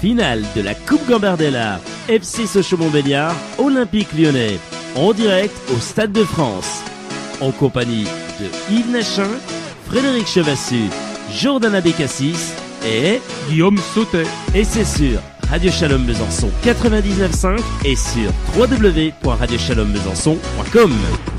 Finale de la Coupe Gambardella, FC Sochaux-Montbéliard, Olympique Lyonnais, en direct au Stade de France, en compagnie de Yves Nachin, Frédéric Chevassus, Jordan Abécassis et Guillaume Sautet. Et c'est sur Radio Shalom Besançon 99.5 et sur www.radioshalombesançon.com.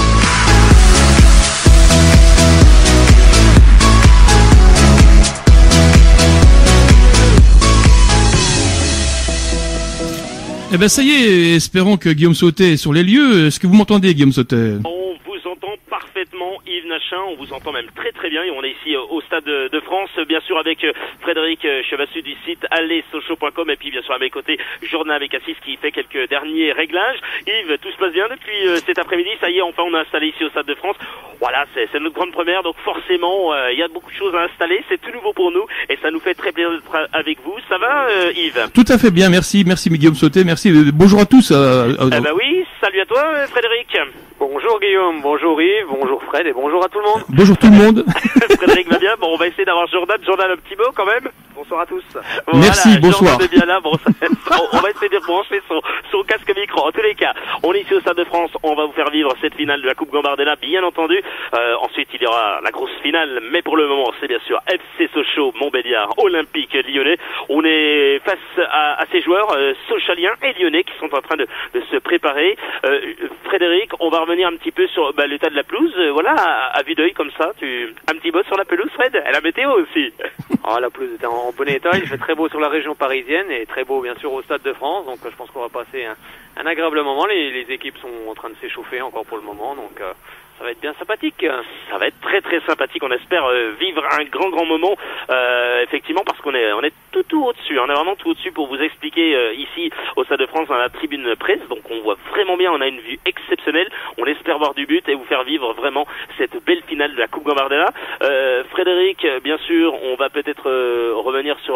Eh ben ça y est, espérons que Guillaume Sautet est sur les lieux. Est-ce que vous m'entendez, Guillaume Sautet? On vous entend parfaitement, Yves Nachin, on vous entend même très très bien et on est ici au Stade de France, bien sûr avec Frédéric Chevassus du site allezsochaux.com et puis bien sûr à mes côtés Jordan Abécassis qui fait quelques derniers réglages. Yves, tout se passe bien depuis cet après-midi, ça y est, enfin on a installé ici au Stade de France. Voilà, c'est notre grande première, donc forcément il y a beaucoup de choses à installer, c'est tout nouveau pour nous et ça nous fait très plaisir d'être avec vous. Ça va Yves? Tout à fait bien, merci Guillaume Sautet, merci. Bonjour à tous. Bah oui, salut à toi Frédéric. Bonjour Guillaume, bonjour Yves, bonjour Fred et bonjour à tout le monde. Bonjour tout le monde. Frédéric va bien, bon on va essayer d'avoir Jordan un petit mot quand même. Bonsoir à tous. Voilà, merci, bonsoir. Jordan est bien là, bon, on va essayer de brancher son casque micro. En tous les cas, on est ici au Stade de France, on va vous faire vivre cette finale de la Coupe Gambardella, bien entendu. Ensuite il y aura la grosse finale, mais pour le moment c'est bien sûr FC Sochaux, Montbéliard, Olympique Lyonnais. On est face à ces joueurs sochaliens et lyonnais qui sont en train de se préparer. Frédéric, on va revenir un petit peu sur l'état de la pelouse, voilà, à vue d'œil comme ça. Un petit mot sur la pelouse, Fred? Et la météo aussi. La pelouse est en bon état, il fait très beau sur la région parisienne et très beau bien sûr au Stade de France, donc je pense qu'on va passer un agréable moment. Les équipes sont en train de s'échauffer encore pour le moment, donc ça va être bien sympathique. Ça va être très très sympathique, on espère vivre un grand moment, effectivement, parce qu'on est tout au-dessus, on est vraiment tout au-dessus pour vous expliquer ici au Stade de France dans la tribune presse, donc on voit vraiment bien, on a une vue exceptionnelle, on espère voir du but et vous faire vivre vraiment cette belle finale de la Coupe Gambardella. Frédéric, bien sûr, on va peut-être revenir sur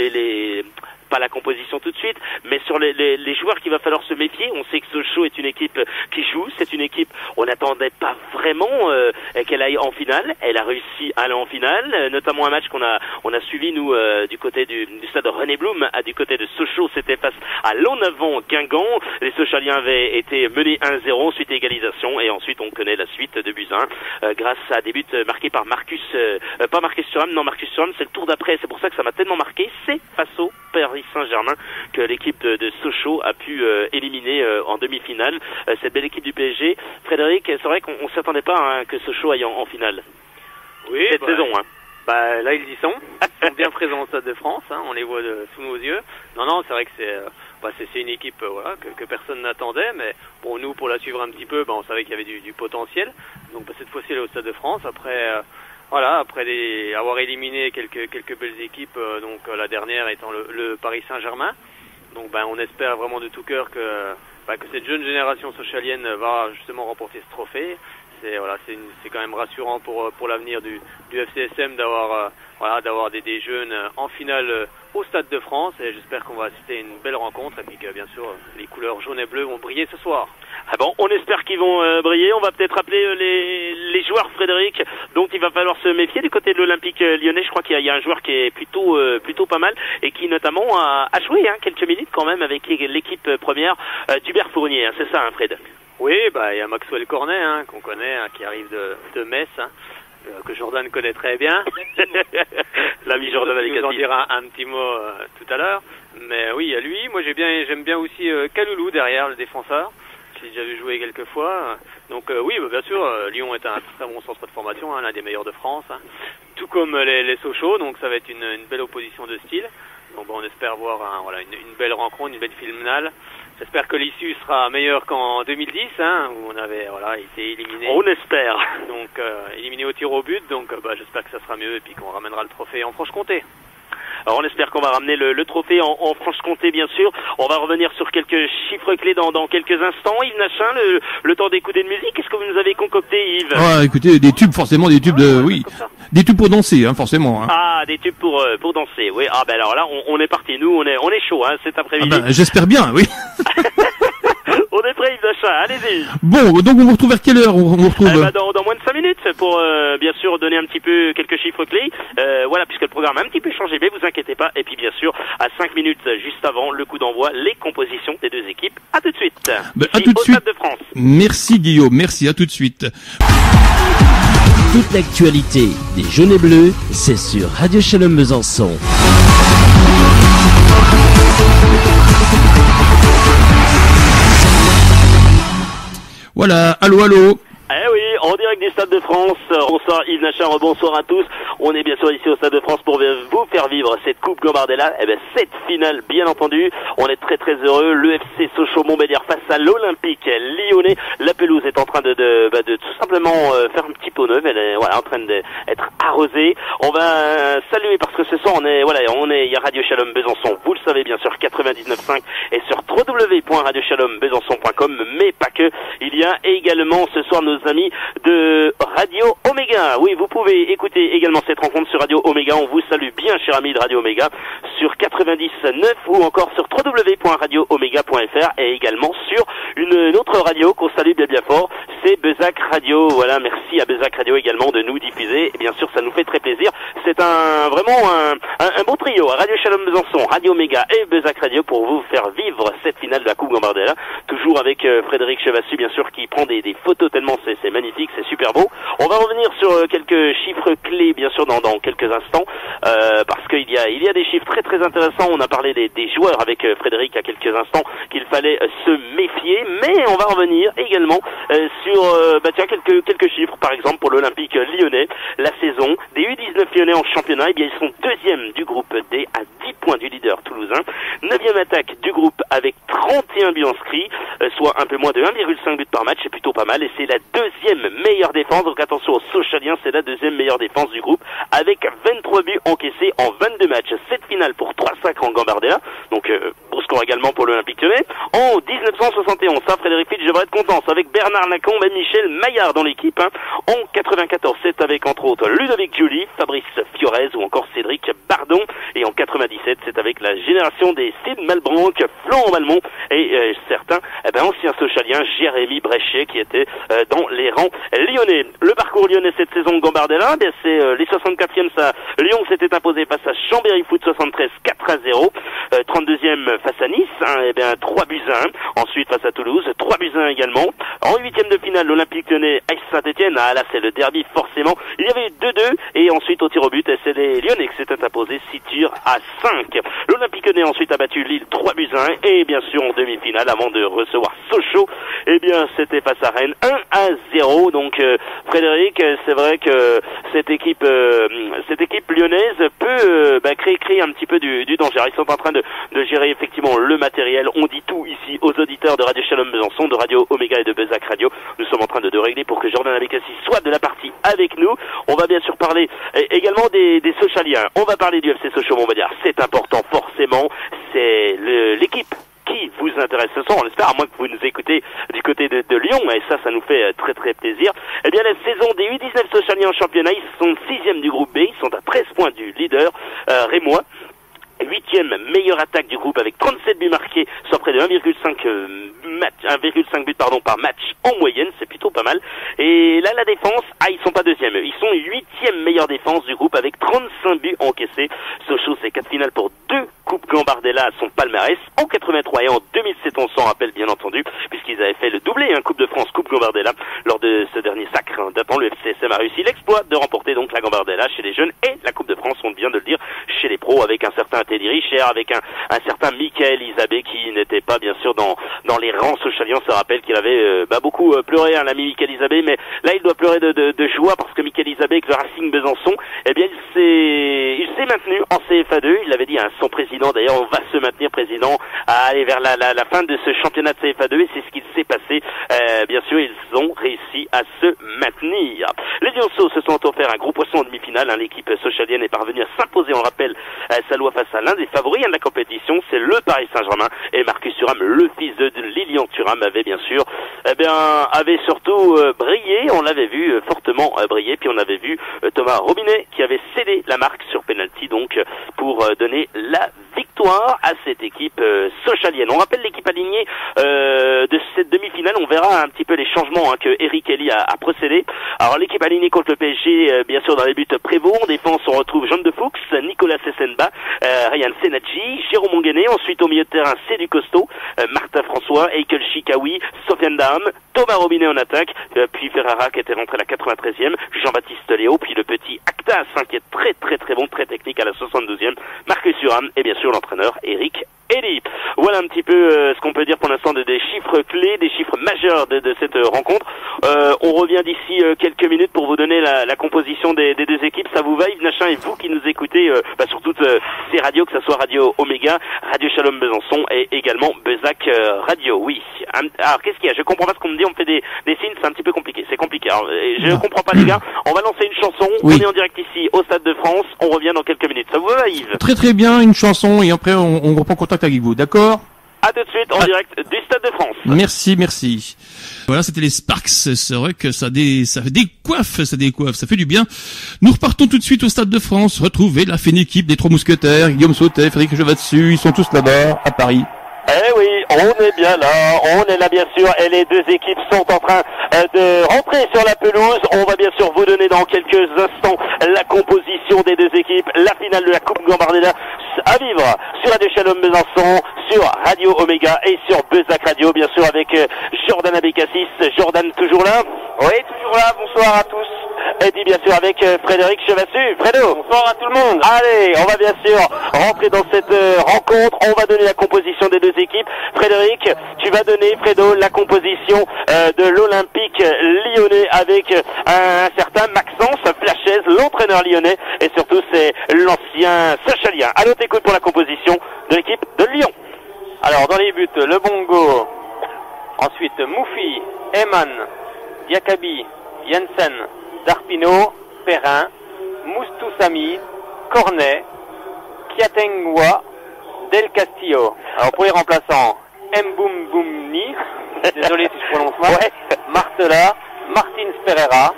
pas la composition tout de suite, mais sur les joueurs qu'il va falloir se méfier. On sait que Sochaux est une équipe qui joue, c'est une équipe, on n'attendait pas vraiment qu'elle aille en finale. Elle a réussi à aller en finale, notamment un match qu'on a suivi nous du côté du stade René Blum, du côté de Sochaux, c'était face à Lonavant Guingamp. Les Sochaliens avaient été menés 1-0 suite à égalisation et ensuite on connaît la suite de buts 1 grâce à des buts marqués par Marcus Thuram, c'est le tour d'après, c'est pour ça que ça m'a tellement marqué, c'est face au Paris Saint-Germain que l'équipe de Sochaux a pu éliminer en demi-finale cette belle équipe du PSG. Frédéric, c'est vrai qu'on s'attendait pas que Sochaux aille en finale. Oui, cette saison. Là ils y sont. Ils sont bien présents au Stade de France, on les voit sous nos yeux. Non, c'est vrai que c'est une équipe que personne n'attendait, mais bon, nous pour la suivre un petit peu, on savait qu'il y avait du potentiel. Donc cette fois-ci elle est au Stade de France. Après avoir éliminé quelques belles équipes, donc la dernière étant le Paris Saint-Germain. Donc on espère vraiment de tout cœur que cette jeune génération sochalienne va justement remporter ce trophée. C'est quand même rassurant pour l'avenir du FCSM d'avoir des jeunes en finale au Stade de France, et j'espère qu'on va assister à une belle rencontre et puis que bien sûr les couleurs jaune et bleu vont briller ce soir. On espère qu'ils vont briller. On va peut-être rappeler les joueurs, Frédéric, dont il va falloir se méfier du côté de l'Olympique Lyonnais. Je crois qu'il y a un joueur qui est plutôt pas mal et qui notamment a joué quelques minutes quand même avec l'équipe première d'Hubert Fournier, c'est ça Fred? Oui, il y a Maxwell Cornet qu'on connaît, qui arrive de Metz, que Jordan connaît très bien. L'ami Jordan Abécassis. Il nous en dira un petit mot tout à l'heure. Mais oui, à lui, moi j'aime bien aussi Kaloulou derrière, le défenseur. J'ai déjà vu jouer quelques fois. Donc oui, bien sûr, Lyon est un très bon centre de formation, l'un des meilleurs de France. Tout comme les Sochaux, donc ça va être une belle opposition de style. Donc on espère voir une belle rencontre, une belle finale. J'espère que l'issue sera meilleure qu'en 2010, où on avait été éliminé. On espère. Donc éliminé au tir au but, donc j'espère que ça sera mieux et puis qu'on ramènera le trophée en Franche-Comté. Alors on espère qu'on va ramener le trophée en Franche-Comté, bien sûr. On va revenir sur quelques chiffres clés dans quelques instants. Yves Nachin, le temps d'écouter de musique. Qu'est-ce que vous nous avez concocté, Yves? Écoutez, des tubes, forcément, des tubes des tubes pour danser, forcément. Des tubes pour danser, oui. Alors là, on est parti. Nous, on est chaud, cet après-midi. J'espère bien, oui. On est prêt, Yves Nachin, allez-y. Bon, donc on vous retrouve vers quelle heure? On vous retrouve dans moins de 5 minutes. pour bien sûr donner un petit peu quelques chiffres clés. Voilà, puisque le programme a un petit peu changé, mais vous inquiétez pas. Et puis bien sûr, à 5 minutes juste avant le coup d'envoi, les compositions des deux équipes. À tout de suite. À tout de suite. Stade de France. Merci Guillaume, merci, à tout de suite. Toute l'actualité des jaunes et bleus, c'est sur Radio Shalom Besançon. Voilà, allô. Eh oui, en direct du Stade de France. Bonsoir Yves Nachar, bonsoir à tous. On est bien sûr ici au Stade de France pour vous faire vivre cette Coupe Gambardella. Eh ben, cette finale, bien entendu. On est très très heureux. Le FC Sochaux-Montbéliard face à l'Olympique Lyonnais. La pelouse est en train de tout simplement faire un petit pot neuf. Elle est, voilà, en train d'être arrosée. On va saluer parce que ce soir il y a Radio Shalom Besançon. Vous le savez bien sûr, 99.5 et sur www.radioshalombesançon.com. Mais pas que. Il y a également ce soir nos amis de Radio Omega. Oui, vous pouvez écouter également cette rencontre sur Radio Omega. On vous salue bien, chers amis de Radio Omega, sur 99 ou encore sur www.radioomega.fr et également sur une autre radio qu'on salue bien fort, c'est Bezac Radio. Voilà, merci à Bezac Radio également de nous diffuser. Et bien sûr, ça nous fait très plaisir. C'est vraiment un beau trio. Radio Shalom Besançon, Radio Omega et Bezac Radio pour vous faire vivre cette finale de la Coupe Gambardella. Toujours avec Frédéric Chevassu, bien sûr, qui prend des photos tellement c'est magnifique, c'est super beau. On va revenir sur quelques chiffres clés, bien sûr, dans quelques instants, parce qu'il y a des chiffres très très intéressants. On a parlé des joueurs avec Frédéric il y a quelques instants qu'il fallait se méfier, mais on va revenir également sur quelques chiffres. Par exemple, pour l'Olympique Lyonnais, la saison des U19 Lyonnais en championnat, eh bien ils sont deuxième du groupe D à 10 points du leader toulousain, 9e attaque du groupe avec 31 buts inscrits, soit un peu moins de 1,5 but par match, c'est plutôt pas mal, et c'est la deuxième meilleure défense. Donc attention aux Sochaliens, c'est la deuxième meilleure défense du groupe avec 23 buts encaissés en 22 matchs. Cette finale pour 3-5 en Gambardella, donc beau score également pour l'Olympique Lyonnais. En 1971, ça Frédéric Fitch devrait être content, c'est avec Bernard Lacombe et Michel Maillard dans l'équipe. En 94, c'est avec entre autres Ludovic Giuli, Fabrice Fiorez ou encore Cédric Bardon. Et en 97, c'est avec la génération des Sid Malbranc, Florent Malmont et certains anciens Sochaliens, Jérémy Bréchet qui était dans les rangs lyonnais. Le parcours lyonnais cette saison Gambardella, c'est les 64e, Lyon s'était imposé face à Chambéry Foot 73 4-0, 32e face à Nice, 3 buts à 1, ensuite face à Toulouse, 3 buts à 1 également. En 8e de finale, l'Olympique Lyonnais AS Saint-Etienne, là c'est le derby forcément, il y avait eu 2-2 et ensuite au tir au but, c'est les Lyonnais qui s'étaient imposés 6 tirs à 5. L'Olympique Lyonnais ensuite a battu Lille 3 buts à 1 et bien sûr en demi-finale avant de recevoir Sochaux, c'était face à Rennes 1-0. Donc Frédéric, c'est vrai que cette équipe lyonnaise peut créer un petit peu du danger. Ils sont en train de gérer effectivement le matériel. On dit tout ici aux auditeurs de Radio Shalom Besançon, de Radio Omega et de Bezac Radio. Nous sommes en train de régler pour que Jordan Abekassi soit de la partie avec nous. On va bien sûr parler également des Sochaliens. On va parler du FC Sochaux-Montbéliard. C'est important forcément. C'est l'équipe qui vous intéresse ce soir, on l'espère, à moins que vous nous écoutez du côté de Lyon, et ça nous fait très très plaisir. Eh bien, la saison des U19 Sochaliens en championnat, ils sont 6e du groupe B, ils sont à 13 points du leader rémois. 8e meilleure attaque du groupe avec 37 buts marqués, soit près de 1,5 but par match en moyenne, c'est plutôt pas mal. Et là la défense, ils sont pas deuxième, ils sont 8e meilleure défense du groupe avec 35 buts encaissés. Sochaux, c'est 4 finales pour 2 Coupes Gambardella à son palmarès en 83 et en 2007, on s'en rappelle bien entendu, puisqu'ils avaient fait le doublé, Coupe de France, Coupe Gambardella, lors de ce dernier sacre datant. Le FCSM a réussi l'exploit de remporter donc la Gambardella chez les jeunes et la Coupe de France, on vient de le dire, chez les pros, avec un certain Teddy Richer, avec un certain Michael Isabé qui n'était pas bien sûr dans les rangs Sochaliens. On se rappelle qu'il avait beaucoup pleuré, l'ami Michael Isabé, mais là il doit pleurer de joie parce que Michael Isabé avec le Racing Besançon, il s'est maintenu en CFA2. Il l'avait dit à son président, d'ailleurs, on va se maintenir président à aller vers la fin de ce championnat de CFA2 et c'est ce qui s'est passé. Bien sûr, ils ont réussi à se maintenir. Les Lionceaux se sont offerts un gros poisson en demi-finale. L'équipe sochalienne est parvenue à s'imposer, on rappelle, Salois face à l'un des favoris de la compétition, c'est le Paris Saint-Germain, et Marcus Thuram, le fils de Lilian Thuram, avait bien sûr avait surtout brillé. On l'avait vu fortement briller, puis on avait vu Thomas Robinet qui avait cédé la marque sur penalty, donc pour donner la victoire à cette équipe sochalienne. On rappelle l'équipe alignée de cette demi-finale, on verra un petit peu les changements que Eric Kelly a procédé. Alors l'équipe alignée contre le PSG, bien sûr dans les buts Prévost. En défense, on retrouve John de Fuchs, Nicolas Sessenba, Ryan Senadji, Jérôme Monguené. Ensuite au milieu de terrain, c'est du costaud, Martin François, Eikel Chikawi, Sofiane Dahm, Thomas Robinet en attaque, puis Ferrara qui était rentré à la 93e, Jean-Baptiste Léo, puis le petit Actas qui est très très très bon, très technique à la 72e, Marcus Thuram et bien sûr l'entraîneur Eric Kelly. Voilà un petit peu ce qu'on peut dire pour l'instant des chiffres clés, des chiffres majeurs de cette rencontre. On revient d'ici quelques minutes pour vous donner la composition des deux équipes. Ça vous va, Yves Nachin, et vous qui nous écoutez sur toutes ces radios, que ce soit Radio Oméga, Radio Shalom Besançon et également Bezac Radio. Oui. Alors qu'est-ce qu'il y a? Je comprends pas ce qu'on me dit. On me fait des signes, c'est un petit peu compliqué. C'est compliqué. Alors, je comprends pas les gars. On va lancer une chanson. Oui. On est en direct ici au Stade de France. On revient dans quelques minutes. Ça vous va, Yves? Très très bien, une chanson et après on reprend contact avec vous, d'accord? À tout de suite en direct du Stade de France. Merci. Voilà, c'était les Sparks. C'est vrai que ça décoiffe, ça fait du bien. Nous repartons tout de suite au Stade de France, retrouver la fine équipe des Trois Mousquetaires, Guillaume Sautet, Frédéric Chevatssus, ils sont tous là-bas, à Paris. Eh oui, on est bien là bien sûr, et les deux équipes sont en train de rentrer sur la pelouse. On va bien sûr vous donner dans quelques instants la composition des deux équipes, la finale de la Coupe Gambardella à vivre sur Radio Shalom Besançon, sur Radio Oméga et sur Bezac Radio, bien sûr avec Jordan Abécassis. Jordan toujours là? Oui, toujours là, bonsoir à tous. Et puis bien sûr avec Frédéric Chevassus. Fredo, bonsoir à tout le monde. Allez, on va bien sûr rentrer dans cette rencontre. On va donner la composition des deux équipes. Frédéric, tu vas donner, Fredo, la composition de l'Olympique lyonnais avec un certain Maxence Flachez, l'entraîneur lyonnais, et surtout c'est l'ancien Sochalien. Alors t'écoutes pour la composition de l'équipe de Lyon. Alors dans les buts, le Bongo, ensuite Moufi, Eman, Diakabi, Jensen, Darpino, Perrin, Moustoussami, Cornet, Kiatengwa, Del Castillo. Alors pour les remplaçants, Mboumboumni, désolé si je prononce mal, Martela, Martins Pereira,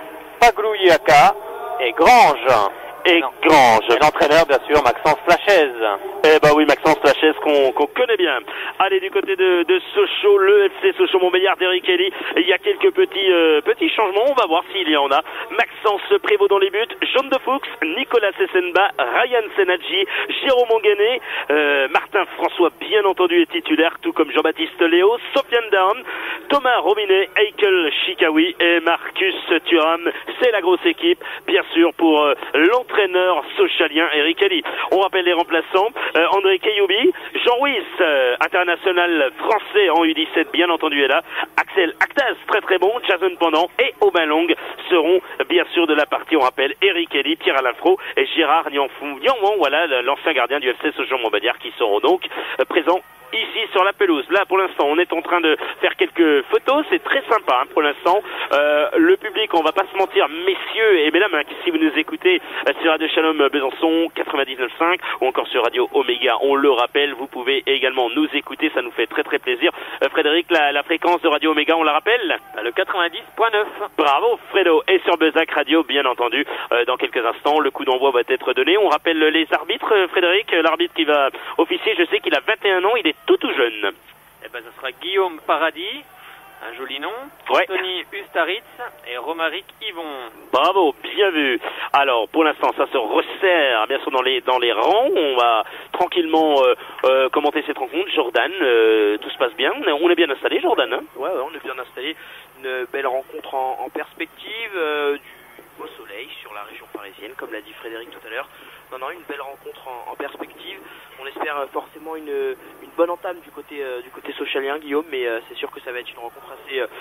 Paglouyaka et Grange. Et Grange. Et l'entraîneur, bien sûr, Maxence Flachez. Eh ben oui, Maxence Flachez qu'on connaît bien. Allez, du côté de Sochaux, le FC Sochaux-Montbéliard d'Eric Kelly, il y a quelques petits changements. On va voir s'il y en a. Maxence Prévost dans les buts, John de Fuchs, Nicolas Sessenba, Ryan Senadji, Jérôme Monguené, Martin François, bien entendu, est titulaire, tout comme Jean-Baptiste Léo, Sofiane Dahm, Thomas Robinet, Eikel Chikawi et Marcus Thuram. C'est la grosse équipe, bien sûr, pour l'entraîneur sochalien Eric Kelly. On rappelle les remplaçants, André Keyoubi, Jean Ruiz, international français en U17, bien entendu, est là. Axel Actas, très très bon, Jason Pendant et Aubin Long seront bien sûr de la partie. On rappelle Eric Kelly, Pierre-Alain Fro et Gérard Nianfou, voilà l'ancien gardien du FC Sochaux-Montbéliard qui seront donc présents ici sur la pelouse. Là pour l'instant on est en train de faire quelques photos, c'est très sympa pour l'instant. Le public, on va pas se mentir, messieurs et mesdames, si vous nous écoutez sur Radio Shalom Besançon 99.5 ou encore sur Radio Oméga, on le rappelle, vous pouvez également nous écouter, ça nous fait très très plaisir. Frédéric, la fréquence de Radio Oméga, on la rappelle, le 90.9. Bravo Fredo, et sur Bezac Radio bien entendu. Dans quelques instants le coup d'envoi va être donné. On rappelle les arbitres, Frédéric, l'arbitre qui va officier, je sais qu'il a 21 ans, il est tout jeune. Eh ben, ce sera Guillaume Paradis, un joli nom, Anthony Ustaritz et Romaric Yvon. Bravo, bien vu. Alors, pour l'instant, ça se resserre bien sûr dans les rangs. On va tranquillement commenter cette rencontre. Jordan, tout se passe bien. On est bien installé, Jordan, hein? Ouais, on est bien installé. Une belle rencontre en perspective, du beau soleil sur la région parisienne, comme l'a dit Frédéric tout à l'heure. Non, une belle rencontre en perspective. On espère forcément une bonne entame du côté sochalien, Guillaume, mais c'est sûr que ça va être une rencontre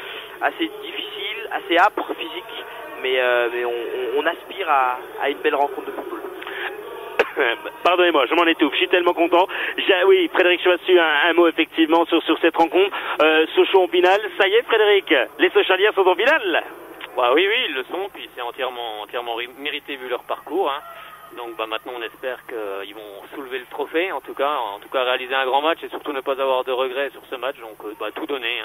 assez difficile, assez âpre, physique, mais on aspire à une belle rencontre de football. Pardonnez-moi, je m'en étouffe, je suis tellement content. Oui, Frédéric Chevassus, un mot effectivement sur cette rencontre. Sochaux en finale, ça y est Frédéric, les Sochaliens sont en finale. Bah oui, ils le sont, puis c'est entièrement mérité vu leur parcours, hein. Donc maintenant on espère qu'ils vont soulever le trophée, en tout cas réaliser un grand match et surtout ne pas avoir de regrets sur ce match, donc tout donner.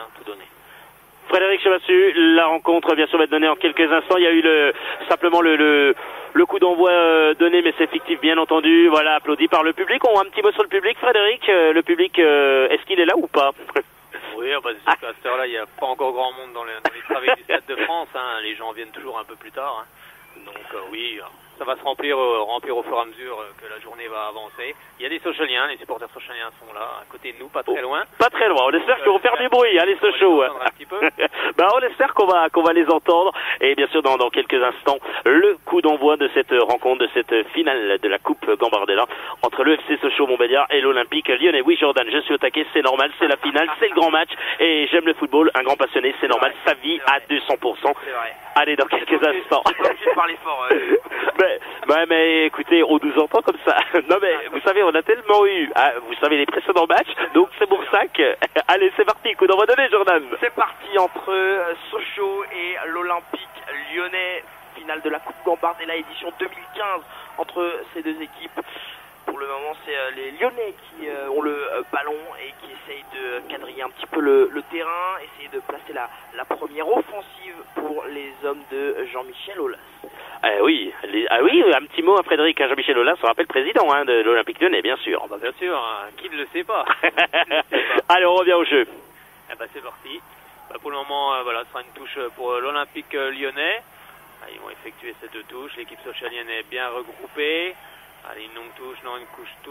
Frédéric Chevassus, la rencontre bien sûr va être donnée en quelques instants. Il y a eu simplement le coup d'envoi donné, mais c'est fictif bien entendu. Voilà, applaudi par le public. On a un petit mot sur le public, Frédéric. Le public, est-ce qu'il est là ou pas? Oui, bah, c'est sûr qu'à cette heure-là, il n'y a pas encore grand monde dans les travées du Stade de France. Hein. Les gens viennent toujours un peu plus tard. Hein. Donc oui, ça va se remplir au fur et à mesure que la journée va avancer. Il y a des Sochaliens, les supporters sochaliens sont là, à côté de nous, pas très loin. Pas très loin, on espère qu'ils vont faire du bruit, hein, les Sochaux. Bah, on espère qu'on va les entendre. Et bien sûr, dans quelques instants, le coup d'envoi de cette rencontre, de cette finale de la Coupe Gambardella entre le FC Sochaux-Montbéliard et l'Olympique Lyonnais. Oui, Jordan, je suis au taquet, c'est normal, c'est la finale, c'est le grand match. Et j'aime le football, un grand passionné, c'est normal, ça vit à 200%. Allez, dans quelques instants. J'ai pas obligé de parler fort. Mais écoutez, on nous entend comme ça. Non mais, vous savez, on a tellement eu, vous savez, les précédents matchs, donc c'est pour ça que... Allez, c'est parti, coup d'envoi donné, Jordan. C'est parti entre Sochaux et l'Olympique Lyonnais, finale de la Coupe Gambardella édition 2015 entre ces deux équipes. Pour le moment, c'est les Lyonnais qui ont le ballon et qui essayent de quadriller un petit peu le terrain, essayer de placer la première offensive pour les hommes de Jean-Michel Aulas. Oui, un petit mot à Frédéric. Jean-Michel Aulas, on rappelle président de l'Olympique Lyonnais, bien sûr. Bah, bien sûr, hein, qui ne le sait pas. Allez, on revient au jeu. C'est parti. Pour le moment, voilà, ce sera une touche pour l'Olympique Lyonnais. Ils vont effectuer ces deux touches. L'équipe sochalienne est bien regroupée. Allez, une longue touche, non, une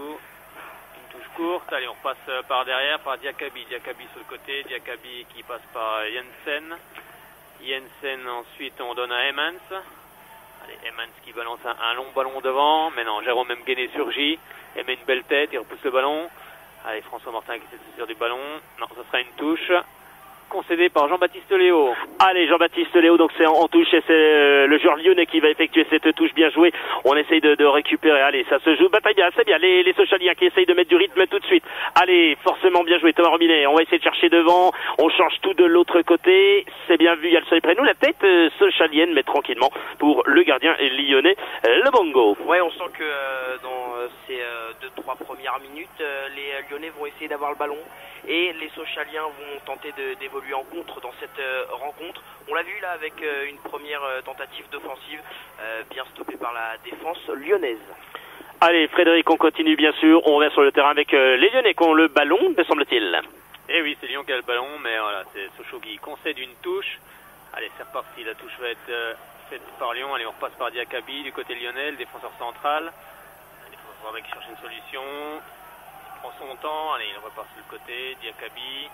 touche courte. Allez, on repasse par derrière, par Diakabi. Diakabi sur le côté, Diakabi qui passe par Jensen. Jensen, ensuite, on donne à Emmans. Allez, Emmans qui balance un long ballon devant. Mais non, Jérôme Mguéné surgit. Il met une belle tête, il repousse le ballon. Allez, François Martin qui essaie de sortir du ballon. Non, ça sera une touche concédé par Jean-Baptiste Léo. Allez, Jean-Baptiste Léo, donc c'est en touche et c'est le joueur lyonnais qui va effectuer cette touche. Bien joué. On essaye de récupérer. Allez, ça se joue. Bataille bien, c'est bien. Les Sochaliens qui essayent de mettre du rythme tout de suite. Allez, forcément bien joué Thomas Robinet. On va essayer de chercher devant. On change tout de l'autre côté. C'est bien vu. Il y a le soleil près de nous. La tête sochalienne, mais tranquillement pour le gardien lyonnais, le Bongo. Ouais, on sent que dans ces 2-3 premières minutes, les Lyonnais vont essayer d'avoir le ballon et les Sochaliens vont tenter d'évoluer en contre dans cette rencontre. On l'a vu là avec une première tentative d'offensive bien stoppée par la défense lyonnaise. Allez Frédéric, on continue bien sûr, on revient sur le terrain avec les Lyonnais qui ont le ballon, me semble-t-il. Eh oui, c'est Lyon qui a le ballon, mais voilà, c'est Sochaux qui concède une touche. Allez, c'est reparti, la touche va être faite par Lyon. Allez, on repasse par Diakabi du côté lyonnais, le défenseur central. Allez, il faudra qu'il cherche une solution. Il prend son temps, allez, il repart sur le côté, Diakabi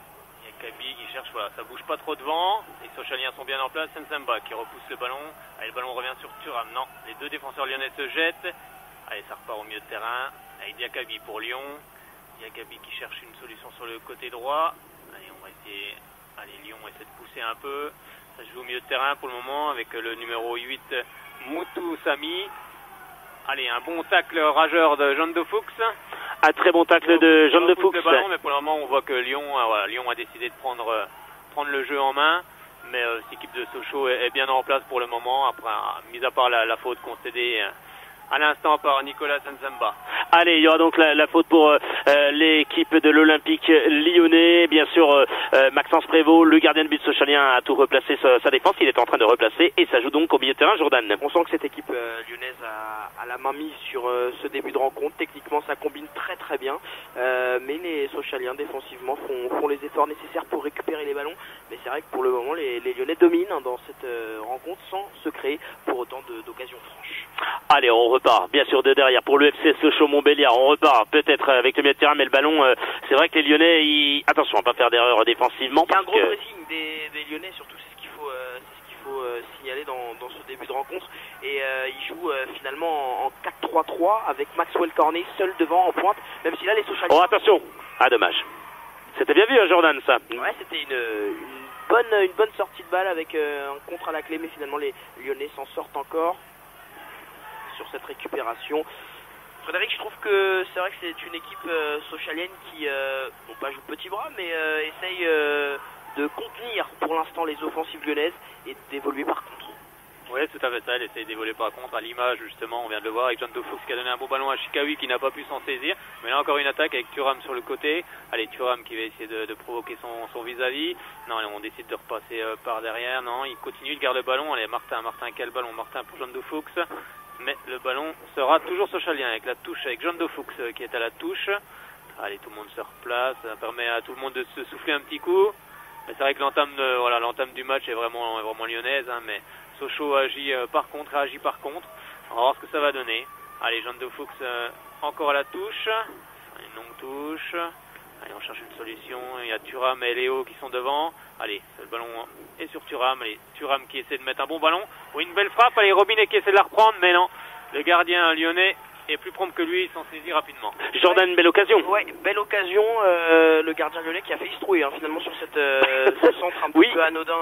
qui cherche, voilà, ça bouge pas trop devant, les Sochaliens sont bien en place, Senzemba qui repousse le ballon, allez, le ballon revient sur Thuram, non, les deux défenseurs lyonnais se jettent, allez, ça repart au milieu de terrain, avec Diakabi pour Lyon, Diakabi qui cherche une solution sur le côté droit, allez, on va essayer, allez, Lyon essaie de pousser un peu, ça se joue au milieu de terrain pour le moment, avec le numéro 8, Moutou Sami, allez, un bon tacle rageur de Jean de Fuchs. Un très bon tacle de Jean de Fuchs. Le ballon, mais pour le moment, on voit que Lyon a décidé de prendre le jeu en main. Mais cette équipe de Sochaux est bien en place pour le moment, après, mis à part la faute concédée à l'instant par Nicolas Senzemba. Allez, il y aura donc la faute pour l'équipe de l'Olympique lyonnais. Bien sûr, Maxence Prévost, le gardien de but sochalien, a tout replacé sa défense. Il est en train de replacer et ça joue donc au milieu de terrain, Jordan. On sent que cette équipe lyonnaise a la main mise sur ce début de rencontre. Techniquement, ça combine très très bien. Mais les Sochaliens, défensivement, font les efforts nécessaires pour récupérer les ballons. Mais c'est vrai que pour le moment, les Lyonnais dominent dans cette rencontre sans se créer pour autant d'occasions franches. Allez, on repart, bien sûr, de derrière pour le FC Sochaux-Montbéliard. On repart peut-être avec le milieu de terrain, mais le ballon, c'est vrai que les Lyonnais, attention à pas faire d'erreur défensivement. Il y a un gros pressing des Lyonnais, surtout c'est ce qu'il faut signaler dans ce début de rencontre. Et ils jouent finalement en 4-3-3 avec Maxwell Cornet seul devant en pointe, même si là les Sochaliens... Oh, attention. Ah, dommage. C'était bien vu, hein, Jordan, ça. Ouais, c'était une bonne sortie de balle avec un contre à la clé, mais finalement les Lyonnais s'en sortent encore sur cette récupération. Frédéric, je trouve que c'est vrai que c'est une équipe sochalienne qui, non pas joue petit bras, mais essaye de contenir pour l'instant les offensives lyonnaises et d'évoluer par contre. Oui, tout à fait ça, elle essaye d'évoluer par contre, à l'image justement, on vient de le voir avec John Fuchs qui a donné un beau ballon à Chikawi qui n'a pas pu s'en saisir, mais là encore une attaque avec Thuram sur le côté, allez, Thuram qui va essayer de provoquer son vis-à-vis, non, allez, on décide de repasser par derrière, non, il continue, il garde le ballon, allez, Martin, quel ballon, Martin pour John Fuchs, mais le ballon sera toujours sochalien avec la touche, avec John Fuchs qui est à la touche. Allez, tout le monde se replace, ça permet à tout le monde de se souffler un petit coup. Mais c'est vrai que l'entame du match est vraiment lyonnaise, hein, mais Sochaux réagit par contre. On va voir ce que ça va donner. Allez, Jeanne de Fuchs encore à la touche. Une longue touche. Allez, on cherche une solution. Il y a Thuram et Léo qui sont devant. Allez, le ballon est sur Thuram. Allez, Thuram qui essaie de mettre un bon ballon. Oui, une belle frappe. Allez, Robinet qui essaie de la reprendre, mais non. Le gardien lyonnais est plus prompt que lui, il s'en saisit rapidement. Jordan, belle occasion. Ouais, belle occasion. Le gardien lyonnais qui a failli se trouver finalement sur ce centre un peu anodin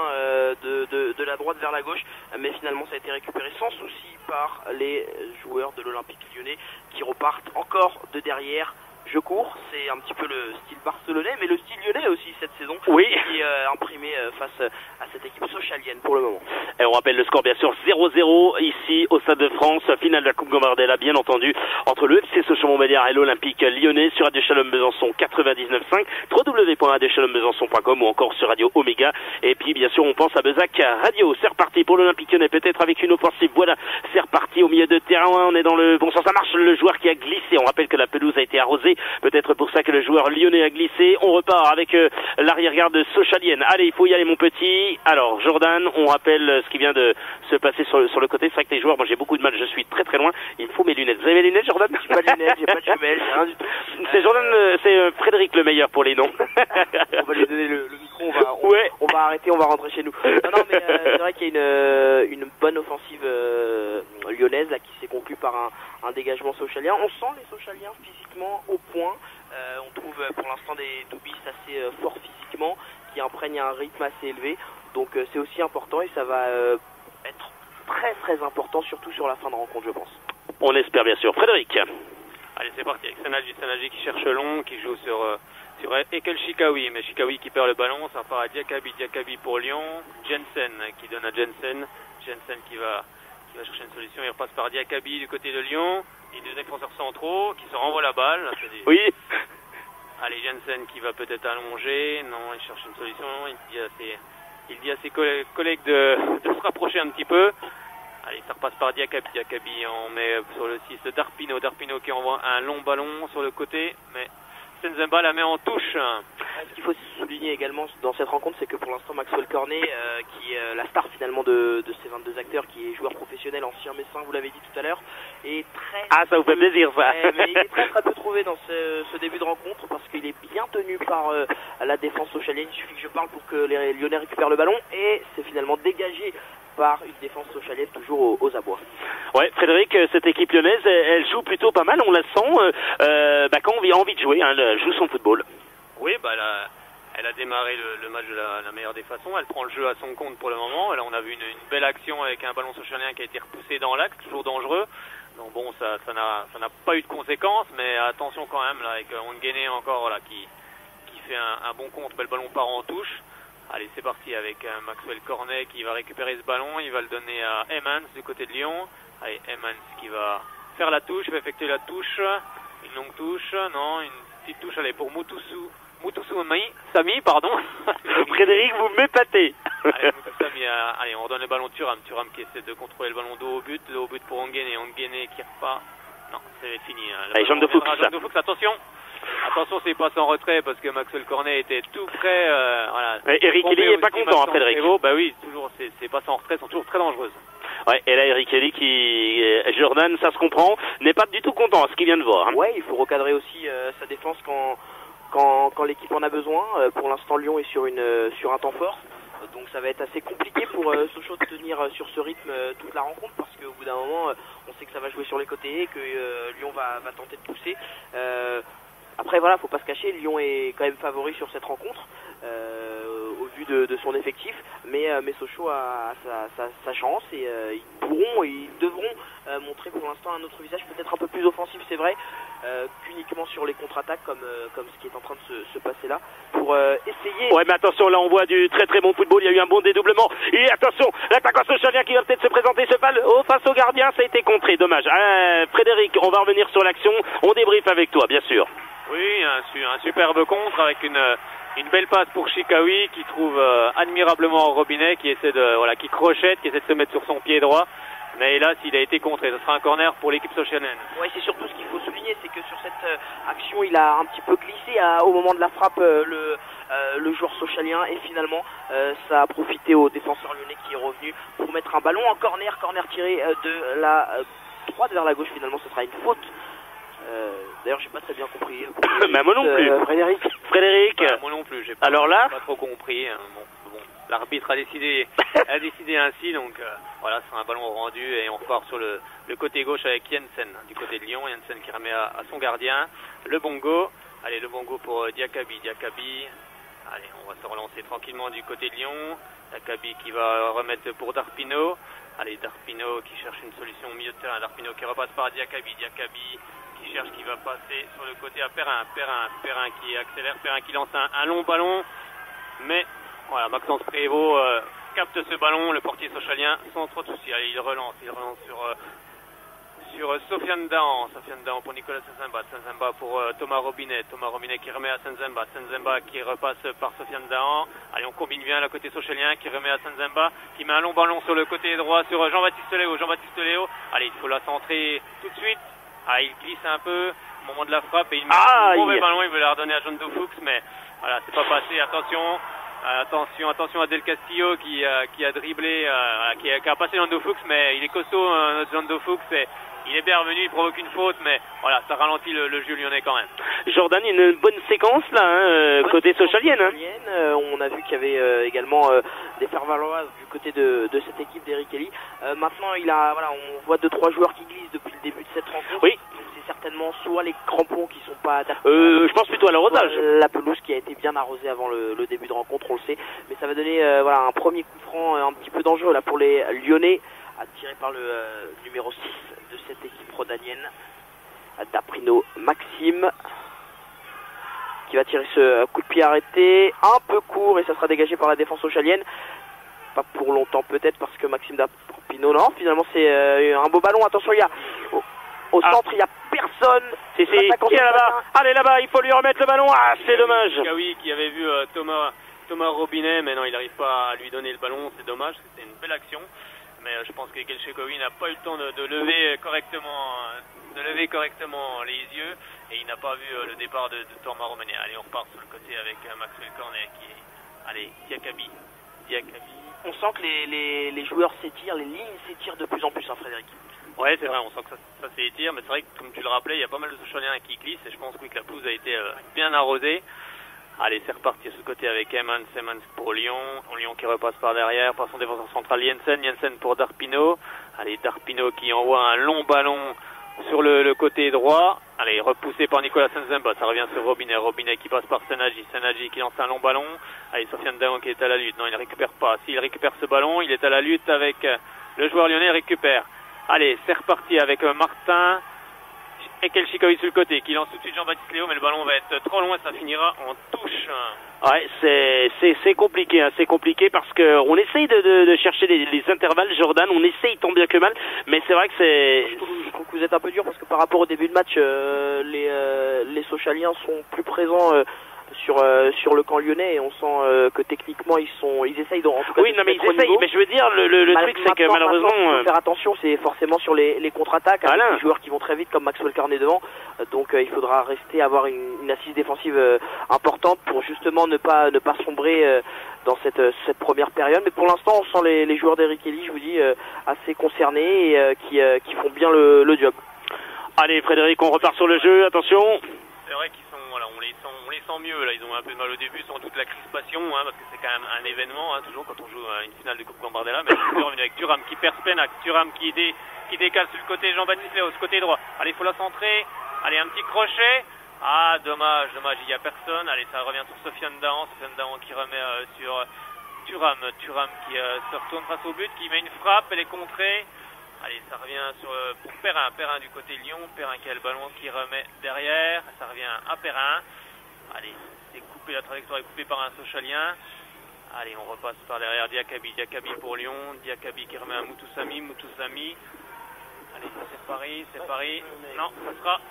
de la droite vers la gauche, mais finalement ça a été récupéré sans souci par les joueurs de l'Olympique lyonnais qui repartent encore de derrière. Je cours, c'est un petit peu le style barcelonais, mais le style lyonnais aussi cette saison, oui, qui est imprimé face à cette équipe sochalienne pour le moment. Et on rappelle le score bien sûr 0-0 ici au Stade de France, finale de la Coupe Gambardella bien entendu, entre le FC Sochaux-Montbéliard et l'Olympique lyonnais sur Radio Shalom Besançon 99.5, www.radioshalom-besançon.com ou encore sur Radio Oméga. Et puis bien sûr on pense à Bezac Radio. C'est reparti pour l'Olympique lyonnais, peut-être avec une offensive. Voilà, c'est reparti au milieu de terrain, on est dans le bon sens, ça marche, le joueur qui a glissé. On rappelle que la pelouse a été arrosée, peut-être pour ça que le joueur lyonnais a glissé. On repart avec l'arrière-garde sochalienne. Allez, il faut y aller mon petit. Alors Jordan, on rappelle ce qui vient de se passer sur le côté. C'est vrai que les joueurs, moi j'ai beaucoup de mal, je suis très très loin. Il faut mes lunettes. Vous avez mes lunettes, Jordan? J'ai pas de lunettes, j'ai pas de jumelles, j'ai rien du tout. C'est Jordan, c'est Frédéric le meilleur pour les noms. On va lui donner le micro, on va arrêter, on va rentrer chez nous. Non, mais c'est vrai qu'il y a une bonne offensive lyonnaise là, qui s'est conclue par un dégagement sochalien. On sent les sochaliens physiquement au point. On trouve pour l'instant des doubistes assez forts physiquement, qui imprègnent un rythme assez élevé. Donc c'est aussi important et ça va être très très important, surtout sur la fin de rencontre, je pense. On espère bien sûr. Frédéric. Allez, c'est parti avec Sanadji qui cherche long, qui joue sur Ekel Chikawi, mais Chikawi qui perd le ballon, ça part à Diakabi pour Lyon, Jensen qui donne à Jensen qui va chercher une solution, il repasse par Diakabi du côté de Lyon, il y a deux défenseurs centraux qui se renvoient la balle. Oui. Allez, Jensen qui va peut-être allonger, non, il cherche une solution, il dit à ses collègues de se rapprocher un petit peu. Allez, ça repasse par Diakabi, on met sur le 6 de Darpino qui envoie un long ballon sur le côté, mais Senzemba la met en touche. Ce qu'il faut souligner également dans cette rencontre, c'est que pour l'instant Maxwell Cornet, qui est la star finalement de ces 22 acteurs, qui est joueur professionnel, ancien Messin, vous l'avez dit tout à l'heure, est très... Ah, ça vous fait plaisir ça. Mais il est très très peu trouvé dans ce début de rencontre, parce qu'il est bien tenu par la défense sochalienne. Il suffit que je parle pour que les Lyonnais récupèrent le ballon, et c'est finalement dégagé par une défense sochalienne toujours aux abois. Ouais, Frédéric, cette équipe lyonnaise, elle joue plutôt pas mal, on la sent quand on a envie de jouer, elle joue son football. Oui, elle a démarré le match de la meilleure des façons, elle prend le jeu à son compte pour le moment. Là, on a vu une belle action avec un ballon sochalien qui a été repoussé dans l'axe, toujours dangereux. Donc bon, ça n'a pas eu de conséquences, mais attention quand même, là, avec Ongene encore, voilà, qui fait un bon contre, le ballon part en touche. Allez, c'est parti avec Maxwell Cornet qui va récupérer ce ballon, il va le donner à Emmans du côté de Lyon. Allez, Emmans qui va faire la touche, va effectuer la touche, une longue touche, non, une petite touche, allez, pour Mutusu Sami, pardon. Frédéric, vous m'épatez. Allez, on redonne le ballon Thuram qui essaie de contrôler le ballon dos au but pour Ongene qui repart. Non, c'est fini. Allez, Jean de Fuchs. Attention, c'est pas sans retrait parce que Maxwell Cornet était tout près. Voilà. Eric Kelly est pas content, Frédéric. Bah oui, toujours, c'est pas sans retrait, sont toujours très dangereuses. Ouais, et là, Eric Kelly Jordan, ça se comprend, n'est pas du tout content à ce qu'il vient de voir. Hein. Ouais, il faut recadrer aussi sa défense quand l'équipe en a besoin. Pour l'instant, Lyon est sur un temps fort. Donc ça va être assez compliqué pour Sochaux de tenir sur ce rythme toute la rencontre, parce qu'au bout d'un moment, on sait que ça va jouer sur les côtés et que Lyon va tenter de pousser. Après voilà, faut pas se cacher, Lyon est quand même favori sur cette rencontre au vu de son effectif, mais Sochaux a sa chance et ils devront montrer pour l'instant un autre visage, peut-être un peu plus offensif, c'est vrai, qu'uniquement sur les contre-attaques comme ce qui est en train de se passer là, pour essayer... Ouais, mais attention, là on voit du très très bon football, il y a eu un bon dédoublement, et attention, l'attaquant sochalien qui va peut-être se présenter, ce balle face au gardien, ça a été contré, dommage. Frédéric, on va revenir sur l'action, on débriefe avec toi, bien sûr. Oui, un superbe contre avec une belle passe pour Chikawi qui trouve admirablement Robinet qui essaie qui crochette, qui essaie de se mettre sur son pied droit. Mais hélas, il a été contré. Ce sera un corner pour l'équipe socialienne. Ouais, c'est surtout ce qu'il faut souligner, c'est que sur cette action, il a un petit peu glissé au moment de la frappe le joueur socialien, et finalement ça a profité au défenseur lyonnais qui est revenu pour mettre un ballon en corner tiré de la droite vers la gauche. Finalement, ce sera une faute. D'ailleurs, j'ai pas très bien compris. Bah, moi non plus. Frédéric. Bah, moi non plus. J'ai pas, Alors là, pas trop compris. Hein. Bon, l'arbitre a décidé ainsi, donc voilà, c'est un ballon rendu et on repart sur le côté gauche avec Jensen du côté de Lyon. Jensen qui remet à son gardien le bongo. Allez, le bongo pour Diakabi. Allez, on va se relancer tranquillement du côté de Lyon. Diakabi qui va remettre pour Darpino. Allez, Darpino qui cherche une solution au milieu de terrain. Darpino qui repasse par Diakabi qui cherche, qui va passer sur le côté à Perrin qui accélère, Perrin qui lance un long ballon, mais voilà, Maxence Prévost capte ce ballon, le portier socialien, sans trop de soucis. Allez, il relance sur Sofiane Dahan pour Nicolas Senzemba pour Thomas Robinet qui remet à Senzemba qui repasse par Sofiane Dahan. Allez, on combine bien le côté socialien qui remet à Senzemba, qui met un long ballon sur le côté droit sur Jean-Baptiste Léo. Allez, il faut la centrer tout de suite. Ah, il glisse un peu au moment de la frappe et il met un mauvais ballon, il veut la redonner à John Fuchs, mais voilà, c'est pas passé. Attention à Del Castillo qui a dribblé, qui a passé John Fuchs, mais il est costaud, notre John Fuchs, et il est bien revenu, il provoque une faute, mais voilà, ça ralentit le jeu lyonnais quand même. Jordan, une bonne séquence là, côté socialienne. On a vu qu'il y avait également des faire-valoir du côté de cette équipe d'Eric Kelly. Maintenant, on voit 2-3 joueurs qui glissent depuis le début de cette rencontre. Oui. C'est certainement soit les crampons qui sont pas adaptés. Je pense plutôt à l'arrosage. La pelouse qui a été bien arrosée avant le début de rencontre, on le sait. Mais ça va donner un premier coup franc un petit peu dangereux là pour les Lyonnais, attiré par le numéro 6 de cette équipe rodanienne, Darpino Maxime, qui va tirer ce coup de pied arrêté, un peu court, et ça sera dégagé par la défense socialienne. Pas pour longtemps peut-être, parce que Maxime Darpino, non, finalement c'est un beau ballon. Attention, il y a au centre, il n'y a personne. C'est qui est là-bas. Allez, là-bas, il faut lui remettre le ballon. Ah, c'est dommage. Kawi qui avait vu Thomas Robinet, mais non, il n'arrive pas à lui donner le ballon, c'est dommage, c'était une belle action. Mais je pense que Kelchekowi n'a pas eu le temps de lever correctement les yeux, et il n'a pas vu le départ de Thomas Robinet. Allez, on repart sur le côté avec Maxwell Cornet qui est... Allez, Diakabi. On sent que les joueurs s'étirent, les lignes s'étirent de plus en plus, hein, Frédéric. Ouais, c'est vrai, on sent que ça s'étire, mais c'est vrai que, comme tu le rappelais, il y a pas mal de socialiens qui glissent, et je pense que la pelouse a été bien arrosée. Allez, c'est reparti de ce côté avec Emmons pour Lyon qui repasse par derrière, par son défenseur central Jensen pour Darpino. Allez, Darpino qui envoie un long ballon sur le côté droit. Allez, repoussé par Nicolas Senzemba, ça revient sur Robinet qui passe par Senagi qui lance un long ballon. Allez, Sofiane Dahan qui est à la lutte, non, il ne récupère pas. S'il récupère ce ballon, il est à la lutte avec le joueur lyonnais, récupère. Allez, c'est reparti avec Martin et Kelchikovic sur le côté qui lance tout de suite Jean-Baptiste Léo, mais le ballon va être trop loin, ça finira en touche. Ouais, c'est compliqué, hein, c'est compliqué parce que on essaye de chercher les intervalles, Jordan, on essaye tant bien que mal, mais c'est vrai que je trouve que vous êtes un peu dur parce que par rapport au début de match, les socialiens sont plus présents sur le camp lyonnais, et on sent que techniquement ils essayent en tout cas. Oui, non, mais ils essayent, mais je veux dire le truc c'est que malheureusement il faut faire attention, c'est forcément sur les contre-attaques avec des joueurs qui vont très vite comme Maxwell Cornet devant, donc il faudra avoir une assise défensive importante pour justement ne pas sombrer dans cette première période. Mais pour l'instant on sent les joueurs d'Eric Kelly, je vous dis, assez concernés et qui font bien le job. Allez Frédéric, on repart sur le jeu, attention. C'est vrai qu'ils sont, voilà, on les sent mieux là, ils ont un peu de mal au début, sans toute la crispation, hein, parce que c'est quand même un événement, hein, toujours quand on joue à une finale de Coupe Gambardella. Mais c'est revenu avec Thuram qui perd Spenac, Thuram qui décale sur le côté Jean-Baptiste Léo, ce côté droit. Allez, il faut la centrer, allez, un petit crochet. Ah, dommage, il n'y a personne. Allez, ça revient sur Sofiane Dahan qui remet sur Thuram qui se retourne face au but, qui met une frappe, elle est contrée. Allez, ça revient pour Perrin du côté Lyon. Perrin qui a le ballon qui remet derrière. Ça revient à Perrin. Allez, c'est coupé, la trajectoire est coupée par un socialien. Allez, on repasse par derrière Diakabi pour Lyon. Diakabi qui remet à Moutoussamy. Allez, c'est Paris. Non, ce sera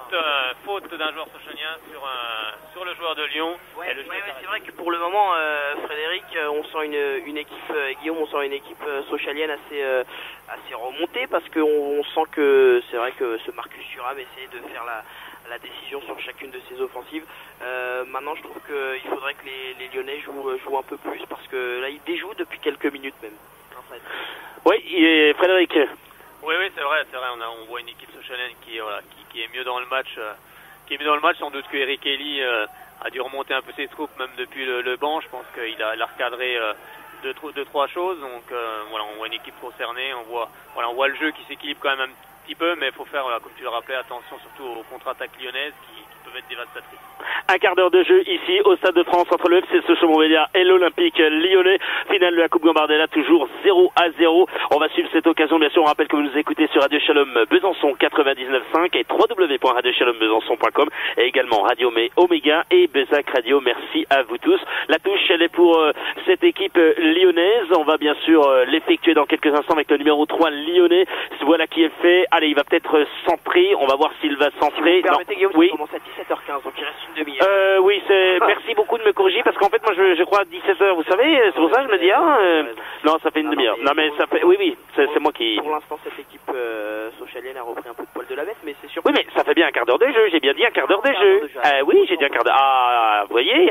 faute d'un joueur sochalien sur le joueur de Lyon. Ouais, c'est vrai que pour le moment, Frédéric, on sent une équipe, Guillaume, on sent une équipe sochalienne assez remontée parce qu'on sent que c'est vrai que ce Marcus Thuram essaie de faire la décision sur chacune de ses offensives. Maintenant, je trouve qu'il faudrait que les Lyonnais jouent un peu plus parce que là, ils déjouent depuis quelques minutes même. Oui, et Frédéric. Oui, c'est vrai. On voit une équipe sochalienne qui est mieux dans le match. Sans doute que Eric Elie a dû remonter un peu ses troupes, même depuis le banc. Je pense qu'il a recadré deux, trois choses. Donc voilà, on voit une équipe concernée. On voit le jeu qui s'équilibre quand même un petit peu, mais il faut faire, comme tu le rappelais, attention surtout aux contre-attaques lyonnaises qui peuvent être dévastatrices. Un quart d'heure de jeu ici au Stade de France entre le FC Sochaux-Montbéliard et l'Olympique lyonnais. Finale de la Coupe Gambardella, toujours 0-0. On va suivre cette occasion, bien sûr. On rappelle que vous nous écoutez sur Radio Shalom Besançon 99.5 et www.radioshalombesançon.com et également Radio Oméga et Bezac Radio. Merci à vous tous. La touche, elle est pour cette équipe lyonnaise. On va bien sûr l'effectuer dans quelques instants avec le numéro 3 lyonnais. Voilà qui est fait. Allez, il va peut-être centrer. On va voir s'il va centrer. Si vous permettez, Guillaume, oui. ça commence à 17h15, donc il reste une demi-heure. Oui, merci beaucoup de me corriger parce qu'en fait, moi, je crois à 17h. Vous savez, c'est pour ça que je me dis, non, ça fait une demi-heure. Non, mais ça fait, oui, c'est moi qui. Pour l'instant, cette équipe sochalienne a repris un peu de poil de la bête, mais c'est sûr. Oui, mais ça fait bien un quart d'heure de jeu. J'ai bien dit un quart d'heure de jeu. Oui, j'ai dit un quart d'heure. Ah, vous voyez,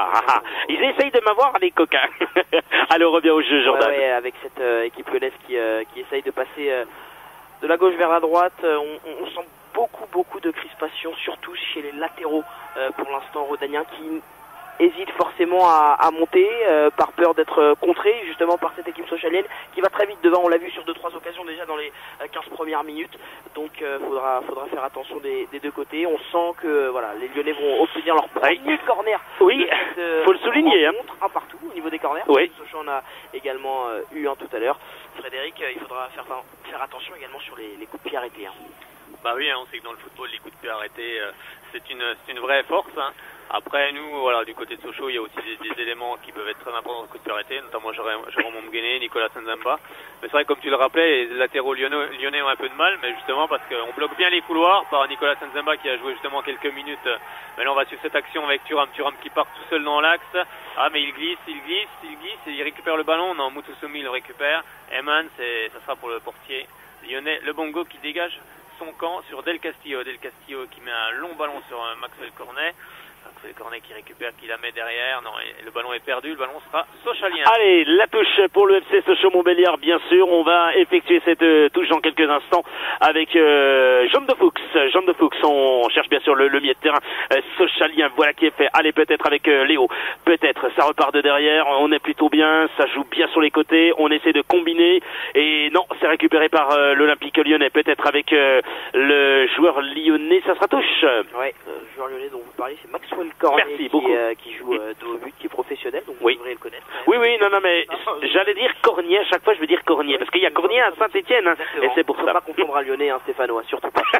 ils essayent de m'avoir les coquins. Allez, on revient au jeu, Jordan. Ouais, avec cette équipe lyonnaise qui essaye de passer de la gauche vers la droite, on sent beaucoup de crispation, surtout chez les latéraux pour l'instant rhodaniens qui hésitent forcément à monter par peur d'être contrés justement par cette équipe sochalienne qui va très vite devant. On l'a vu sur 2-3 occasions déjà dans les 15 premières minutes, donc faudra faire attention des deux côtés. On sent que voilà, les Lyonnais vont obtenir leur premier corner. Oui, faut le souligner. Un partout au niveau des corners. Oui. Sochaux en a également eu un tout à l'heure. Frédéric, il faudra faire attention également sur les coups de pied arrêtés. Bah oui, on sait que dans le football, les coups de pied arrêtés, c'est une vraie force. Après, nous, voilà, du côté de Sochaux, il y a aussi des éléments qui peuvent être très importants dans le coup de pied arrêté, notamment Jérôme Mguéné, Nicolas Nzamba. Mais c'est vrai, comme tu le rappelais, les latéraux lyonnais ont un peu de mal, mais justement parce qu'on bloque bien les couloirs par Nicolas Nzamba qui a joué justement quelques minutes. Mais là, on va suivre cette action avec Thuram qui part tout seul dans l'axe. Ah, mais il glisse, et il récupère le ballon. Non, Moutousoumi le récupère. Eman, ça sera pour le portier lyonnais. Le Bongo qui dégage son camp sur Del Castillo. Del Castillo qui met un long ballon sur Maxwell Cornet. Maxwell Cornet qui récupère, qui la met derrière. Non, le ballon est perdu. Le ballon sera sochalien. Allez, la touche pour le FC Sochaux-Montbéliard, bien sûr. On va effectuer cette touche dans quelques instants avec Jean de Fuchs. Jean de Fuchs, on cherche bien sûr le milieu de terrain sochalien. Voilà qui est fait. Allez, peut-être avec Léo. Peut-être, ça repart de derrière. On est plutôt bien. Ça joue bien sur les côtés. On essaie de combiner. Et non, c'est récupéré par l'Olympique lyonnais. Peut-être avec le joueur lyonnais. Ça sera touche. Ouais, le joueur lyonnais dont vous parlez, c'est Maxwell Cornet qui joue de haut but, qui est professionnel, donc vous devriez le connaître. Oui, non, mais j'allais dire Cornier, à chaque fois je veux dire Cornier, parce qu'il y a Cornier à Saint-Etienne, et c'est pour ça. Il ne faut pas confondre un lyonnais, un stéphanois, surtout pas.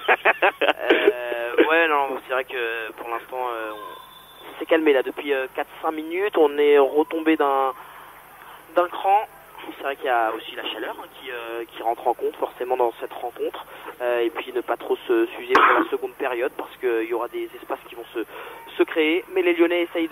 Ouais, non, c'est vrai que pour l'instant, on s'est calmé là, depuis 4-5 minutes, on est retombé d'un cran. C'est vrai qu'il y a aussi la chaleur qui rentre en compte forcément dans cette rencontre, et puis ne pas trop s'user pour la seconde période parce qu'il y aura des espaces qui vont se créer, mais les Lyonnais essayent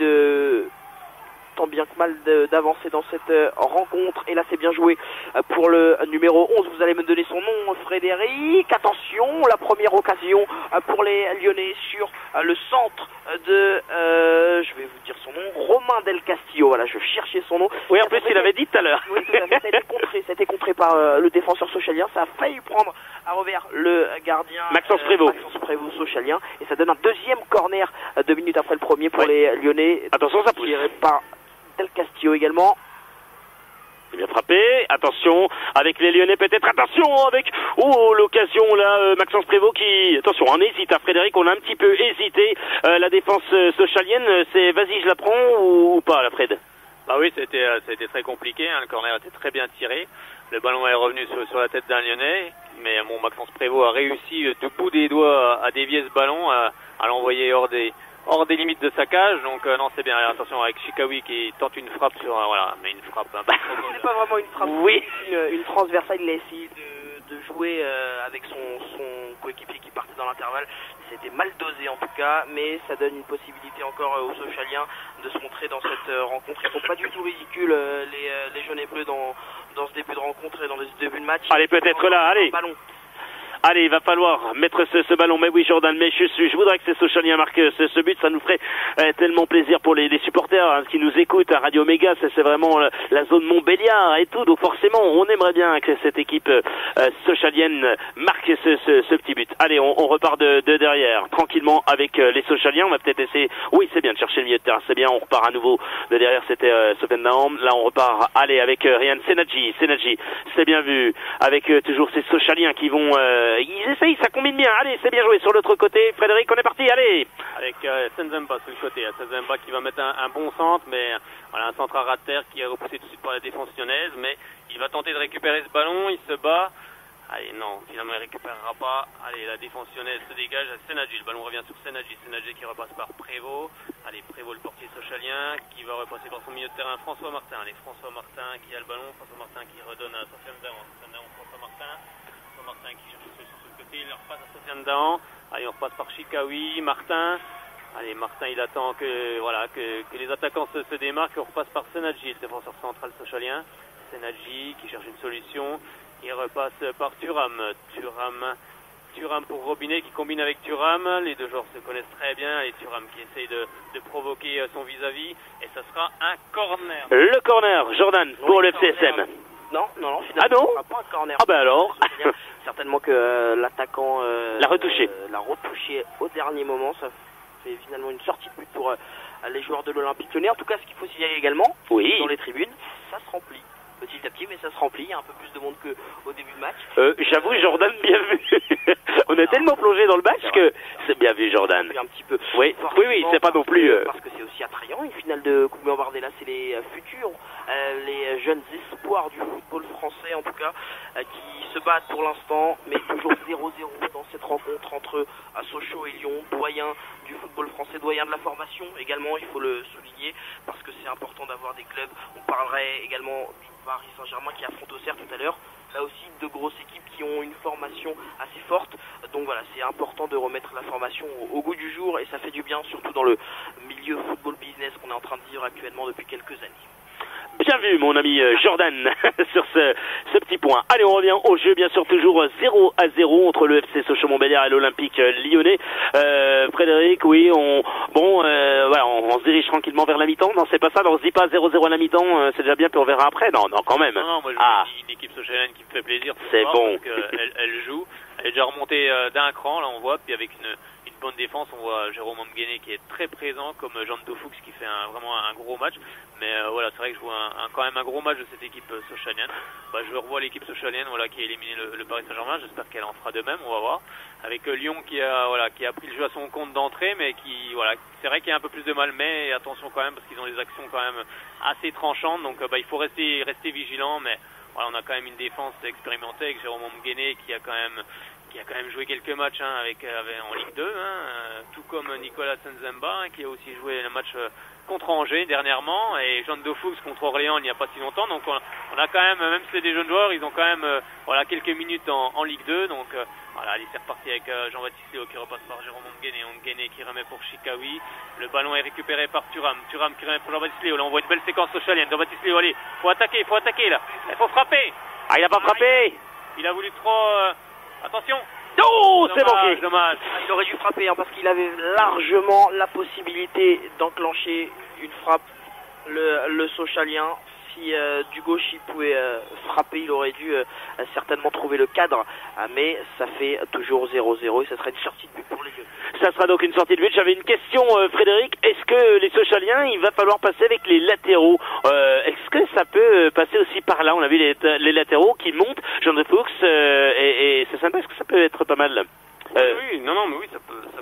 tant bien que mal d'avancer dans cette rencontre, et là c'est bien joué pour le numéro 11. Vous allez me donner son nom, Frédéric. Attention, la première occasion pour les Lyonnais sur le centre de je vais vous dire son nom, Romain Del Castillo. Voilà, je cherchais son nom. Oui, en plus il avait dit tout à l'heure. Oui, tout à fait, ça a été contré par le défenseur sochalien. Ça a failli prendre à revers le gardien Maxence Prévost sochalien, et ça donne un deuxième corner 2 minutes après le premier pour les Lyonnais. Attention, ça pousse. Tiré par Del Castillo également. C'est bien frappé. Attention avec les Lyonnais, peut-être. Attention avec l'occasion là, Maxence Prévost qui. Attention, on hésite à Frédéric, on a un petit peu hésité. La défense sochalienne, c'est vas-y, je la prends ou pas, la Fred? Bah oui, ça a été très compliqué. Le corner était très bien tiré. Le ballon est revenu sur la tête d'un Lyonnais, mais Maxence Prévost a réussi du bout des doigts à dévier ce ballon, à l'envoyer hors des limites de sa cage. Donc non, c'est bien. Attention avec Chikawi qui tente une frappe sur mais une frappe. C'est pas vraiment une frappe. Oui, une transversale. Il a essayé de jouer avec son coéquipier qui partait dans l'intervalle. C'était mal dosé en tout cas, mais ça donne une possibilité encore aux Sochaliens de se montrer dans cette rencontre. Ils sont pas du tout ridicules les jaunes et bleus dans ce début de rencontre et dans ce début de match. Allez, peut-être là, allez. Ballon. Allez, il va falloir mettre ce ballon. Mais oui, Jordan, mais je voudrais que ces Sochaliens marquent ce but. Ça nous ferait tellement plaisir pour les supporters qui nous écoutent à Radio Méga. C'est vraiment la zone Montbéliard et tout. Donc forcément, on aimerait bien que cette équipe sochalienne marque ce petit but. Allez, on repart de derrière, tranquillement avec les Sochaliens. On va peut-être essayer. Oui, c'est bien de chercher le milieu de terrain. C'est bien. On repart à nouveau de derrière. C'était Sofiane Daam. Là, on repart. Allez, avec Ryan Senadji. C'est bien vu. Avec toujours ces Sochaliens qui vont... ils essayent, ça combine bien. Allez, c'est bien joué sur l'autre côté. Frédéric, on est parti, allez. Avec Senzemba sur le côté. Senzemba qui va mettre un bon centre, mais voilà, un centre à ras de terre qui est repoussé tout de suite par la défense lyonnaise. Mais il va tenter de récupérer ce ballon, il se bat. Allez, non, finalement il récupérera pas. Allez, la défense lyonnaise se dégage à Senadji. Le ballon revient sur Senadji qui repasse par Prévost. Allez, Prévost, le portier sochalien, qui va repasser par son milieu de terrain, François Martin. Allez, François Martin qui a le ballon. François Martin qui redonne à Sofiane Daam. François Martin qui cherche sur le côté, il repasse à Sofiane Daam. Allez, on repasse par Chikaoui, Martin. Allez, Martin, il attend que les attaquants se démarquent. On repasse par Senadji, le défenseur central sochalien. Senadji qui cherche une solution. Il repasse par Thuram pour Robinet qui combine avec Thuram. Les deux joueurs se connaissent très bien. Et Thuram qui essaye de provoquer son vis-à-vis. Et ça sera un corner. Le corner, Jordan, pour le FCSM. Non, finalement, ah non, ce sera pas un corner. Ah ben alors. Certainement que l'attaquant l'a retouché au dernier moment. Ça fait finalement une sortie de but pour les joueurs de l'Olympique Lyonnais. En tout cas, ce qu'il faut signaler également, dans les tribunes, ça se remplit. Petit à petit, mais ça se remplit. Il y a un peu plus de monde qu'au début de match. J'avoue, Jordan, bien vu. On est tellement plongé dans le match que c'est bien vu, Jordan. Un petit peu. Oui, c'est pas non plus. Parce que c'est aussi attrayant. Une finale de Coupe Gambardella, c'est les futurs, les jeunes espoirs du football français, en tout cas, qui se battent pour l'instant, mais toujours 0-0 dans cette rencontre entre Sochaux et Lyon, doyen du football français, doyen de la formation également, il faut le souligner, parce que c'est important d'avoir des clubs. On parlerait également du Paris Saint-Germain qui affronte Auxerre tout à l'heure. Là aussi, de grosses équipes qui ont une formation assez forte. Donc voilà, c'est important de remettre la formation au goût du jour et ça fait du bien, surtout dans le milieu football business qu'on est en train de vivre actuellement depuis quelques années. Bien vu, mon ami Jordan, sur ce petit point. Allez, on revient au jeu, bien sûr, toujours 0-0 entre le FC Sochaux-Montbéliard et l'Olympique Lyonnais. Frédéric, oui, on se dirige tranquillement vers la mi-temps. Non, c'est pas ça, on se dit pas 0-0 à la mi-temps, c'est déjà bien, puis on verra après. Non, quand même. Non, moi je dis une équipe sochalienne qui me fait plaisir. C'est bon. Parce elle joue, elle est déjà remontée d'un cran, là on voit, puis avec une bonne défense, on voit Jérôme Amguené qui est très présent, comme Jean de Fuchs qui fait vraiment un gros match. Mais voilà, c'est vrai que je vois quand même un gros match de cette équipe sochalienne. Je revois l'équipe sochalienne qui a éliminé le Paris Saint-Germain. J'espère qu'elle en fera de même, on va voir. Avec Lyon qui a pris le jeu à son compte d'entrée, mais c'est vrai qu'il y a un peu plus de mal. Mais attention quand même, parce qu'ils ont des actions quand même assez tranchantes. Donc il faut rester vigilant. Mais voilà, on a quand même une défense expérimentée avec Jérôme Amguené qui a quand même joué quelques matchs en Ligue 2, tout comme Nicolas Senzemba qui a aussi joué le match contre Angers dernièrement et Jean de Fuchs contre Orléans il n'y a pas si longtemps. Donc on a quand même si c'est des jeunes joueurs, ils ont quand même quelques minutes en Ligue 2. Donc allez, c'est reparti avec Jean-Baptiste Léo qui repasse par Jérôme Amguené qui remet pour Chikaoui. Le ballon est récupéré par Thuram qui remet pour Jean-Baptiste Léo. Là on voit une belle séquence sochalienne. Jean-Baptiste Léo, allez, faut attaquer là. Il faut frapper. Il a pas frappé. Il a voulu trop... Attention. Oh, c'est manqué. Dommage. Il aurait dû frapper parce qu'il avait largement la possibilité d'enclencher une frappe. Le Sochalien, si du gauche il pouvait frapper, il aurait dû certainement trouver le cadre. Mais ça fait toujours 0-0 et ça serait une sortie de but pour les Lyonnais. Ça sera donc une sortie de but. J'avais une question, Frédéric. Est-ce que les Sochaliens, il va falloir passer avec les latéraux? Est-ce que ça peut passer aussi par là? On a vu les latéraux qui montent, Jean de Fuchs, et c'est sympa. Est-ce que ça peut être pas mal? Oui, mais ça peut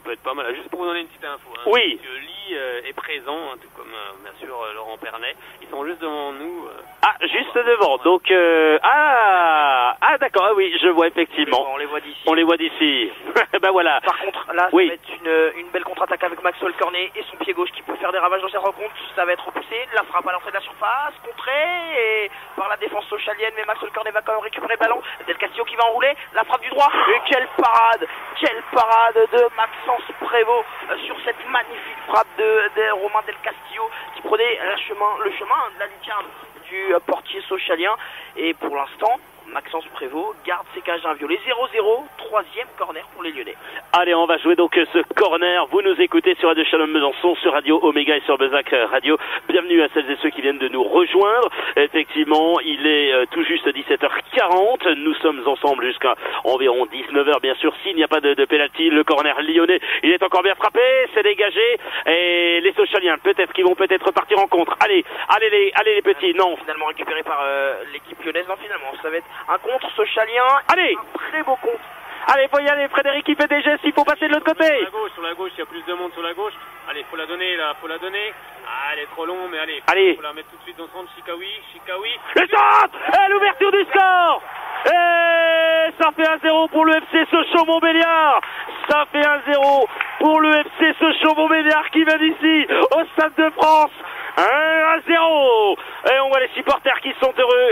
peut être pas mal. Juste pour vous donner une petite info. Hein, Oui. Monsieur Lee est présent, hein, tout comme bien sûr Laurent Pernet. Ils sont juste devant nous. Ah, juste devant. Donc, d'accord. Ah oui, je vois effectivement. On les voit d'ici. On les voit d'ici. Ben voilà. Par contre, là, Oui. ça va être une belle contre-attaque avec Maxwell Cornet et son pied gauche qui peut faire des ravages dans cette rencontre. Ça va être repoussé. La frappe à l'entrée de la surface, contrée et par la défense sochalienne. Mais Maxwell Cornet va quand même récupérer le ballon. Del Castillo qui va enrouler. La frappe du droit. Et quelle parade de Maxence Prévost sur cette magnifique frappe de Romain Del Castillo qui prenait le chemin de la lucarne du portier sochalien. Et pour l'instant, Maxence Prévost garde ses cages inviolées. 0-0, troisième corner pour les Lyonnais. Allez, on va jouer donc ce corner. Vous nous écoutez sur Radio Shalom Besançon, sur Radio Oméga et sur Bezac Radio. Bienvenue à celles et ceux qui viennent de nous rejoindre. Effectivement, il est tout juste 17h40. Nous sommes ensemble jusqu'à environ 19h, bien sûr. S'il n'y a pas de pénalty, le corner lyonnais, il est encore bien frappé, c'est dégagé. Et les Sochaliens, peut-être qu'ils vont peut-être partir en contre. Allez les petits. Non. Finalement récupéré par l'équipe lyonnaise. Non, finalement, ça va être un contre sochalien. Allez. Un très beau contre. Allez, faut y aller. Frédéric, il fait des gestes. Il faut passer de l'autre côté. Sur la gauche, il y a plus de monde sur la gauche. Allez, faut la donner là, faut la donner. Ah, elle est trop longue, mais allez. Faut la mettre tout de suite dans son Chikawi. Le centre et l'ouverture du score. Et ça fait 1-0 pour le FC Sochaux-Montbéliard. Ça fait 1-0 pour le FC Sochaux-Montbéliard qui vient d'ici au Stade de France. 1-0. Et on voit les supporters qui sont heureux.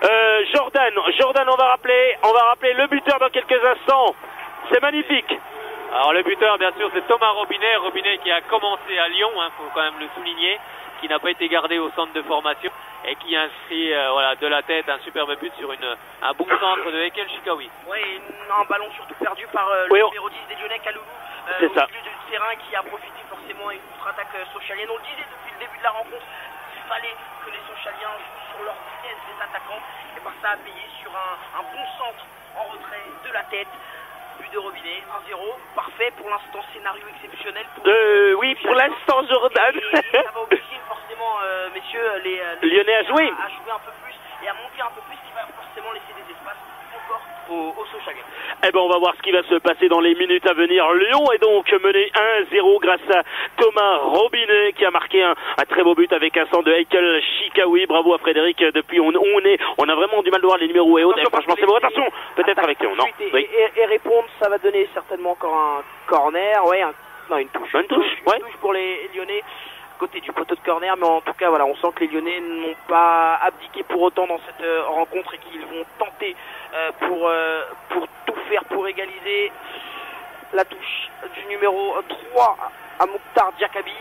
Jordan, on va rappeler le buteur dans quelques instants. C'est magnifique. Alors le buteur, bien sûr, c'est Thomas Robinet qui a commencé à Lyon, faut quand même le souligner, qui n'a pas été gardé au centre de formation et qui inscrit de la tête un superbe but sur un bon centre de Ekel Chikawi. Oui, un ballon surtout perdu par le numéro 10 des Lyonnais, Kaloulou, au milieu du terrain, qui a profité forcément d'une contre-attaque sochalienne. On le disait depuis le début de la rencontre, il fallait que les Sochaliens jouent sur leur vitesse, les attaquants, et par ça a payé sur un bon centre en retrait de la tête. But de Robinet, 1-0, parfait pour l'instant, scénario exceptionnel. Oui, pour l'instant, Jordan. Et ça va obliger forcément, messieurs, les Lyonnais à jouer un peu plus et à monter un peu plus, qui va forcément laisser des espaces encore aux Sochaliens. Eh ben, on va voir ce qui va se passer dans les minutes à venir. Lyon est donc mené 1-0 grâce à Thomas Robinet qui a marqué un très beau but avec un centre de Heikel Chikawi. Bravo à Frédéric. Depuis on a vraiment du mal de voir les numéros et autres. Franchement, c'est bon. Attention, peut-être avec Lyon. Non. Oui. Et répondre, ça va donner certainement encore un corner. Ouais, une touche. Une touche pour les Lyonnais. Côté du poteau de corner, mais en tout cas voilà, on sent que les Lyonnais n'ont pas abdiqué pour autant dans cette rencontre et qu'ils vont tenter pour tout faire pour égaliser. La touche du numéro 3 à Mokhtar Diakabi.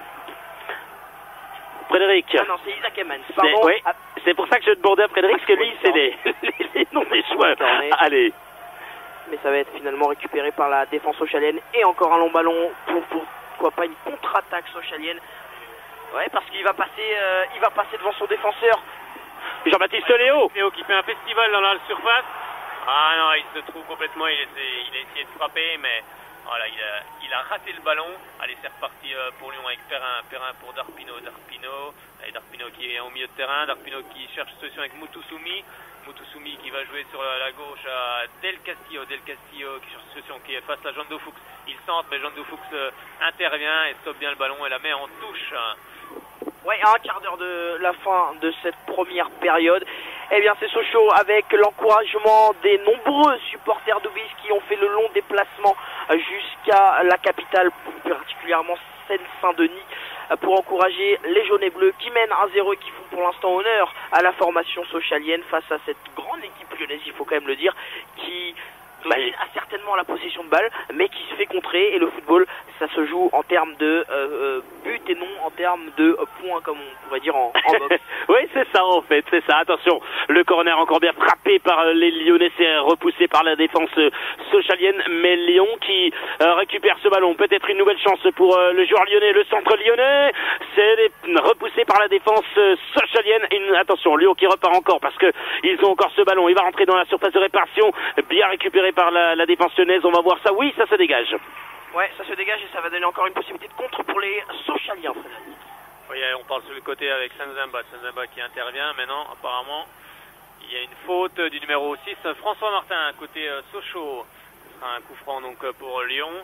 Frédéric. Ah non, c'est Isaac Emmans, pardon. Oui, c'est pour ça que je demandais à Frédéric, parce que lui c'est les noms des joueurs. Allez. Mais ça va être finalement récupéré par la défense sochalienne et encore un long ballon pour pourquoi pas une contre-attaque sochalienne. Ouais, parce qu'il va passer devant son défenseur. Jean-Baptiste Léo qui fait un festival dans la surface. Ah non, il se trouve complètement, il a essayé de frapper, mais voilà, il a raté le ballon. Allez, c'est reparti pour Lyon avec Perrin pour Darpino. Allez, Darpino qui est au milieu de terrain, Darpino qui cherche solution avec Mutusumi qui va jouer sur la gauche à Del Castillo qui cherche solution, qui est face à Jean Fuchs. Il centre, mais Jean Fuchs intervient et stoppe bien le ballon et la met en touche. Ouais, à un quart d'heure de la fin de cette première période. Eh bien, c'est Sochaux avec l'encouragement des nombreux supporters d'Aubis qui ont fait le long déplacement jusqu'à la capitale, particulièrement Seine-Saint-Denis, pour encourager les jaunes et bleus qui mènent 1-0 et qui font pour l'instant honneur à la formation sochalienne face à cette grande équipe lyonnaise, il faut quand même le dire, qui a certainement la possession de balle, mais qui se fait contrer. Et le football, ça se joue en termes de but et non en termes de points, comme on pourrait dire en boxe. Oui, c'est ça en fait, c'est ça. Attention, le corner encore bien frappé par les Lyonnais, c'est repoussé par la défense sochalienne, mais Lyon qui récupère ce ballon. Peut-être une nouvelle chance pour le joueur lyonnais, le centre lyonnais. C'est repoussé par la défense sochalienne. Attention, Lyon qui repart encore parce que ils ont encore ce ballon. Il va rentrer dans la surface de réparation, bien récupéré par la défense lyonnaise. On va voir ça. Oui, ça se dégage. Ouais, ça se dégage et ça va donner encore une possibilité de contre pour les Sochaliens. Oui, on parle sur le côté avec Sanzamba qui intervient. Maintenant, apparemment, il y a une faute du numéro 6, François Martin, côté Sochaux. Ce sera un coup franc donc pour Lyon.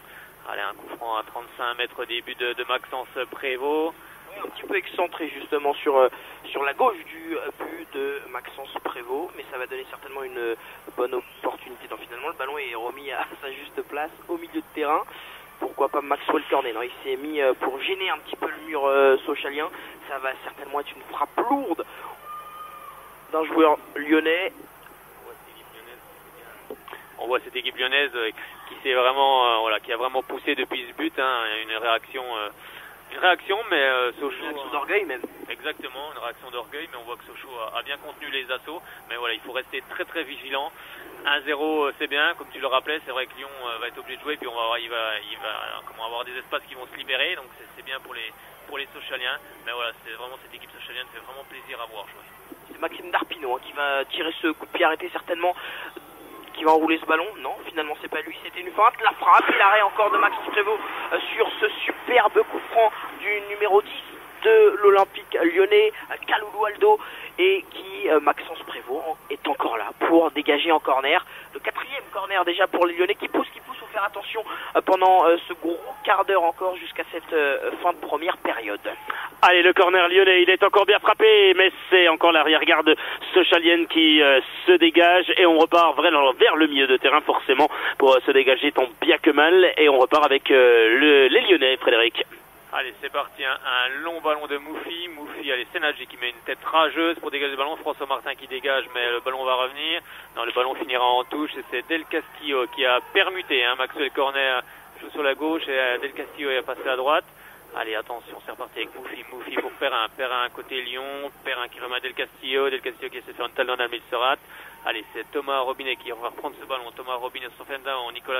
Allez, un coup franc à 35 mètres des buts de Maxence Prévost. Un petit peu excentré justement sur la gauche du but de Maxence Prévost, mais ça va donner certainement une bonne opportunité. Donc finalement le ballon est remis à sa juste place au milieu de terrain. Pourquoi pas Maxwell Cornet? Non, il s'est mis pour gêner un petit peu le mur sochalien. Ça va certainement être une frappe lourde d'un joueur lyonnais. On voit cette équipe lyonnaise qui s'est vraiment, qui a vraiment poussé depuis ce but, hein, une réaction, mais Sochaux. Une réaction d'orgueil même. Exactement, une réaction d'orgueil, mais on voit que Sochaux a bien contenu les assauts. Mais voilà, il faut rester très très vigilant. 1-0, c'est bien, comme tu le rappelais, c'est vrai que Lyon va être obligé de jouer, puis il va avoir des espaces qui vont se libérer, donc c'est bien pour les Sochaliens. Mais voilà, c'est vraiment cette équipe sochalienne fait vraiment plaisir à voir jouer. C'est Maxime Darpino qui va tirer ce coup de pied arrêté certainement, qui va enrouler ce ballon. Non, finalement c'est pas lui, c'était une feinte. La frappe et l'arrêt encore de Maxime Prévost sur ce superbe coup franc du numéro 10 de l'Olympique lyonnais, Kaloulou Aldo, et qui, Maxence Prévost, est encore là pour dégager en corner. Le 4e corner déjà pour les Lyonnais qui pousse, faut faire attention pendant ce gros quart d'heure encore jusqu'à cette fin de première période. Allez, le corner lyonnais, il est encore bien frappé, mais c'est encore l'arrière-garde sochalienne qui se dégage, et on repart vraiment vers le milieu de terrain forcément pour se dégager tant bien que mal, et on repart avec les Lyonnais, Frédéric. Allez, c'est parti, un long ballon de Moufi. Allez, c'est Nadji qui met une tête rageuse pour dégager le ballon. François Martin qui dégage, mais le ballon va revenir. Non, le ballon finira en touche, et c'est Del Castillo qui a permuté. Maxwell Cornet joue sur la gauche, et Del Castillo est passé à droite. Allez, attention, c'est reparti avec Moufi pour Perrin côté Lyon. Perrin qui remet Del Castillo qui essaie de faire une talonnade à Milserat. Allez, c'est Thomas Robinet qui va reprendre ce ballon. Thomas Robinet sur Fendao, Nicolas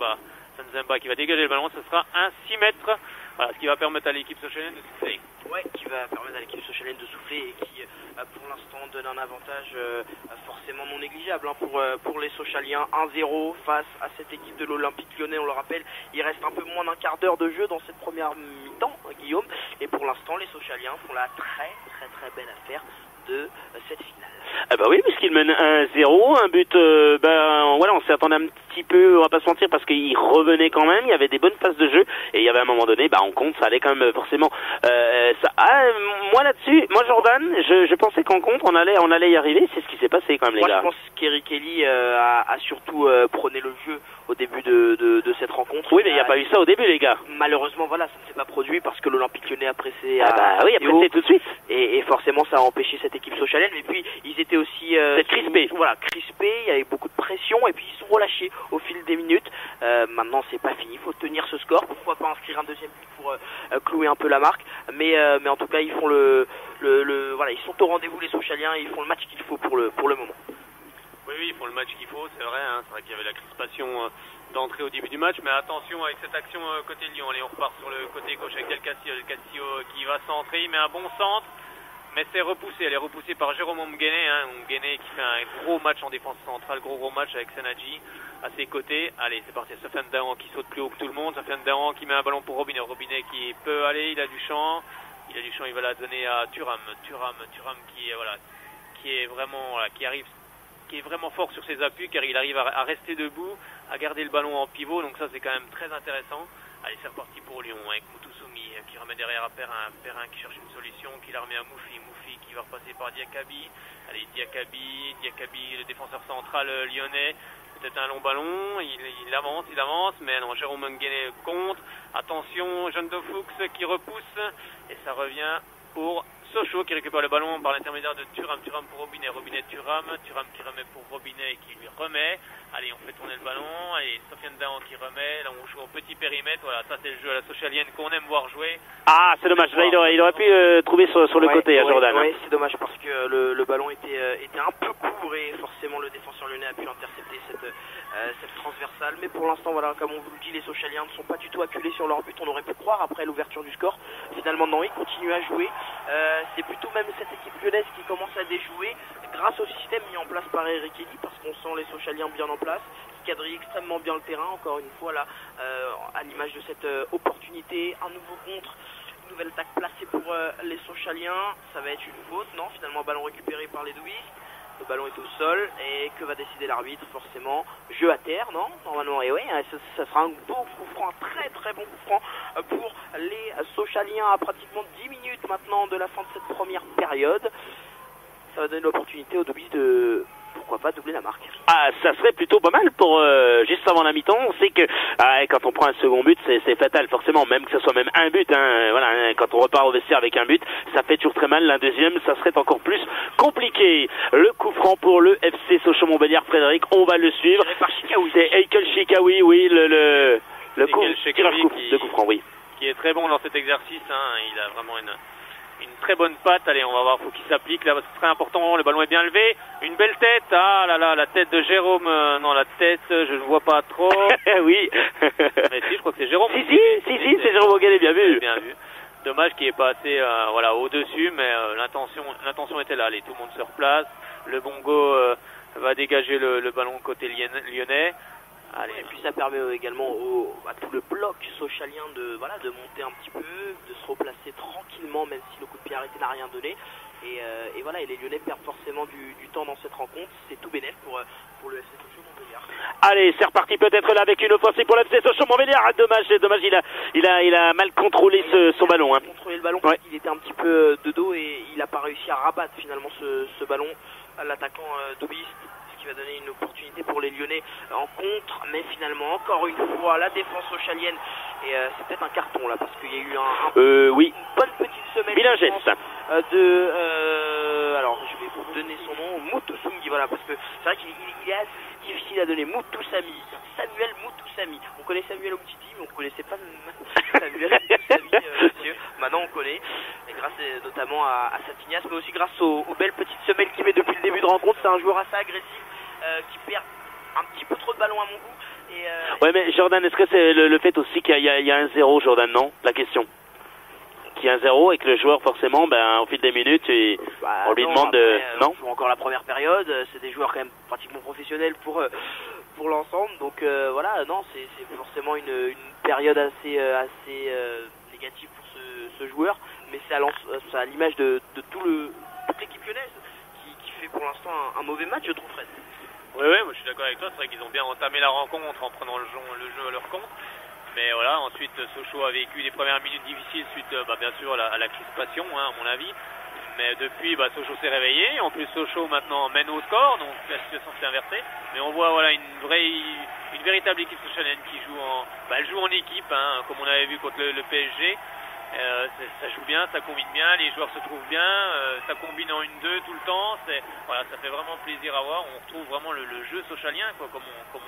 Senzemba qui va dégager le ballon. Ce sera un 6 mètres. Voilà, ce qui va permettre à l'équipe sochalienne de souffler. Ouais, qui va permettre à l'équipe sochalienne de souffler, et qui, pour l'instant, donne un avantage forcément non négligeable pour les Sochaliens. 1-0 face à cette équipe de l'Olympique lyonnais, on le rappelle. Il reste un peu moins d'un quart d'heure de jeu dans cette première mi-temps, Guillaume. Et pour l'instant, les Sochaliens font la très très très belle affaire de cette finale. Ah bah oui, puisqu'il mène 1-0, un but, voilà, on s'y attendait un petit peu, on va pas se mentir, parce qu'il revenait quand même, il y avait des bonnes phases de jeu, et il y avait un moment donné, on compte, ça allait quand même forcément, moi là-dessus, Jordan, je pensais qu'en compte, on allait y arriver, c'est ce qui s'est passé quand même, les gars. Moi je pense qu'Eric Kelly a surtout prôné le jeu au début de cette rencontre. Oui, mais il n'y a pas eu ça au début, les gars. Malheureusement, voilà, ça ne s'est pas produit parce que l'Olympique lyonnais a pressé. Oui, a pressé tout de suite. Et forcément, ça a empêché cette équipe sochalienne. Mais puis, ils étaient aussi crispés. Voilà, crispés. Il y avait beaucoup de pression et puis ils sont relâchés au fil des minutes. Maintenant, c'est pas fini. Il faut tenir ce score. Pourquoi pas inscrire un deuxième but pour clouer un peu la marque. Mais en tout cas, ils font voilà, ils sont au rendez-vous, les Sochaliens, et ils font le match qu'il faut pour le moment. Oui, ils font le match qu'il faut, c'est vrai. C'est vrai qu'il y avait la crispation d'entrée au début du match, mais attention avec cette action côté Lyon. Allez, on repart sur le côté gauche avec Del Castillo qui va centrer, il met un bon centre, mais c'est repoussé. Elle est repoussée par Jérôme Mguéné, Mguéné qui fait un gros match en défense centrale, gros match avec Senadji à ses côtés. Allez, c'est parti, Sofiane Dahan qui saute plus haut que tout le monde, Sofiane Dahan qui met un ballon pour Robinet qui peut aller, il a du champ, il va la donner à Thuram qui est vraiment, qui est vraiment fort sur ses appuis, car il arrive à rester debout, à garder le ballon en pivot, donc ça c'est quand même très intéressant. Allez, c'est reparti pour Lyon avec Moutousoumi qui remet derrière à Perrin qui cherche une solution, qui la remet à Moufi qui va repasser par Diakabi. Allez, Diakabi, le défenseur central lyonnais, peut-être un long ballon, il avance, mais non, Jérôme Mguéné contre. Attention, Jeanne de Fuchs qui repousse, et ça revient pour Sochaux qui récupère le ballon par l'intermédiaire de Thuram pour Robinet, Thuram qui remet pour Robinet et qui lui remet. Allez, on fait tourner le ballon, allez, Sofiane Dahan qui remet, là on joue au petit périmètre, voilà, ça c'est le jeu à la sochalienne qu'on aime voir jouer. Ah, c'est dommage, là il aurait pu trouver sur le côté, Jordan. Oui, c'est dommage parce que le ballon était un peu court, et forcément le défenseur lyonnais a pu intercepter cette transversale. Mais pour l'instant, voilà, comme on vous le dit, les Sochaliens ne sont pas du tout acculés sur leur but. On aurait pu croire après l'ouverture du score. Finalement, non, ils continuent à jouer. C'est plutôt même cette équipe lyonnaise qui commence à déjouer grâce au système mis en place par Eric Kelly, parce qu'on sent les Sochaliens bien en place, qui quadrillent extrêmement bien le terrain, encore une fois là, à l'image de cette opportunité, un nouveau contre, une nouvelle attaque placée pour les Sochaliens. Ça va être une faute, non, finalement ballon récupéré par les Douistes. le ballon est au sol, et que va décider l'arbitre? Forcément, jeu à terre, non? Normalement, et oui, ça sera un beau coup franc, un très très bon coup franc pour les Sochaliens à pratiquement 10 minutes maintenant de la fin de cette première période. Ça va donner l'opportunité aux Dobis de, pourquoi pas, doubler la marque. Ah, ça serait plutôt pas mal pour juste avant la mi-temps. On sait que quand on prend un second but, c'est fatal forcément, même que ce soit même un but. Voilà, quand on repart au vestiaire avec un but, ça fait toujours très mal. Un deuxième, ça serait encore plus compliqué. Le coup franc pour le FC Sochaux-Montbéliard, Frédéric, on va le suivre. C'est Eikel Chikawi, oui, le coup, de coup franc, oui. Qui est très bon dans cet exercice. Il a vraiment une très bonne patte. Allez, on va voir, faut qu'il s'applique là, c'est très important. Le ballon est bien levé, une belle tête. Ah là là, la tête de Jérôme. Non, la tête, je ne vois pas trop. Oui. Mais si, je crois que c'est Jérôme. Si, c'est Jérôme Auguelet, bien vu. Bien vu. Dommage qu'il est pas assez voilà, au-dessus, mais l'intention était là. Allez, tout le monde se replace. Le Bongo va dégager le ballon côté lyonnais. Allez. Et puis ça permet également à tout le bloc sochalien de monter un petit peu, de se replacer tranquillement, même si le coup de pied arrêté n'a rien donné. Et voilà, et les Lyonnais perdent forcément du temps dans cette rencontre. C'est tout bénef pour le FC Sochaux-Montbéliard. Allez, c'est reparti peut-être là avec une offensive pour le FC Sochaux-Montbéliard. Dommage, il a mal contrôlé son ballon. Il a contrôlé le ballon parce qu'il était un petit peu de dos et il n'a pas réussi à rabattre finalement ce ballon à l'attaquant Dobiste. Qui va donner une opportunité pour les Lyonnais en contre, mais finalement encore une fois la défense sochalienne et c'est peut-être un carton là parce qu'il y a eu une bonne petite semaine alors je vais vous donner son nom, Moutoussami, voilà, parce que c'est vrai qu'il est assez difficile à donner. Moutoussami, Samuel Moutoussami. On connaît Samuel Omtiti, mais on connaissait pas Samuel Moutoussami, monsieur. Maintenant on connaît, et grâce notamment à Satignas, mais aussi grâce aux belles petites semelles qu'il met depuis le début de rencontre. C'est un joueur assez agressif qui perd un petit peu trop de ballons à mon goût. Ouais, mais Jordan, est-ce que c'est le fait aussi qu'il y a un 0, Jordan, non? La question. Qu'il y a un 0 et que le joueur, forcément, au fil des minutes, on lui demande de... Non, on joue encore la première période, c'est des joueurs quand même pratiquement professionnels pour l'ensemble, donc voilà, non, c'est forcément une période assez négative pour ce joueur, mais c'est à l'image de toute l'équipe lyonnaise qui fait pour l'instant un mauvais match, je trouve, Fred. Oui, moi je suis d'accord avec toi, c'est vrai qu'ils ont bien entamé la rencontre en prenant le jeu à leur compte. Mais voilà, ensuite Sochaux a vécu les premières minutes difficiles suite bien sûr à la crispation, à mon avis. Mais depuis, Sochaux s'est réveillé. En plus, Sochaux maintenant mène au score, donc la situation s'est inversée. Mais on voit une véritable équipe sochalienne qui joue elle joue en équipe, comme on avait vu contre le PSG. Ça joue bien, ça combine bien, les joueurs se trouvent bien, ça combine en 1-2 tout le temps. Ça fait vraiment plaisir à voir. On retrouve vraiment le jeu sochalien, comme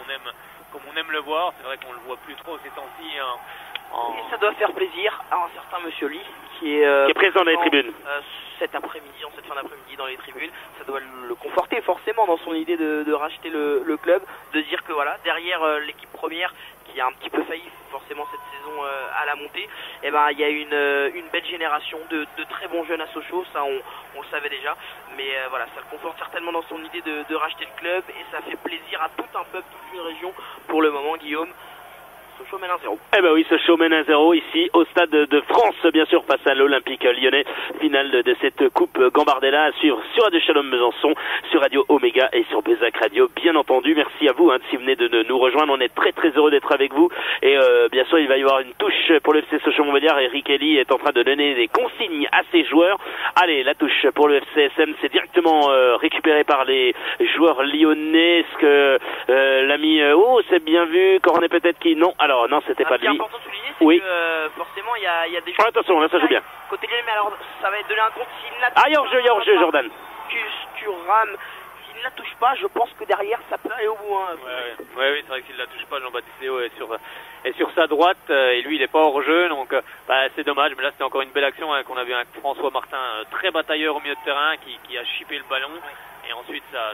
on aime le voir. C'est vrai qu'on le voit plus trop ces temps-ci. Et ça doit faire plaisir à un certain Monsieur Lee qui est présent dans les tribunes. Cet après-midi, en cette fin d'après-midi dans les tribunes. Ça doit le conforter forcément dans son idée de racheter le club, de dire que voilà, derrière l'équipe première qui a un petit peu failli forcément cette saison à la montée, il y a une belle génération de très bons jeunes à Sochaux, ça on le savait déjà, mais voilà, ça le conforte certainement dans son idée de racheter le club et ça fait plaisir à tout un peuple, toute une région pour le moment, Guillaume. Sochaux mène 1-0. Eh ben oui, Sochaux mène 1-0 ici au Stade de France, bien sûr, face à l'Olympique lyonnais. Finale de cette coupe Gambardella à suivre sur Radio Shalom Besançon, sur Radio Omega et sur Bézac Radio, bien entendu. Merci à vous si vous venez de nous rejoindre. On est très très heureux d'être avec vous. Et bien sûr, il va y avoir une touche pour le FC Sochaux-Montbéliard et Rick Kelly est en train de donner des consignes à ses joueurs. Allez, la touche pour le FCSM, c'est directement récupéré par les joueurs lyonnais. Est-ce que l'ami... c'est bien vu. Cornet peut-être qui... Non, alors non, c'était pas lui. Ce qui est important de souligner, c'est que forcément, il y a des joueurs... attention, là, ça joue bien. Côté lyonnais, mais alors, ça va être donné un compte s'il n'a... il y a hors-jeu, Jordan. Thuram, s'il ne la touche pas, je pense que derrière, ça peut aller au bout. Oui, c'est vrai que s'il ne la touche pas, Jean-Baptiste Léo est sur sa droite, et lui, il n'est pas hors-jeu, donc c'est dommage. Mais là, c'était encore une belle action qu'on a vu avec François Martin, très batailleur au milieu de terrain, qui a chippé le ballon. Et ensuite, ça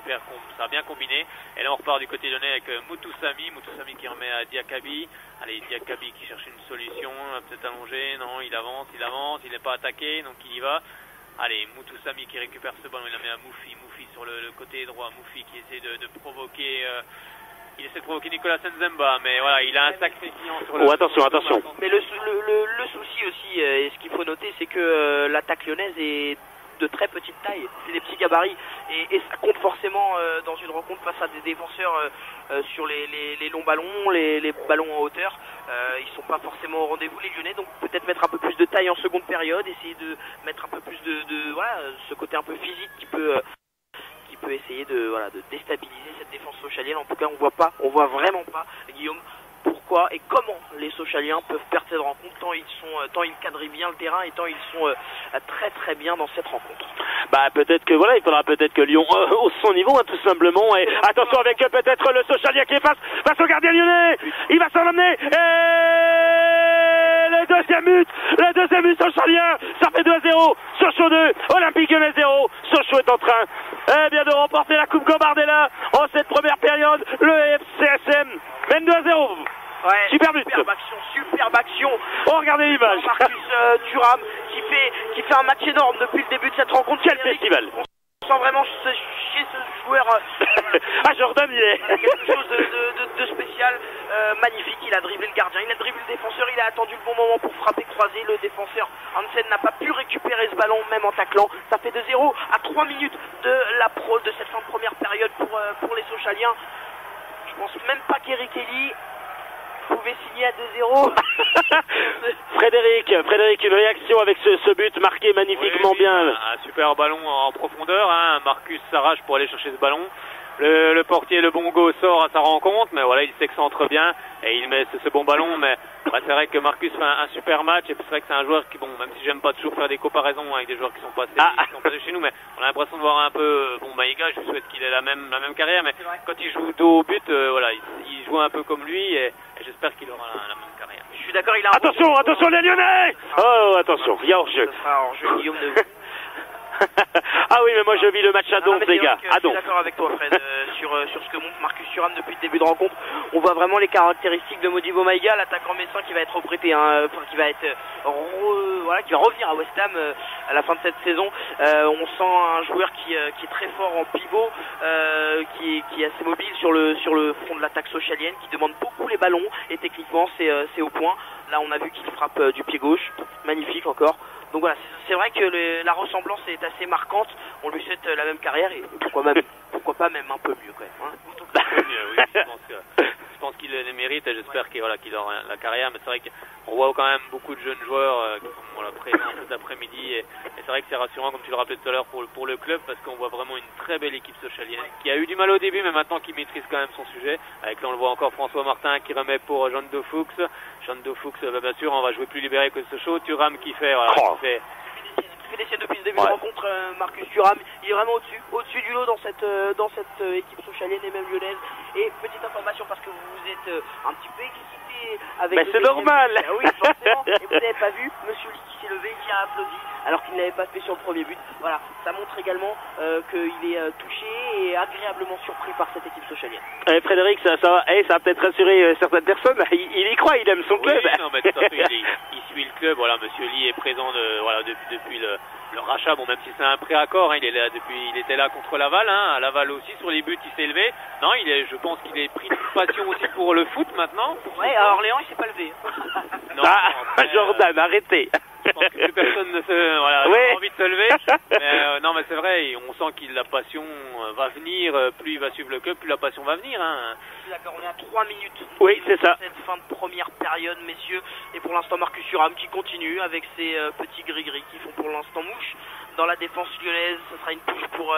a bien combiné. Et là, on repart du côté lyonnais avec Moutoussami qui remet à Diakabi. Allez, Diakabi qui cherche une solution, peut-être allongé. Non, il avance, il n'est pas attaqué, donc il y va. Allez, Moutoussami qui récupère ce ballon, il la met à Moufi sur le côté droit. Moufi qui essaie de provoquer... il essaie de provoquer Nicolas Nzemba, mais voilà, il a un sacré client sur le... attention. Mais le souci aussi, et ce qu'il faut noter, c'est que l'attaque lyonnaise est de très petite taille, c'est des petits gabarits, et ça compte forcément dans une rencontre face à des défenseurs sur les longs ballons, les ballons en hauteur. Ils sont pas forcément au rendez-vous les Lyonnais, donc peut-être mettre un peu plus de taille en seconde période, essayer de mettre un peu plus de voilà, ce côté un peu physique qui peut essayer de déstabiliser cette défense sochalienne. En tout cas, on voit vraiment pas, Guillaume, pourquoi et comment les Sochaliens peuvent perdre cette rencontre, tant ils quadrillent bien le terrain et tant ils sont très très bien dans cette rencontre. Bah peut-être que voilà, il faudra peut-être que Lyon hausse son niveau, hein, tout simplement. Et attention avec peut-être le Sochalien qui est face au gardien lyonnais. Il va s'en emmener. Et le deuxième but Sochalien. Ça fait 2-0. Sochaux 2, Olympique Lyonnais 0. Sochaux est en train de remporter la Coupe Gambardella en cette première période. Le FCSM mène 2-0. Ouais, superbe action. Oh, regardez l'image. Marcus Thuram qui fait un match énorme depuis le début de cette rencontre. Quel festival. On sent vraiment chez ce joueur Jordan, il est quelque chose de spécial, magnifique. Il a dribblé le gardien, il a dribblé le défenseur, il a attendu le bon moment pour frapper croisé. Le défenseur Hansen n'a pas pu récupérer ce ballon même en taclant. Ça fait 2-0 à 3 minutes de cette fin de première période pour les Sochaliens. Je pense même pas qu'Eric Elie pouvait signer à 2-0. Frédéric, une réaction avec ce but marqué magnifiquement bien. Un super ballon en profondeur, hein. Marcus s'arrache pour aller chercher ce ballon. Le portier, le Bongo, sort à sa rencontre, mais voilà, il s'excentre bien et il met ce bon ballon. Mais c'est vrai que Marcus fait un super match, et puis c'est vrai que c'est un joueur qui, bon, même si j'aime pas toujours faire des comparaisons avec des joueurs qui sont passés chez nous, mais on a l'impression de voir un peu, bon, Maïga, je lui souhaite qu'il ait la même carrière, mais quand il joue dos au but, voilà, il joue un peu comme lui, et j'espère qu'il aura la même carrière. Je suis d'accord, il a Attention les Lyonnais. Oh, attention, il y a hors-jeu. Ce sera hors-jeu, Guillaume de Ah oui, mais moi je vis le match à Donf, les gars. Je suis d'accord avec toi, Fred, sur ce que montre Marcus Thuram depuis le début de rencontre. On voit vraiment les caractéristiques de Modibo Maïga, l'attaquant messin qui va être reprêté, hein, qui va être qui va revenir à West Ham à la fin de cette saison. On sent un joueur qui est très fort en pivot, qui est assez mobile sur le front de l'attaque sochalienne, qui demande beaucoup les ballons, et techniquement c'est au point. Là, on a vu qu'il frappe du pied gauche, magnifique encore. Donc voilà, c'est vrai que la ressemblance est assez marquante. On lui souhaite la même carrière, et pourquoi pas même un peu mieux quand même. Hein. Oui, je pense qu'il les mérite, et j'espère qu'il aura la carrière. Mais c'est vrai qu'on voit quand même beaucoup de jeunes joueurs qui sont présents cet après-midi, et c'est vrai que c'est rassurant, comme tu le rappelais tout à l'heure, pour le club, parce qu'on voit vraiment une très belle équipe sochalienne qui a eu du mal au début, mais maintenant qui maîtrise quand même son sujet. Avec là, on le voit encore, François Martin qui remet pour Jean de Fuchs. Jean de Fuchs, bien sûr, on va jouer plus libéré que Sochaux. Thuram qui fait Il fait des siennes depuis le début de rencontre, Marcus Thuram. Il est vraiment au-dessus du lot dans cette équipe sochalienne et même lyonnaise. Et petite information, parce que vous êtes un petit peu excité avec... Mais c'est normal. Oui, forcément. Et vous n'avez pas vu Monsieur Lee qui s'est levé, qui a applaudi, alors qu'il n'avait pas fait sur le premier but. Voilà, ça montre également qu'il est touché et agréablement surpris par cette équipe sochalienne. Frédéric, ça va peut-être rassurer certaines personnes. Il y il aime son club. Oui, non, mais tout à fait, il suit le club. Voilà, Monsieur Lee est présent depuis le rachat. Bon, même si c'est un pré-accord, hein, il était là contre Laval. Hein, à Laval aussi, sur les buts, il s'est levé. Non, je pense qu'il est pris de passion aussi pour le foot maintenant. Ouais, à Orléans, il s'est pas levé. Non, Jordan, arrêtez. Je pense que plus personne n'a envie de se lever. Mais, non, mais c'est vrai, on sent que la passion va venir. Plus il va suivre le club, plus la passion va venir. Hein. Je suis d'accord, on est à 3 minutes. Oui, c'est ça. Cette fin de première période, messieurs. Et pour l'instant, Marcus Thuram qui continue avec ses petits gris-gris qui font pour l'instant mouche dans la défense lyonnaise. Ce sera une touche pour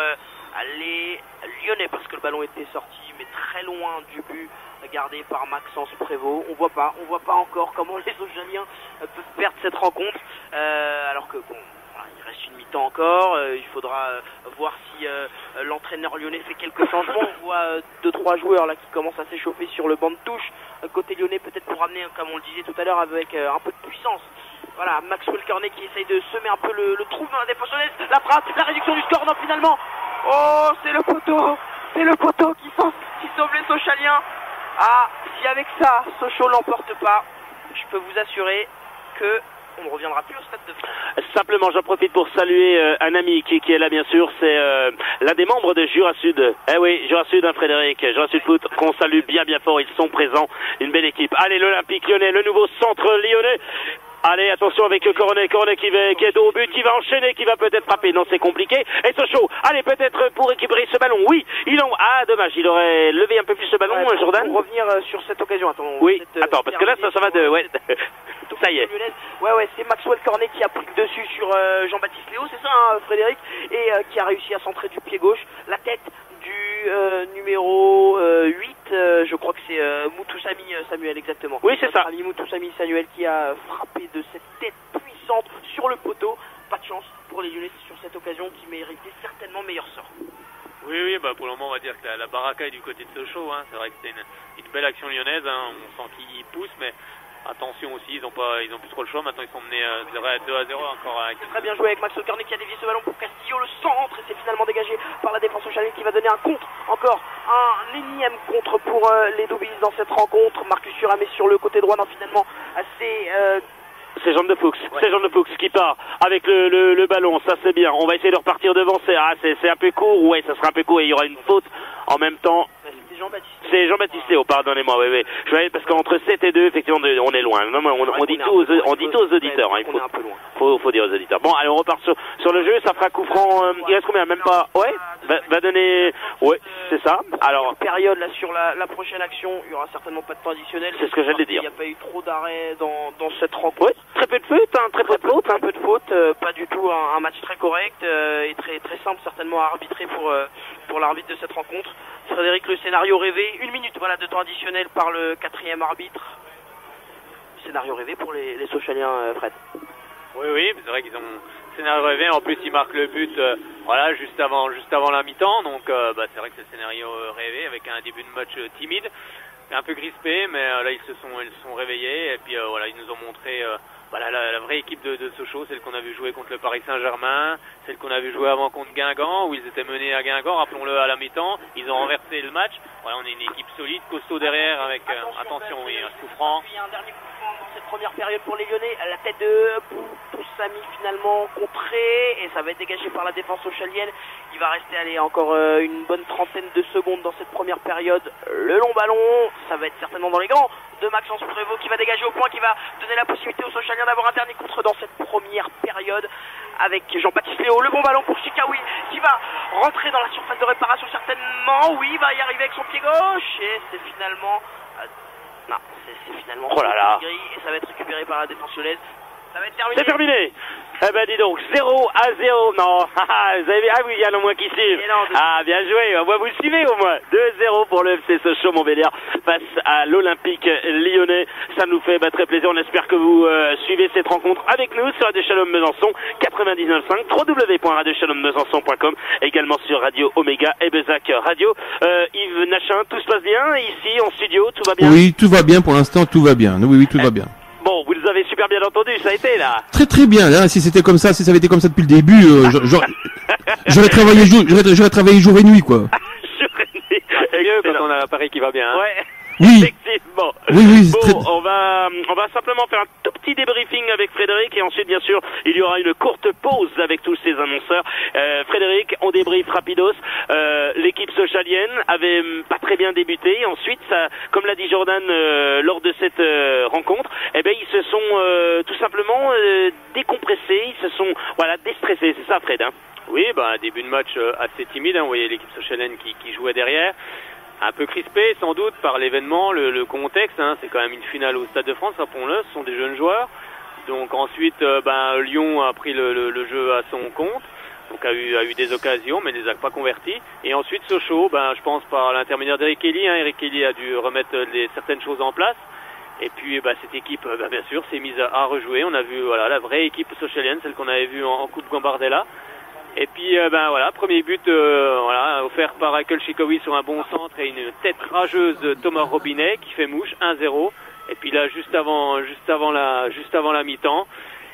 les Lyonnais, parce que le ballon était sorti, mais très loin du but, gardé par Maxence Prévost. On voit pas encore comment les Sochaliens peuvent perdre cette rencontre, alors que bon, voilà, il reste une mi-temps encore. Il faudra voir si l'entraîneur lyonnais fait quelques changements. On voit 2-3 joueurs là qui commencent à s'échauffer sur le banc de touche. Côté lyonnais, peut-être pour ramener, comme on le disait tout à l'heure, avec un peu de puissance. Voilà, Maxwell Cornet qui essaye de semer un peu le trou dans la défense lyonnaise. La frappe, la réduction du score, non, finalement. Oh, c'est le poteau qui sauve les Sochaliens. Ah, si avec ça, Sochaux l'emporte pas, je peux vous assurer que on ne reviendra plus au Stade de France. Simplement, j'en profite pour saluer un ami qui est là, bien sûr. C'est l'un des membres de Jura Sud. Eh oui, Jura Sud, hein, Frédéric. Jura Sud Foot, qu'on salue bien fort. Ils sont présents. Une belle équipe. Allez, l'Olympique Lyonnais, le nouveau centre lyonnais. Allez, attention avec Coronet qui est au but, qui va enchaîner, qui va peut-être frapper. Non, c'est compliqué. Et Sochaux, allez, peut-être pour récupérer ce ballon. Oui, ah, dommage, il aurait levé un peu plus ce ballon, Jordan. Pour revenir sur cette occasion, oui, attends, parce que là, ça va de... Ouais. Ça y est. Ouais, c'est Maxwell Cornet qui a pris le dessus sur Jean-Baptiste Léo, c'est ça, hein, Frédéric, et qui a réussi à centrer du pied gauche. La tête du numéro 8, je crois que c'est Moutoussamy Samuel, exactement. Oui, c'est ça. Ami Moutoussamy Samuel qui a frappé de cette tête puissante sur le poteau. Pas de chance pour les Lyonnais sur cette occasion qui méritait certainement meilleur sort. Oui, bah pour le moment on va dire que la baraka est du côté de Sochaux, hein. C'est vrai que c'était une belle action lyonnaise, hein. On sent qu'ils poussent, mais attention aussi, ils ont plus trop le choix. Maintenant ils sont menés 2-0 encore. C'est très bien joué avec Max Cornet qui a dévié ce ballon pour Castillo, le centre, et c'est finalement dégagé par la défense auchalienne qui va donner un contre, encore un énième contre pour les Doubies dans cette rencontre. Marcus Thuram est sur le côté droit, non finalement assez... C'est Jean de Fuchs, ouais. C'est Jean de Fuchs qui part avec le ballon, ça c'est bien. On va essayer de repartir devant, c'est un peu court, ouais, ça sera un peu court et il y aura une faute en même temps. C'est Jean-Baptiste Léo, pardonnez-moi, oui. Je vais parce qu'entre 7 et 2, effectivement, on est loin. Non, on dit tout aux auditeurs, hein. Faut dire aux auditeurs. Bon, allez, on repart sur le jeu, ça fera coup franc, il reste combien? Même pas, ouais, va donner, ouais, c'est ça. Alors, période, là, sur la prochaine action, il y aura certainement pas de temps additionnel. C'est ce que j'allais dire. Il n'y a pas eu trop d'arrêts dans cette rencontre. Ouais, très peu de fautes, hein, très peu de fautes, un peu de fautes, pas du tout un match très correct, et très, très simple, certainement, à arbitrer pour l'arbitre de cette rencontre. Frédéric, le scénario rêvé, 1 minute de temps additionnel par le 4e arbitre. Scénario rêvé pour les Sochaliens, Fred. Oui, c'est vrai qu'ils ont scénario rêvé. En plus, ils marquent le but, juste avant la mi-temps. Donc, c'est vrai que c'est le scénario rêvé avec un début de match timide, un peu crispé, mais là ils se sont réveillés et puis ils nous ont montré. La vraie équipe de Sochaux, celle qu'on a vu jouer contre le Paris Saint-Germain, celle qu'on a vu jouer avant contre Guingamp, où ils étaient menés à Guingamp, rappelons-le, à la mi-temps. Ils ont renversé le match. Voilà, on est une équipe solide, costaud derrière, avec attention, un coup franc. Puis un dernier coup franc dans cette première période pour les Lyonnais. La tête de Poussamy finalement contrée, et ça va être dégagé par la défense auchalienne. Il va rester encore une bonne trentaine de secondes dans cette première période. Le long ballon, ça va être certainement dans les gants de Maxence Prévost qui va dégager au point, qui va donner la possibilité aux Sochaliens d'avoir un dernier contre dans cette première période avec Jean-Baptiste Léo. Le bon ballon pour Chikaoui qui va rentrer dans la surface de réparation certainement. Oui, il va y arriver avec son pied gauche et c'est finalement... c'est finalement... Oh là là. Et ça va être récupéré par la défense lyonnaise. Ça va être terminé. C'est terminé. Eh ben dis donc, 0-0. Non, vous avez vu, oui, il y en a moins qui suivent. Bien joué, moi vous suivez au moins. 2-0 pour le FC Sochaux Montbéliard face à l'Olympique Lyonnais. Ça nous fait très plaisir, on espère que vous suivez cette rencontre avec nous sur Radio Shalom Besançon 99.5, www.radioshalombesançon.com, également sur Radio Oméga et Bezac Radio. Yves Nachin, tout se passe bien ici en studio, tout va bien? Oui, tout va bien pour l'instant, tout va bien. Oui, tout va bien. Bon, vous nous avez super bien entendu, ça a été là. Très très bien. Là, si c'était comme ça, si ça avait été comme ça depuis le début, j'aurais travaillé jour et nuit, quoi. Jour et nuit. C'est mieux quand on a l'appareil qui va bien. Hein. Ouais. Oui. Effectivement. Oui. Bon, on va simplement faire un tout petit débriefing avec Frédéric et ensuite, bien sûr, il y aura une courte pause avec tous ces annonceurs. Frédéric, on débrief rapidos. L'équipe sochalienne avait pas très bien débuté. Ensuite, ça, comme l'a dit Jordan lors de cette rencontre, ils se sont tout simplement décompressés, ils se sont déstressés. C'est ça, Fred, hein? Oui, début de match assez timide. Hein. Vous voyez l'équipe sochalienne qui jouait derrière. Un peu crispé sans doute par l'événement, le contexte, hein, c'est quand même une finale au Stade de France, rappelons-le, ce sont des jeunes joueurs. Donc ensuite, Lyon a pris le jeu à son compte, donc a eu des occasions, mais ne les a pas converties. Et ensuite Sochaux, je pense par l'intermédiaire d'Eric Kelly, Eric Kelly a dû remettre certaines choses en place. Et puis cette équipe, bien sûr, s'est mise à rejouer. On a vu la vraie équipe sochalienne, celle qu'on avait vue en Coupe Gambardella. Et puis premier but offert par Michael Chikaoui sur un bon centre et une tête rageuse de Thomas Robinet qui fait mouche, 1-0. Et puis là juste avant la mi-temps,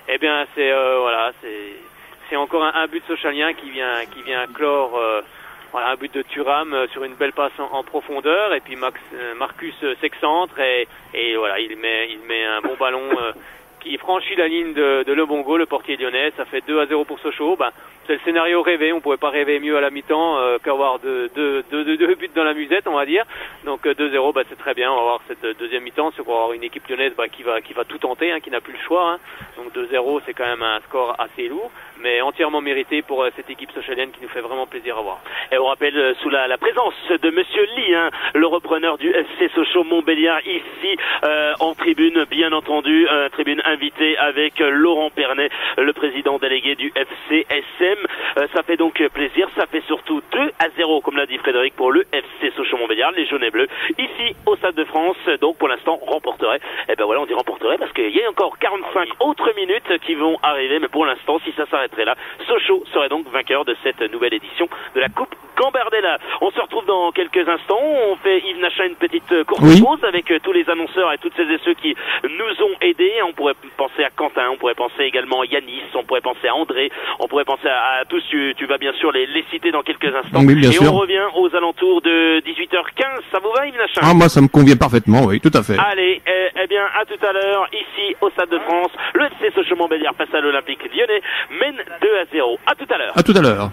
c'est encore un but sochalien qui vient clore un but de Thuram sur une belle passe en profondeur, et puis Marcus s'excentre et il met un bon ballon qui franchit la ligne de Lebongo, le portier lyonnais. Ça fait 2-0 pour Sochaux. C'est le scénario rêvé. On pouvait pas rêver mieux à la mi-temps qu'avoir deux buts dans la musette, on va dire. Donc 2-0, c'est très bien. On va avoir cette deuxième mi-temps. C'est pour avoir une équipe lyonnaise qui va tout tenter, qui n'a plus le choix. Donc 2-0, c'est quand même un score assez lourd, mais entièrement mérité pour cette équipe sochalienne qui nous fait vraiment plaisir à voir. Et on rappelle sous la présence de Monsieur Lee, le repreneur du FC Sochaux-Montbéliard, ici en tribune, bien entendu, tribune invitée avec Laurent Pernet, le président délégué du FCSM. Ça fait donc plaisir, ça fait surtout 2-0, comme l'a dit Frédéric, pour le FC Sochaux-Montbéliard, les jaunes et bleus, ici au Stade de France. Donc pour l'instant, remporterait. Et ben voilà, on dit remporterait parce qu'il y a encore 45 autres minutes qui vont arriver, mais pour l'instant, si ça s'arrêterait là, Sochaux serait donc vainqueur de cette nouvelle édition de la Coupe Gambardella. On se retrouve dans quelques instants. On fait Yves Nachin une petite courte pause avec tous les annonceurs et toutes celles et ceux qui nous ont aidés. On pourrait penser à Quentin, on pourrait penser également à Yanis, on pourrait penser à André, on pourrait penser à tous. Tu vas bien sûr les citer dans quelques instants. Oui, bien sûr. On revient aux alentours de 18h15. Ça vous va, Yves Nachin? Ah, moi, ça me convient parfaitement, oui, tout à fait. Allez, eh bien, à tout à l'heure, ici au Stade de France, le FC Sochaux-Montbéliard face à l'Olympique Lyonnais mène 2-0. À tout à l'heure. À tout à l'heure.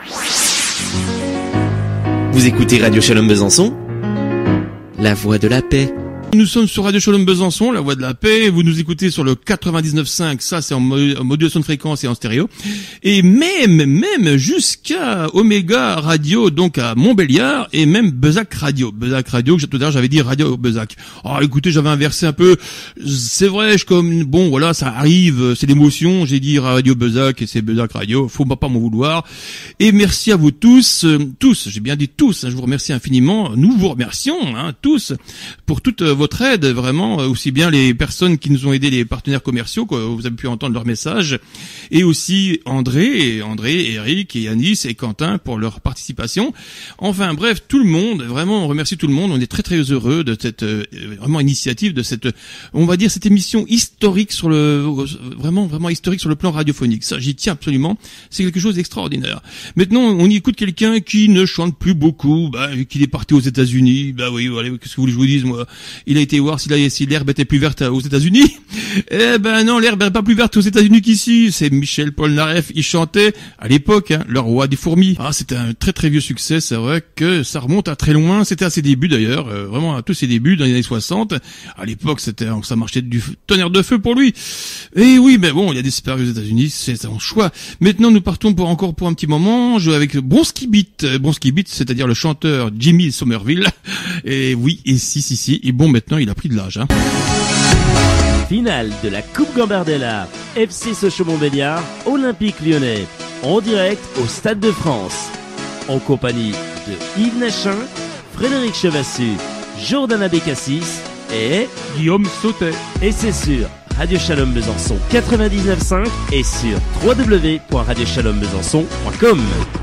Vous écoutez Radio Shalom Besançon, la voix de la paix. Nous sommes sur Radio Shalom Besançon, la voix de la paix. Vous nous écoutez sur le 99.5, ça c'est en modulation de fréquence et en stéréo. Et même jusqu'à Omega Radio, donc à Montbéliard, et même Bezac Radio. Bezac Radio, tout à l'heure j'avais dit Radio Bezac. Ah, écoutez, j'avais inversé un peu. C'est vrai, bon voilà, ça arrive, c'est l'émotion. J'ai dit Radio Bezac et c'est Bezac Radio. Faut pas m'en vouloir. Et merci à vous tous, j'ai bien dit tous. Je vous remercie infiniment. Nous vous remercions, tous, pour toute votre aide, vraiment, aussi bien les personnes qui nous ont aidés, les partenaires commerciaux, quoi, vous avez pu entendre leur message, et aussi André, Eric, et Yanis et Quentin pour leur participation. Enfin bref, tout le monde, vraiment, on remercie tout le monde. On est très très heureux de cette vraiment initiative, de cette, on va dire, cette émission historique sur vraiment historique sur le plan radiophonique. Ça, j'y tiens absolument. C'est quelque chose d'extraordinaire. Maintenant, on y écoute quelqu'un qui ne chante plus beaucoup, qu'il est parti aux États-Unis. Oui, voilà, qu'est-ce que vous voulez que je vous dise, moi? Il a été voir si l'herbe était plus verte aux États-Unis. Eh ben non, l'herbe n'est pas plus verte aux États-Unis qu'ici. C'est Michel Polnareff. Il chantait à l'époque, le roi des fourmis. Ah, c'était un très très vieux succès. C'est vrai que ça remonte à très loin. C'était à ses débuts d'ailleurs, vraiment à tous ses débuts dans les années 60. À l'époque, ça marchait du tonnerre de feu pour lui. Et oui, mais bon, il a disparu aux États-Unis. C'est son choix. Maintenant, nous partons pour un petit moment. Je avec Bronski Beat, c'est-à-dire le chanteur Jimmy Somerville. Et oui, et si. Et bon, maintenant, il a pris de l'âge, Finale de la Coupe Gambardella, FC Sochaux-Montbéliard, Olympique Lyonnais, en direct au Stade de France, en compagnie de Yves Nachin, Frédéric Chevassu, Jordana Bécassis et Guillaume Sautet. Et c'est sur Radio Shalom Besançon 99.5 et sur www.radioshalombesançon.com.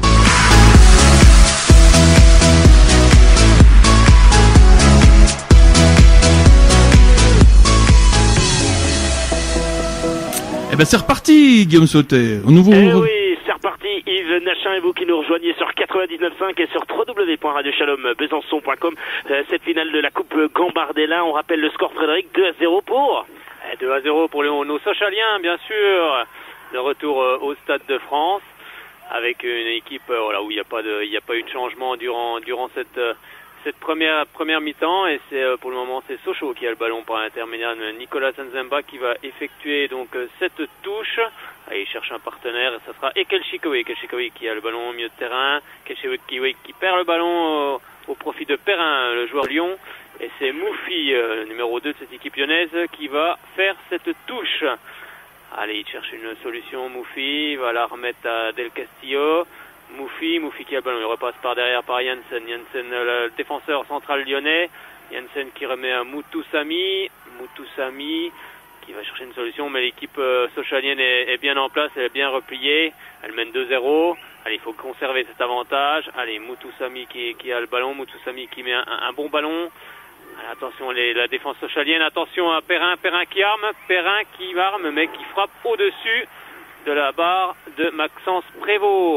C'est reparti, Guillaume Sautet. Oui, c'est reparti. Yves Nachin et vous qui nous rejoignez sur 99.5 et sur www.radioshalombesançon.com. Cette finale de la Coupe Gambardella, on rappelle le score, Frédéric, 2-0 pour 2-0 pour nos Sochaliens, bien sûr. De retour au Stade de France avec une équipe où il n'y a pas eu de changement durant cette première mi-temps, et c'est pour le moment c'est Sochaux qui a le ballon par l'intermédiaire de Nicolas Nzemba qui va effectuer donc cette touche. Il cherche un partenaire, et ça sera Ekel Chikoui qui a le ballon au milieu de terrain. Ekel Chikoui qui perd le ballon au profit de Perrin, le joueur Lyon, et c'est Moufi, numéro 2 de cette équipe lyonnaise, qui va faire cette touche. Allez, il cherche une solution, Moufi, il va la remettre à Del Castillo. Moufi qui a le ballon, il repasse par derrière par Janssen, le défenseur central lyonnais. Janssen qui remet à Moutoussamy qui va chercher une solution, mais l'équipe sochalienne est bien en place, elle est bien repliée, elle mène 2-0. Allez, il faut conserver cet avantage. Allez, Moutoussamy qui a le ballon, Moutoussamy qui met un bon ballon. Allez, attention la défense sochalienne, attention à Perrin qui arme, mais qui frappe au-dessus de la barre de Maxence Prévost.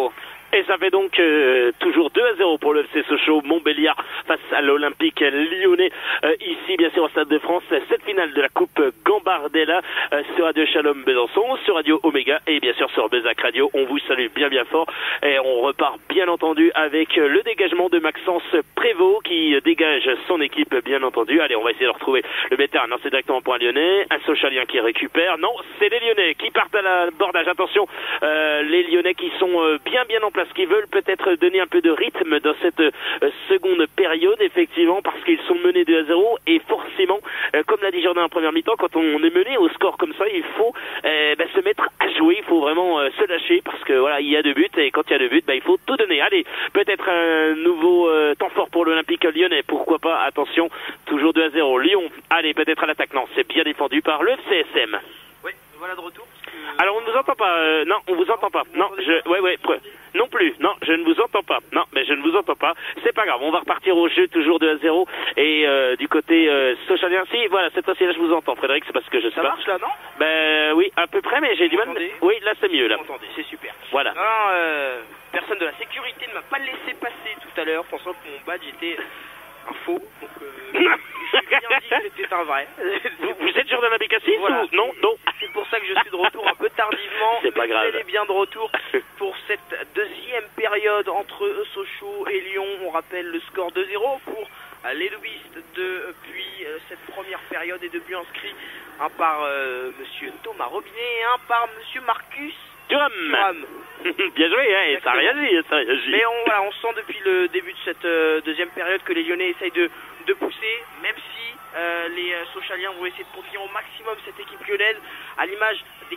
Et ça fait donc toujours 2-0 pour le FC Sochaux Montbéliard face à l'Olympique lyonnais. Ici, bien sûr, au Stade de France, cette finale de la Coupe Gambardella sur Radio Shalom Besançon, sur Radio Oméga et bien sûr sur Bezac Radio. On vous salue bien fort et on repart bien entendu avec le dégagement de Maxence Prévost qui dégage son équipe bien entendu. Allez, on va essayer de retrouver le métard. Non, c'est directement pour un Lyonnais. Un Sochalien qui récupère. Non, c'est les Lyonnais qui partent à l'abordage. Attention, les Lyonnais qui sont bien en place, qui veulent peut-être donner un peu de rythme dans cette seconde période, effectivement, parce qu'ils sont menés 2-0 et forcément, comme l'a dit Jordan en première mi-temps, quand on est mené au score comme ça, il faut se mettre à jouer, il faut vraiment se lâcher parce que voilà, il y a 2 buts et quand il y a 2 buts, il faut tout donner. Allez, peut-être un nouveau temps fort pour l'Olympique lyonnais, pourquoi pas, attention, toujours 2-0. Lyon, allez, peut-être à l'attaque, non, c'est bien défendu par le CSM. Oui, voilà de retour. Alors on ne vous entend pas, non, on vous entend pas. Non, non plus, non, je ne vous entends pas. Non, mais je ne vous entends pas. C'est pas grave, on va repartir au jeu, toujours 2-0. Et du côté Sochalien, si, voilà, cette fois-ci là je vous entends, Frédéric, c'est parce que je sais ça pas. marche là, non? Ben oui, à peu près, mais j'ai du mal. Oui, là c'est mieux là. Vous m'entendez, c'est super. Voilà. Non, personne de la sécurité ne m'a pas laissé passer tout à l'heure, pensant que mon badge était un faux. Donc je suis bien dit que c'était un vrai. Vous êtes Jordan Abécassis voilà. ou non? Non. C'est pour ça que je suis de retour un peu tardivement. C'est pas grave. Elle est bien de retour pour cette deuxième période entre Sochaux et Lyon. On rappelle le score 2-0 pour les Loubistes depuis cette première période et 2 buts inscrits. Un par monsieur Thomas Robinet et un par monsieur Marcus Thuram. Bien joué, hein, et ça réagit, ça réagit. Mais on sent depuis le début de cette deuxième période que les Lyonnais essayent de pousser, même si les Sochaliens vont essayer de contenir au maximum cette équipe lyonnaise, à l'image des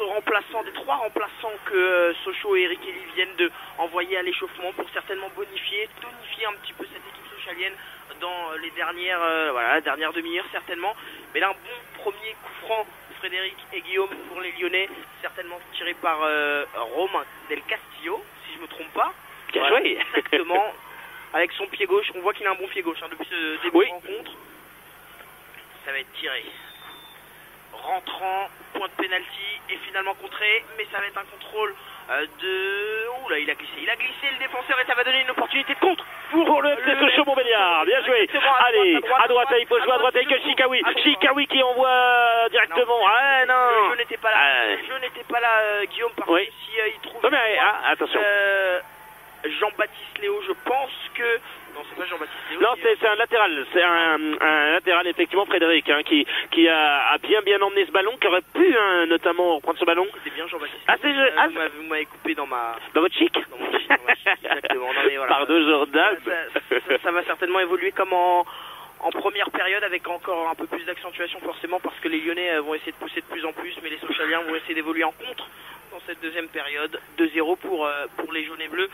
3 remplaçants que Sochaux et Eric Elie viennent de envoyer à l'échauffement pour certainement tonifier un petit peu cette équipe sochalienne dans les dernières demi-heures certainement. Mais là, un bon premier coup franc, Frédéric et Guillaume pour les Lyonnais, certainement tiré par Romain Del Castillo, si je ne me trompe pas. Bien joué. Exactement. Avec son pied gauche, on voit qu'il a un bon pied gauche depuis ce début de rencontre. Ça va être tiré. Rentrant, point de pénalty et finalement contré, mais ça va être un contrôle Ouh là, il a glissé le défenseur et ça va donner une opportunité de contre pour le FC Sochaux Montbéliard. Bien joué. Allez, à droite, il faut jouer à droite avec Chikawi. Chikawi qui envoie directement. Ah non. Le jeu n'était pas là. Le jeu n'était pas là, Guillaume, parce que si il trouve. Non mais attention. Jean-Baptiste Léo, je pense que... Non, c'est pas Jean-Baptiste Léo. Non, c'est un latéral. C'est un latéral, effectivement, Frédéric, hein, qui a bien emmené ce ballon, qui aurait pu notamment reprendre ce ballon. C'était bien Jean-Baptiste. Vous m'avez coupé dans votre chic. Dans mon chic, exactement. Non, mais voilà. Pardon, Jordan. Ça va certainement évoluer comme en première période, avec encore un peu plus d'accentuation forcément, parce que les Lyonnais vont essayer de pousser de plus en plus, mais les Sochaliens vont essayer d'évoluer en contre dans cette deuxième période. 2-0 pour les jaunes et bleus.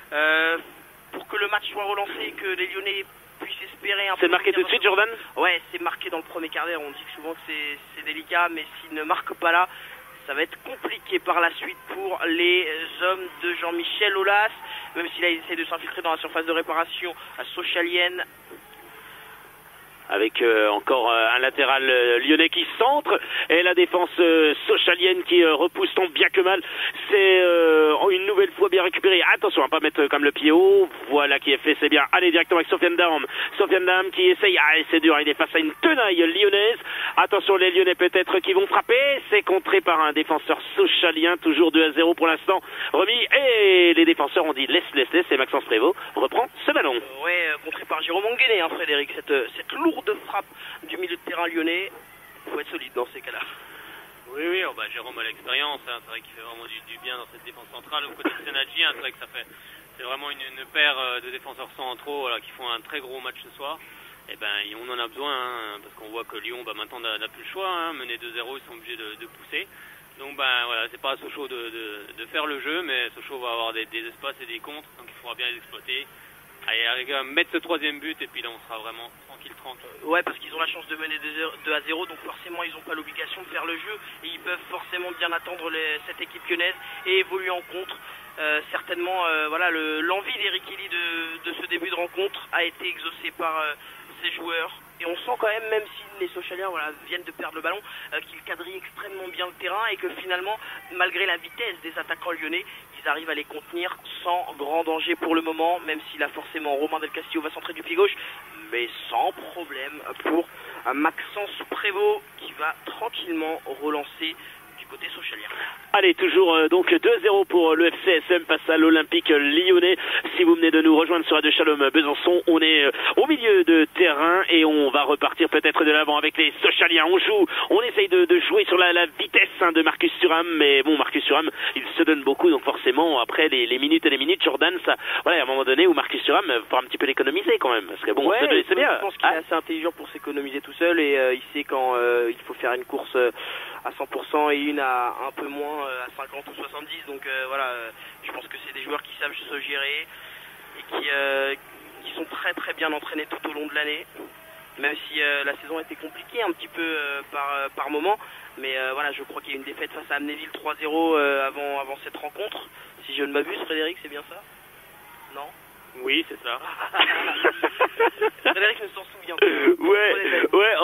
Pour que le match soit relancé et que les Lyonnais puissent espérer un peu... C'est marqué tout de suite, Jordan? Ouais, c'est marqué dans le premier quart d'heure. On dit que souvent que c'est délicat, mais s'il ne marque pas là, ça va être compliqué par la suite pour les hommes de Jean-Michel Aulas, même s'il a essayé de s'infiltrer dans la surface de réparation sochalienne. Avec encore un latéral lyonnais qui centre et la défense sochalienne qui repousse tant bien que mal. C'est une nouvelle fois bien récupéré. Attention à pas mettre comme le pied haut. Voilà qui est fait, c'est bien. Allez directement avec Sofiane Dam. Sofiane Dam qui essaye. C'est dur, il est face à une tenaille lyonnaise. Attention les Lyonnais peut-être qui vont frapper. C'est contré par un défenseur sochalien. Toujours 2-0 pour l'instant. Remis et les défenseurs ont dit laisse. Et Maxence Prévost reprend ce ballon. Contré par Jérôme Anguené, hein, Frédéric. Cette lourde frappe du milieu de terrain lyonnais. Il faut être solide dans ces cas-là. Oui, Jérôme a l'expérience, hein, c'est vrai qu'il fait vraiment du bien dans cette défense centrale. Au côté de Senadji, c'est vrai que c'est vraiment une paire de défenseurs centraux qui font un très gros match ce soir. Et on en a besoin, parce qu'on voit que Lyon maintenant n'a plus le choix, mené 2-0, ils sont obligés de pousser. Donc voilà, c'est pas à Sochaux de faire le jeu, mais Sochaux va avoir des espaces et des contres, donc il faudra bien les exploiter. Allez, mettre ce troisième but et puis là on sera vraiment tranquille. Ouais, parce qu'ils ont la chance de mener 2-0, donc forcément ils n'ont pas l'obligation de faire le jeu et ils peuvent forcément bien attendre cette équipe lyonnaise et évoluer en contre. Certainement, l'envie d'Eric Elie de ce début de rencontre a été exaucée par ses joueurs Et on sent quand même si les Sochaliens viennent de perdre le ballon, qu'ils quadrillent extrêmement bien le terrain et que finalement, malgré la vitesse des attaquants lyonnais, ils arrivent à les contenir sans grand danger pour le moment, même si là forcément Romain Del Castillo va centrer du pied gauche, mais sans problème pour Maxence Prévost qui va tranquillement relancer du côté socialien. Allez, toujours donc 2-0 pour le FCSM face à l'Olympique lyonnais. Si vous venez de nous rejoindre sur Radio Shalom Besançon, on est au milieu de terrain et on va repartir peut-être de l'avant avec les Sochaliens. On essaye de jouer sur la vitesse de Marcus Thuram, mais bon, Marcus Thuram, il se donne beaucoup, donc forcément, après les minutes et les minutes, Jordan, ça, voilà, à un moment donné où Marcus Thuram faut un petit peu l'économiser quand même, parce que bon, c'est bien. Je pense qu'il est assez intelligent pour s'économiser tout seul et il sait quand il faut faire une course à 100% et une à un peu moins à 50 ou 70, donc je pense que c'est des joueurs qui savent se gérer et qui sont très très bien entraînés tout au long de l'année, même si la saison a été compliquée un petit peu par moment, mais je crois qu'il y a eu une défaite face à Amnéville 3-0 avant cette rencontre, si je ne m'abuse. Frédéric, c'est bien ça? Non? Oui, c'est ça. Frédéric ne s'en souvient pas. Ouais.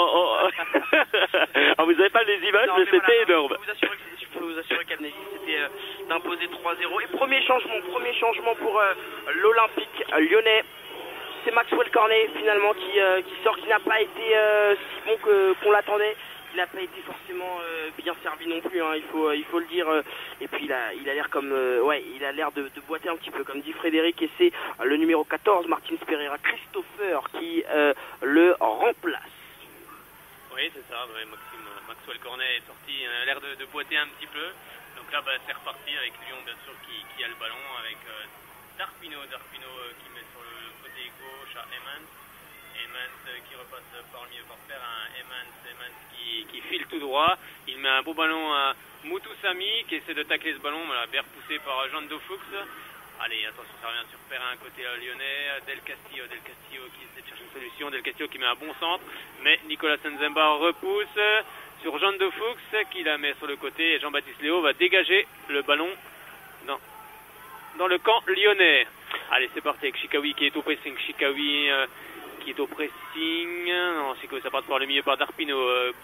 Alors, vous n'avez pas les images, mais c'était énorme. Je peux vous assurer qu'Amnéville c'était d'imposer 3-0. Et premier changement pour l'Olympique lyonnais. C'est Maxwell Cornet finalement qui sort, qui n'a pas été si bon qu'on l'attendait. Il n'a pas été forcément bien servi non plus, hein, il faut le dire. Et puis il a l'air comme il a l'air de boiter un petit peu, comme dit Frédéric, et c'est le numéro 14, Martins Pereira Christopher, qui le remplace. Oui, c'est ça. Maxwell Cornet est sorti, il a l'air de boiter un petit peu. Donc là, c'est reparti avec Lyon, bien sûr, qui a le ballon, avec Darpino qui met sur le côté gauche à Emmans qui repasse par le milieu pour faire un Emmans qui file tout droit. Il met un beau ballon à Moutoussamy qui essaie de tacler ce ballon, mais bien repoussé par Jean de Fuchs. Allez, attention, ça revient sur Perrin côté lyonnais. Del Castillo qui essaie de chercher une solution. Del Castillo qui met un bon centre, mais Nicolas Nzemba repousse sur Jean de Fuchs qui la met sur le côté. Et Jean-Baptiste Léo va dégager le ballon dans le camp lyonnais. Allez, c'est parti avec Chikawi qui est au pressing. Chikawi qui est au pressing. Non, Chikawi, ça passe par le milieu par Darpino.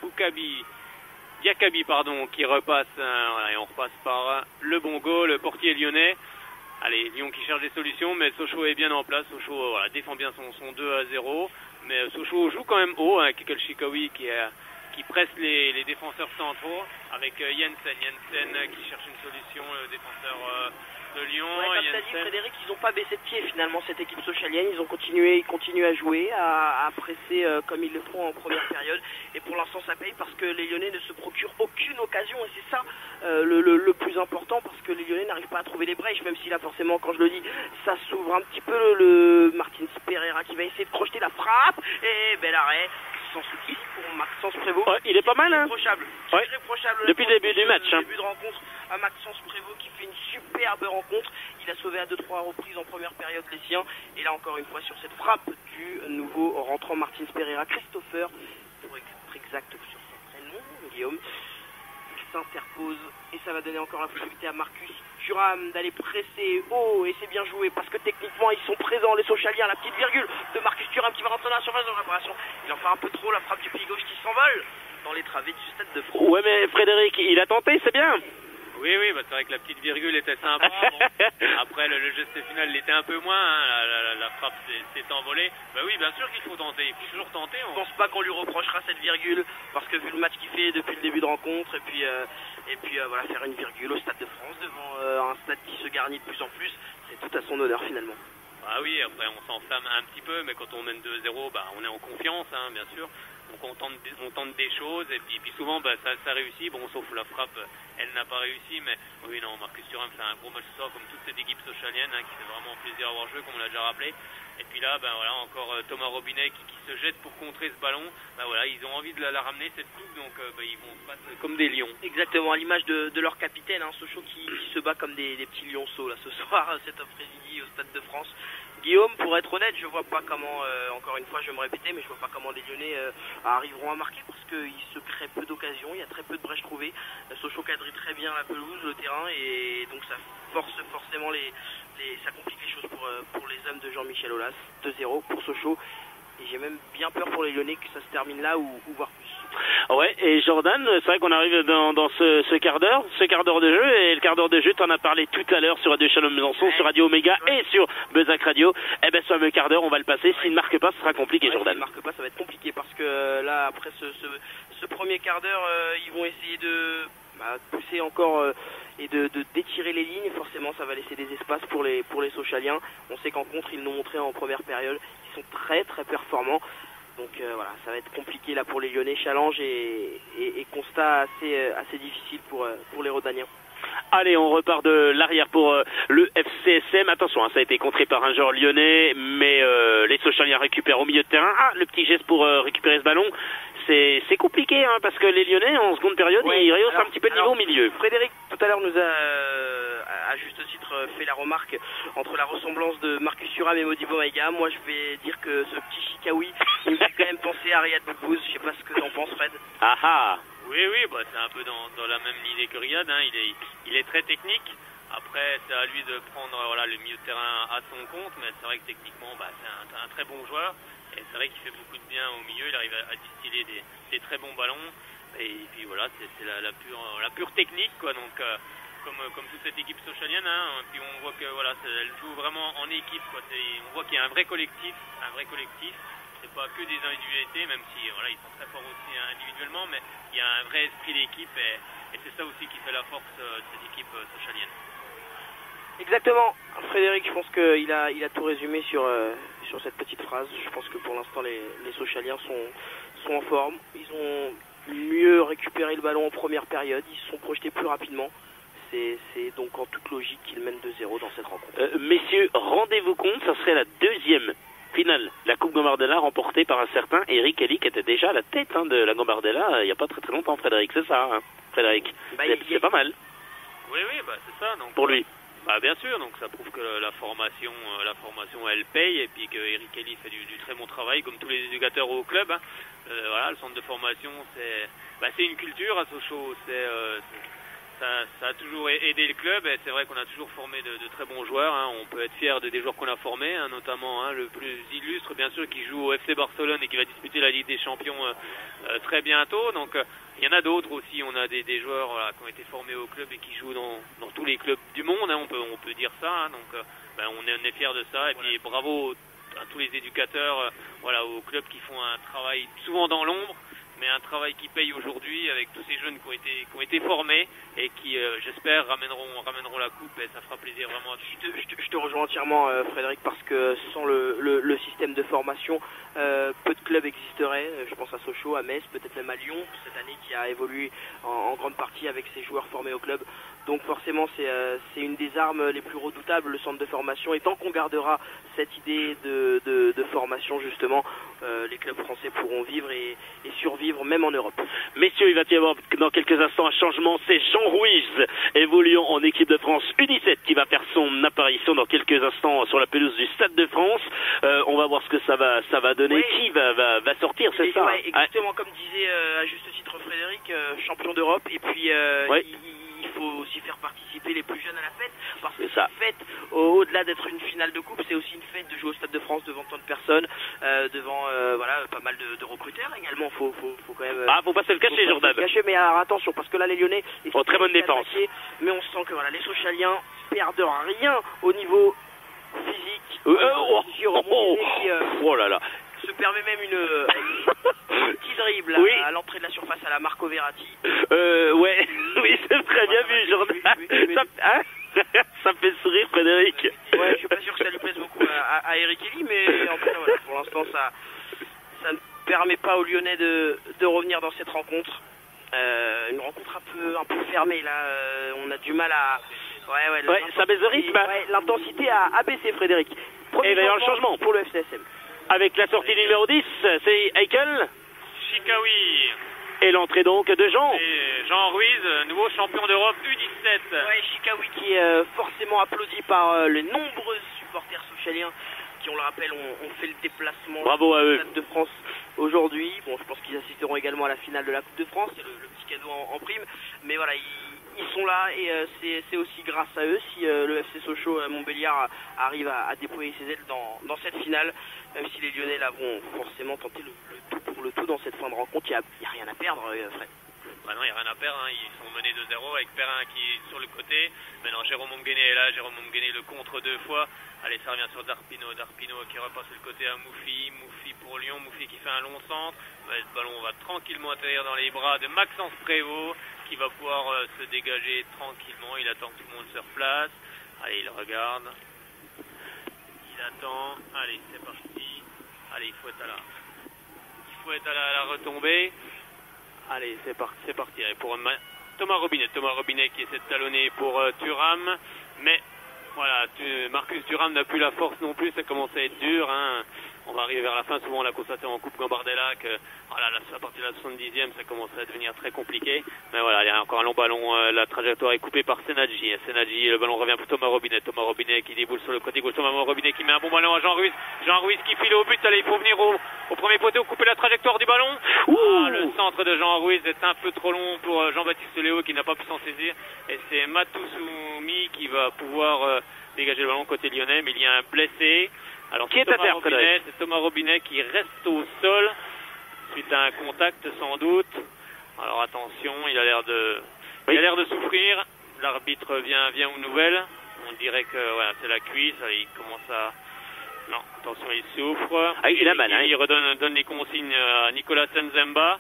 Diakabi, qui repasse. Et on repasse par le Bongo, le portier lyonnais. Allez, Lyon qui cherche des solutions, mais Sochaux est bien en place. Sochaux défend bien son 2-0. Mais Sochaux joue quand même haut, avec El Chikawi qui presse les défenseurs centraux, avec Jensen qui cherche une solution, le défenseur de Lyon. Comme tu as dit, Frédéric, ils n'ont pas baissé de pied finalement, cette équipe sochalienne. Ils continuent à jouer, à presser comme ils le font en première période. Et pour l'instant, ça paye parce que les Lyonnais ne se procurent aucune occasion. Et c'est ça le plus important, parce que les Lyonnais n'arrivent pas à trouver les brèches, même si là, forcément, quand je le dis, ça s'ouvre un petit peu. Le Martins Pereira qui va essayer de crocheter la frappe. Et bel arrêt. Sans souci pour Maxence Prévost. Ouais, il est pas mal, hein. Irréprochable. Depuis le début du match. Début de rencontre à Maxence Prévost qui fait une superbe rencontre. Il a sauvé à 2-3 reprises en première période les siens. Et là encore une fois sur cette frappe du nouveau rentrant Martins Pereira Christopher, pour être exact sur son prénom, Guillaume, qui s'interpose. Et ça va donner encore la possibilité à Marcus Thuram d'aller presser haut, et c'est bien joué parce que techniquement ils sont présents, les Sochaliens. La petite virgule de Marcus Thuram qui va rentrer dans la surface de réparation. Il en fait un peu trop, la frappe du pied gauche qui s'envole dans les travées du Stade de France. Ouais, mais Frédéric, il a tenté, c'est bien. Oui, c'est vrai que la petite virgule était sympa. Bon. Après, le geste final l'était un peu moins. Hein. La frappe s'est envolée. Oui, bien sûr qu'il faut tenter. Il faut toujours tenter. Je pense pas qu'on lui reprochera cette virgule, parce que vu le match qu'il fait depuis le début de rencontre, et puis faire une virgule au Stade de France devant un stade qui se garnit de plus en plus, c'est tout à son honneur finalement. Ah oui, après on s'enflamme un petit peu, mais quand on mène 2-0, on est en confiance, hein, bien sûr. Donc on tente des choses, et puis souvent ça réussit. Bon, sauf la frappe, elle n'a pas réussi, mais oui, non, Marcus Thuram fait un gros match ce soir, comme toute cette équipe sochalienne, hein, qui fait vraiment plaisir à voir jouer, comme on l'a déjà rappelé. Et puis là, encore Thomas Robinet qui se jette pour contrer ce ballon. Ils ont envie de la ramener, cette coupe, donc ils vont se battre comme des lions. Exactement, à l'image de leur capitaine, hein, Sochaux qui se bat comme des petits lionceaux là ce soir, cet après-midi au Stade de France. Guillaume, pour être honnête, je vois pas comment, encore une fois je vais me répéter, mais je vois pas comment les Lyonnais arriveront à marquer, parce qu'il se crée peu d'occasions, il y a très peu de brèches trouvées. Sochaux quadrille très bien la pelouse, le terrain, et donc ça force forcément ça complique les choses pour les hommes de Jean-Michel Aulas. 2-0 pour Sochaux Et j'ai même bien peur pour les Lyonnais que ça se termine là ou voire plus. Ouais, et Jordan, c'est vrai qu'on arrive dans ce quart d'heure de jeu, et le quart d'heure de jeu, t'en as parlé tout à l'heure sur Radio Shalom Besançon, sur Radio Omega et sur Bezac Radio. Eh ben, ce fameux quart d'heure, on va le passer. S'il ne marque pas, ce sera compliqué, Jordan. S'il ne marque pas, ça va être compliqué parce que là, après ce premier quart d'heure, ils vont essayer de pousser encore et de d'étirer les lignes. Forcément, ça va laisser des espaces pour les Sochaliens. On sait qu'en contre, ils l'ont montré en première période. Ils sont très très performants. Donc voilà, ça va être compliqué là pour les Lyonnais. Challenge et constat assez difficile pour les Rodaniens. Allez, on repart de l'arrière pour le FCSM. Attention, hein, ça a été contré par un joueur lyonnais, mais les Sochaliens récupèrent au milieu de terrain. Ah, le petit geste pour récupérer ce ballon. C'est compliqué, hein, parce que les Lyonnais, en seconde période, ils rehaussent un petit peu de niveau au milieu. Frédéric, tout à l'heure, nous a à juste titre fait la remarque entre la ressemblance de Marcus Thuram et Modibo Maïga. Moi, je vais dire que ce petit Chikaoui, il me fait quand même penser à Riyad Boubouz. Je sais pas ce que t'en penses, Fred. Ah ah. Oui, bah, c'est un peu dans la même idée que Riyad, hein. Il est très technique. Après, c'est à lui de prendre le milieu de terrain à son compte, mais c'est vrai que techniquement, c'est un très bon joueur. Et c'est vrai qu'il fait beaucoup de bien au milieu, il arrive à distiller des très bons ballons. Et puis voilà, c'est la pure technique, quoi. Donc, comme toute cette équipe sochalienne, hein. Puis on voit que elle joue vraiment en équipe, quoi. On voit qu'il y a un vrai collectif. C'est pas que des individualités, même si ils sont très forts aussi individuellement, mais il y a un vrai esprit d'équipe et c'est ça aussi qui fait la force de cette équipe sochalienne. Exactement, Frédéric, je pense qu'il a tout résumé sur cette petite phrase. Je pense que pour l'instant les Sochaliens sont en forme. Ils ont mieux récupéré le ballon en première période, ils se sont projetés plus rapidement. C'est donc en toute logique qu'ils mènent 2-0 dans cette rencontre. Messieurs, rendez-vous compte, ça serait la deuxième finale, la Coupe Gambardella remportée par un certain Eric Kelly qui était déjà à la tête de la Gambardella il n'y a pas très très longtemps, Frédéric, c'est ça, hein, Frédéric? C'est pas mal. Oui, c'est ça. Donc, pour lui. Bien sûr, donc ça prouve que la formation elle paye et puis que Eric Kelly fait du très bon travail comme tous les éducateurs au club. Hein. Le centre de formation c'est une culture à Sochaux, ça a toujours aidé le club et c'est vrai qu'on a toujours formé de très bons joueurs. Hein. On peut être fier des joueurs qu'on a formés, hein, notamment le plus illustre bien sûr qui joue au FC Barcelone et qui va disputer la Ligue des Champions très bientôt. Donc il y en a d'autres aussi, on a des joueurs qui ont été formés au club et qui jouent dans tous les clubs du monde, hein, on peut dire ça. Hein. Donc on est fiers de ça et puis bravo à tous les éducateurs au club qui font un travail souvent dans l'ombre, mais un travail qui paye aujourd'hui avec tous ces jeunes qui ont été formés et qui, j'espère, ramèneront la coupe et ça fera plaisir vraiment. Je te rejoins entièrement, Frédéric, parce que sans le système de formation, peu de clubs existeraient. Je pense à Sochaux, à Metz, peut-être même à Lyon, cette année qui a évolué en grande partie avec ses joueurs formés au club. Donc forcément, c'est une des armes les plus redoutables, le centre de formation. Et tant qu'on gardera cette idée de formation, justement, les clubs français pourront vivre et survivre, même en Europe. Messieurs, il va y avoir dans quelques instants un changement. C'est Jean Ruiz, évoluant en équipe de France U17, qui va faire son apparition dans quelques instants sur la pelouse du Stade de France. On va voir ce que ça va donner. Oui. Qui va sortir, c'est ça? Ouais, exactement, comme disait à juste titre Frédéric, champion d'Europe. Et puis, il faut aussi faire participer les plus jeunes à la fête, parce que la fête, au-delà d'être une finale de coupe, c'est aussi une fête de jouer au Stade de France devant tant de personnes, devant pas mal de recruteurs également. Faut quand même. Faut pas se le cacher, Jordan. Mais alors attention, parce que là les Lyonnais très bonne défense. Mais on sent que les Sochaliens perdent rien au niveau physique. Oh là là. Se permet même un petit dribble à l'entrée de la surface à la Marco Verratti. Oui, c'est très bien vu, Jordan. Ça me fait sourire, Frédéric. Ouais, je suis pas sûr que ça lui plaise beaucoup à Eric Kelly, mais en tout cas, pour l'instant, ça ne permet pas aux Lyonnais de revenir dans cette rencontre. Une rencontre un peu fermée, là. On a du mal à... ça baisse de rythme. L'intensité a baissé, Frédéric. Et il va y avoir le changement pour le FCSM. Avec la sortie numéro 10, c'est Eichel. Chikaoui. Et l'entrée donc de Jean. Et Jean Ruiz, nouveau champion d'Europe U17. Chikaoui qui est forcément applaudi par les nombreux supporters sochaliens qui, on le rappelle, ont fait le déplacement Bravo à eux. Stade de France aujourd'hui. Bon, je pense qu'ils assisteront également à la finale de la Coupe de France, c'est le petit cadeau en prime. Mais voilà, ils sont là et c'est aussi grâce à eux si le FC Sochaux Montbéliard arrive à déployer ses ailes dans cette finale, même si les Lyonnais là vont forcément tenter le tout pour le tout dans cette fin de rencontre. Il y a rien à perdre, Fred. Bah non, il n'y a rien à perdre, hein. Ils sont menés 2-0 avec Perrin qui est sur le côté. Maintenant Jérôme Mongene est là, Jérôme Mongene le contre 2 fois. Allez, ça revient sur Darpino qui repasse le côté à Mouffi pour Lyon, Mouffi qui fait un long centre. Le ballon va tranquillement atterrir dans les bras de Maxence Prévost qui va pouvoir se dégager tranquillement. Il attend que tout le monde se replace. Allez, il regarde. Il attend. Allez, c'est parti. Allez, il faut être à la retombée. Allez, c'est parti. Allez, pour Thomas Robinet qui essaie de talonner pour Thuram. Mais voilà, Marcus Thuram n'a plus la force non plus, ça commence à être dur, hein. On va arriver vers la fin, souvent on l'a constaté en Coupe Gambardella que voilà, à partir de la 70e ça commence à devenir très compliqué. Mais voilà, il y a encore un long ballon, la trajectoire est coupée par Senadji. Le ballon revient pour Thomas Robinet qui déboule sur le côté gauche, Thomas Robinet qui met un bon ballon à Jean Ruiz qui file au but. Allez, il faut venir au premier poteau, couper la trajectoire du ballon. Le centre de Jean Ruiz est un peu trop long pour Jean-Baptiste Léo qui n'a pas pu s'en saisir. Et c'est Matoussoumi qui va pouvoir dégager le ballon côté lyonnais, mais il y a un blessé. Alors qui est à terre, c'est Thomas Robinet qui reste au sol suite à un contact sans doute. Alors attention, il a l'air de souffrir. L'arbitre vient aux nouvelles. On dirait que voilà, c'est la cuisse. Il commence à... Non, attention, il souffre. Il a mal. Il donne les consignes à Nicolas Senzemba.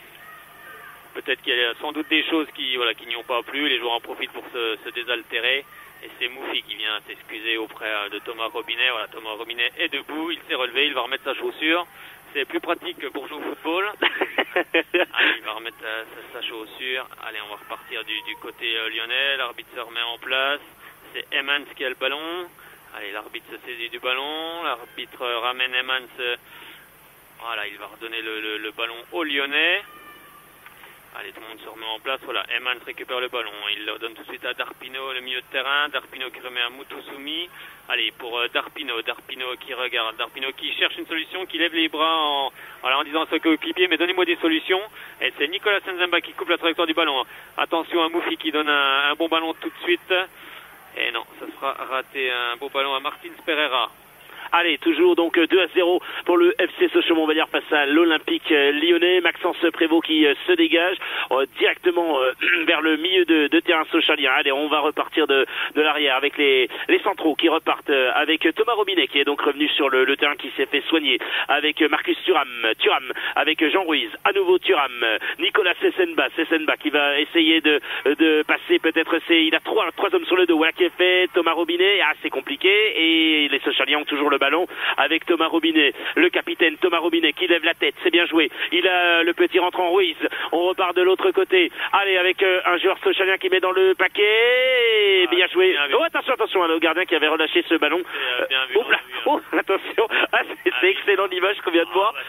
Peut-être qu'il y a sans doute des choses qui n'y ont pas plu. Les joueurs en profitent pour se désaltérer. Et c'est Mouffi qui vient s'excuser auprès de Thomas Robinet. Voilà, Thomas Robinet est debout, il s'est relevé, il va remettre sa chaussure. C'est plus pratique pour jouer au football. Allez, il va remettre sa chaussure. Allez, on va repartir du côté lyonnais. L'arbitre se remet en place. C'est Emmans qui a le ballon. Allez, l'arbitre se saisit du ballon. L'arbitre ramène Emmans. Voilà, il va redonner le ballon aux Lyonnais. Allez, tout le monde se remet en place. Voilà, Emmans récupère le ballon. Il le donne tout de suite à Darpino, le milieu de terrain. Darpino qui remet à Matoussoumi. Allez, pour Darpino qui regarde. Darpino qui cherche une solution, qui lève les bras en disant à son coéquipier, mais donnez-moi des solutions. Et c'est Nicolas Senzemba qui coupe la trajectoire du ballon. Attention à Mouffi qui donne un bon ballon tout de suite. Et non, ça sera raté. Un beau ballon à Martins Pereira. Allez, toujours donc 2-0 pour le FC Sochaux-Montbéliard face à l'Olympique lyonnais. Maxence Prévost qui se dégage directement vers le milieu de terrain sochalien. Allez, on va repartir de l'arrière avec les centraux qui repartent avec Thomas Robinet qui est donc revenu sur le terrain, qui s'est fait soigner, avec Marcus Thuram avec Jean Ruiz, à nouveau Thuram, Nicolas Sessenba qui va essayer de passer, peut-être il a trois hommes sur le dos. Voilà qui est fait. Thomas Robinet, c'est compliqué, et les Sochaliens ont toujours le ballon avec Thomas Robinet, le capitaine Thomas Robinet qui lève la tête, c'est bien joué. Il a le petit rentrant Ruiz. On repart de l'autre côté. Allez, avec un joueur sochalien qui met dans le paquet. Bien joué. Attention, le gardien qui avait relâché ce ballon. Attention. C'est excellent l'image qu'on vient de voir.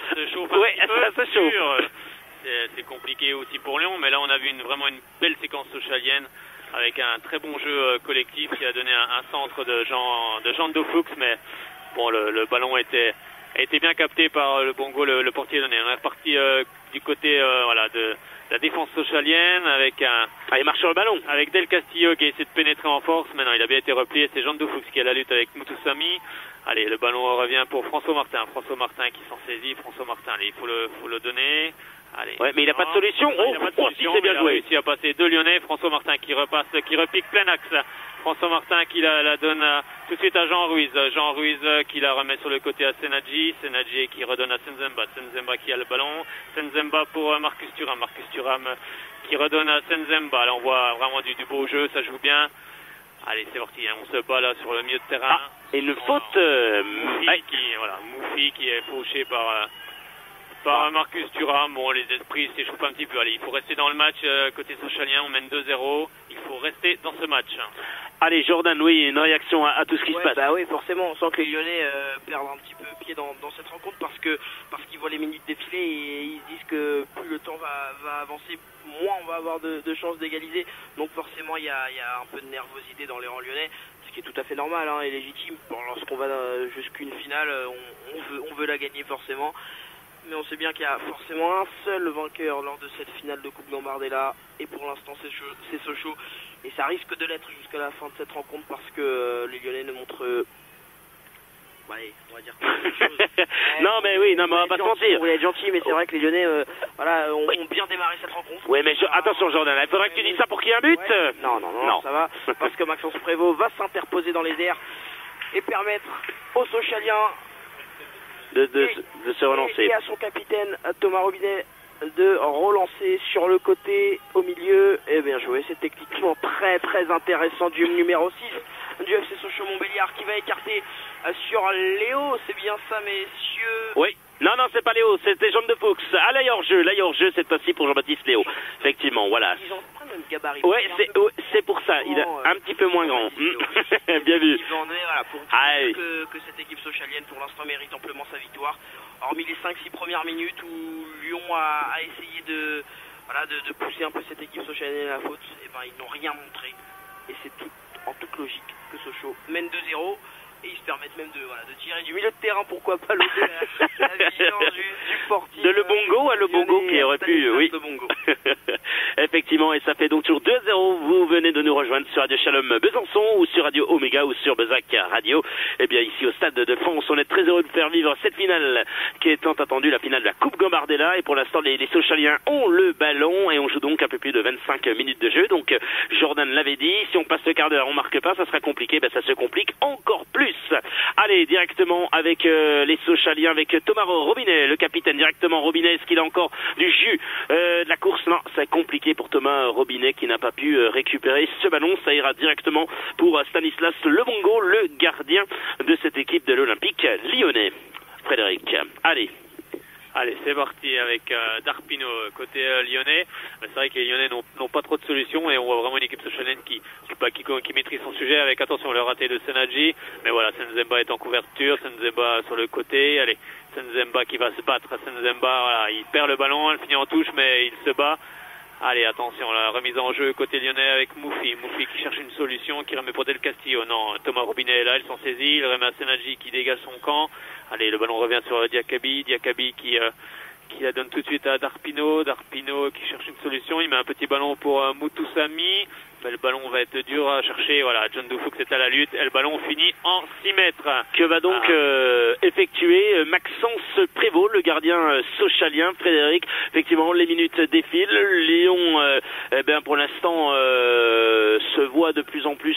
Ça se chauffe. C'est compliqué aussi pour Lyon, mais là on a vu vraiment une belle séquence sochalienne avec un très bon jeu collectif qui a donné un centre de Jean Dofoux, mais bon, le ballon a été bien capté par le Bongo, le portier lyonnais. On est reparti du côté de la défense sochalienne avec il marche sur le ballon. Avec Del Castillo qui essaie de pénétrer en force. Maintenant, il a bien été replié. C'est Jean Dofoux qui a la lutte avec Matoussoumi. Allez, le ballon revient pour François Martin qui s'en saisit. François Martin, allez, il faut le donner. Allez. Ouais, mais il n'a pas de solution. Si, c'est bien joué. Il a passé deux Lyonnais. François Martin qui repique plein axe. François Martin qui la donne tout de suite à Jean Ruiz. Jean Ruiz qui la remet sur le côté à Senadji qui redonne à Senzemba qui a le ballon. Senzemba pour Marcus Thuram qui redonne à Senzemba. Là, on voit vraiment du beau jeu, ça joue bien. Allez, c'est parti, on se bat là sur le milieu de terrain. Et une faute Mouffi qui est fauché par Marcus Thuram. Bon, les esprits s'échauffent un petit peu. Allez, il faut rester dans le match côté sochalien. On mène 2-0. Il faut rester dans ce match. Allez, Jordan, oui, une réaction à tout ce qui se passe. Bah oui, forcément, on sent que les Lyonnais perdent un petit peu pied dans cette rencontre parce qu'ils voient les minutes défiler et ils se disent que plus le temps va avancer, moins on va avoir de chances d'égaliser. Donc forcément, il y a un peu de nervosité dans les rangs lyonnais, ce qui est tout à fait normal et légitime. Bon, lorsqu'on va jusqu'à une finale, on veut la gagner forcément. Mais on sait bien qu'il y a forcément un seul vainqueur lors de cette finale de Coupe Gambardella. Et pour l'instant, c'est Sochaux. Et ça risque de l'être jusqu'à la fin de cette rencontre parce que les Lyonnais ne montrent... Ouais, on va dire quelque chose. Non, mais oui, non, mais on va pas se mentir. On voulait être gentil, mais c'est vrai que les Lyonnais ont bien démarré cette rencontre. Oui, mais attention, Jordan, il faudrait que tu dises ça pour qu'il y ait un but. Ouais. Non, ça va. Parce que Maxence Prévost va s'interposer dans les airs et permettre aux Sochaliens de se relancer. Et à son capitaine Thomas Robinet de relancer sur le côté au milieu. Et bien joué, c'est techniquement très très intéressant du numéro 6 du FC Sochaux-Montbéliard qui va écarter sur Léo. C'est bien ça, messieurs? Oui. Non, c'est pas Léo, c'était Jean de Fuchs. Ah, là, il y a hors-jeu cette fois-ci pour Jean-Baptiste Léo. Effectivement, voilà. Ils ont pas le même gabarit. Ouais, c'est pour ça. Il est un petit peu moins grand. Bien vu. Voilà, pour que cette équipe sochalienne, pour l'instant, mérite amplement sa victoire. Hormis les 5-6 premières minutes où Lyon a essayé de pousser un peu cette équipe sochalienne à la faute, et ben ils n'ont rien montré. Et c'est en toute logique que Sochaux mène 2-0. Et ils se permettent même de tirer du milieu de terrain, pourquoi pas l'autre, la vigilance du sportif. De Le Bongo à Le Bongo qui aurait pu, oui. Effectivement, et ça fait donc toujours 2-0. Vous venez de nous rejoindre sur Radio Shalom Besançon ou sur Radio Omega ou sur Bezac Radio. Eh bien, ici au Stade de France, on est très heureux de faire vivre cette finale qui est tant attendue, la finale de la Coupe Gambardella. Et pour l'instant, les Sochaliens ont le ballon et on joue donc un peu plus de 25 minutes de jeu. Donc, Jordan l'avait dit, si on passe le quart d'heure, on marque pas, ça sera compliqué. Ben, ça se complique encore plus. Allez, directement avec les Sochaliens, avec Thomas Robinet, le capitaine. Directement, Robinet, est-ce qu'il a encore du jus de la course? Non, c'est compliqué pour Thomas Robinet qui n'a pas pu récupérer ce ballon. Ça ira directement pour Stanislas Lebongo, le gardien de cette équipe de l'Olympique lyonnais. Frédéric, Allez, c'est parti avec Darpino côté lyonnais. C'est vrai que les Lyonnais n'ont pas trop de solutions et on voit vraiment une équipe sochalienne qui maîtrise son sujet avec, attention, le raté de Senadji. Mais voilà, Senzemba est en couverture, Senzemba sur le côté. Allez, Senzemba qui va se battre. Senzemba, voilà, il perd le ballon, elle finit en touche, mais il se bat. Allez, attention, la remise en jeu côté lyonnais avec Moufi qui cherche une solution, qui remet pour Del Castillo. Non, Thomas Robinet est là, ils s'en saisit, il remet à Senadji qui dégage son camp. Allez, le ballon revient sur Diakabi qui la donne tout de suite à Darpino qui cherche une solution, il met un petit ballon pour Moutoussamy. Le ballon va être dur à chercher, voilà, John Dufoux est à la lutte et le ballon finit en 6 mètres. Que va donc effectuer Maxence Prévost, le gardien sochalien, Frédéric? Effectivement, les minutes défilent, Lyon, pour l'instant, se voit de plus en plus,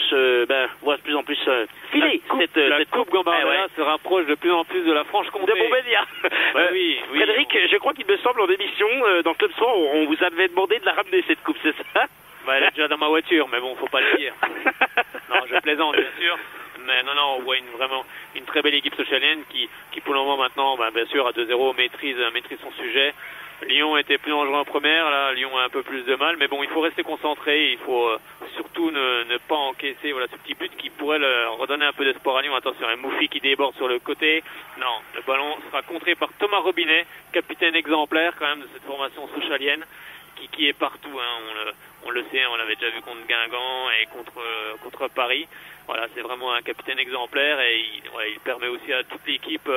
filer cette Coupe Gambardella se rapproche de plus en plus de la Franche-Comté. De Montbéliard. Oui. Frédéric, je crois qu'il me semble en émission, dans Club Sport, on vous avait demandé de la ramener cette coupe, c'est ça? Elle est déjà dans ma voiture, mais bon, faut pas le dire. Non, je plaisante, bien sûr. Mais non, on voit vraiment une très belle équipe sochalienne qui pour le moment maintenant, bien sûr, à 2-0, maîtrise son sujet. Lyon était plus dangereux en première, là, Lyon a un peu plus de mal, mais bon, il faut rester concentré, il faut surtout ne pas encaisser, ce petit but qui pourrait leur redonner un peu d'espoir à Lyon. Attention, un Moufi qui déborde sur le côté. Non, le ballon sera contré par Thomas Robinet, capitaine exemplaire quand même de cette formation sochalienne. Qui est partout, on le sait, on l'avait déjà vu contre Guingamp et contre Paris. Voilà, c'est vraiment un capitaine exemplaire et il permet aussi à toute l'équipe,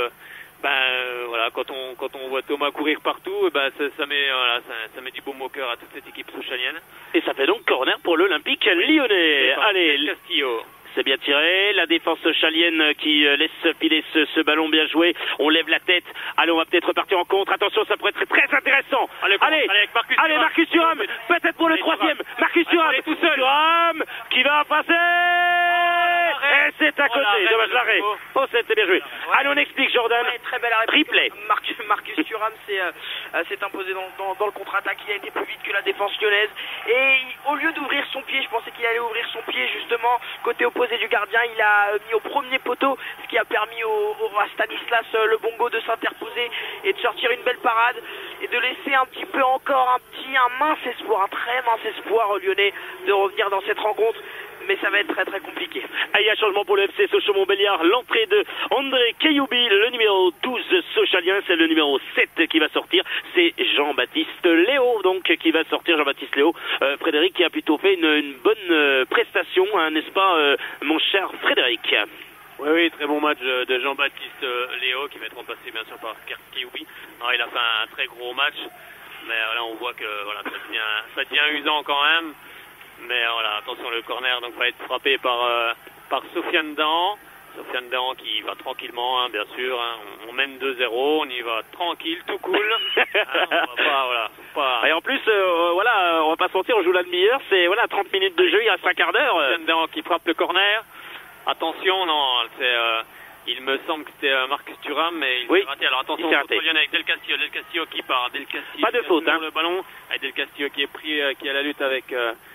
quand on voit Thomas courir partout, ça met du baume au cœur à toute cette équipe sochalienne. Et ça fait donc corner pour l'Olympique lyonnais. Allez, Castillo. C'est bien tiré, la défense chalienne qui laisse filer ce ballon bien joué. On lève la tête. Allez, on va peut-être repartir en contre. Attention, ça pourrait être très intéressant. Allez, Marcus Thuram, peut-être pour le troisième. Marcus Thuram, tout seul. Thuram qui va passer. Et c'est à côté. Dommage l'arrêt. Oh, c'était bien joué. Allez, on explique, Jordan. Très belle arrêt. Triplé. Marcus Thuram s'est imposé dans le contre-attaque. Il a été plus vite que la défense lyonnaise. Et au lieu d'ouvrir son pied, je pensais qu'il allait ouvrir son pied justement côté opposé du gardien, il a mis au premier poteau, ce qui a permis à Stanislas Lebongo de s'interposer et de sortir une belle parade et de laisser un petit peu encore un mince espoir, un très mince espoir aux Lyonnais de revenir dans cette rencontre. Mais ça va être très très compliqué. Il y a changement pour le FC Sochaux-Montbéliard. L'entrée de André Kayoubi, le numéro 12 sochalien, c'est le numéro 7 qui va sortir. C'est Jean-Baptiste Léo, donc, qui va sortir. Jean-Baptiste Léo, Frédéric, qui a plutôt fait une bonne prestation, hein, n'est-ce pas, mon cher Frédéric? Oui, oui, très bon match de Jean-Baptiste Léo qui va être remplacé bien sûr par Kiyubi. Il a fait un très gros match, mais là on voit que voilà, ça devient usant quand même. Mais voilà, attention, le corner donc va être frappé par Sofiane Dan. Sofiane Dan qui va tranquillement, hein, bien sûr. Hein. On mène 2-0, on y va tranquille, tout cool. On va pas, voilà, pas... Et en plus, voilà, on va pas se mentir, on joue la demi-heure, c'est voilà, 30 minutes de jeu, il reste un quart d'heure. Sofiane Dan qui frappe le corner. Attention, non, c'est... il me semble que c'était Marcus Thuram, mais il s'est raté. Alors attention, contre Lyon avec Del Castillo qui part. Del Castillo pas de faute, hein. Le ballon, avec Del Castillo qui est pris, qui est à la lutte avec...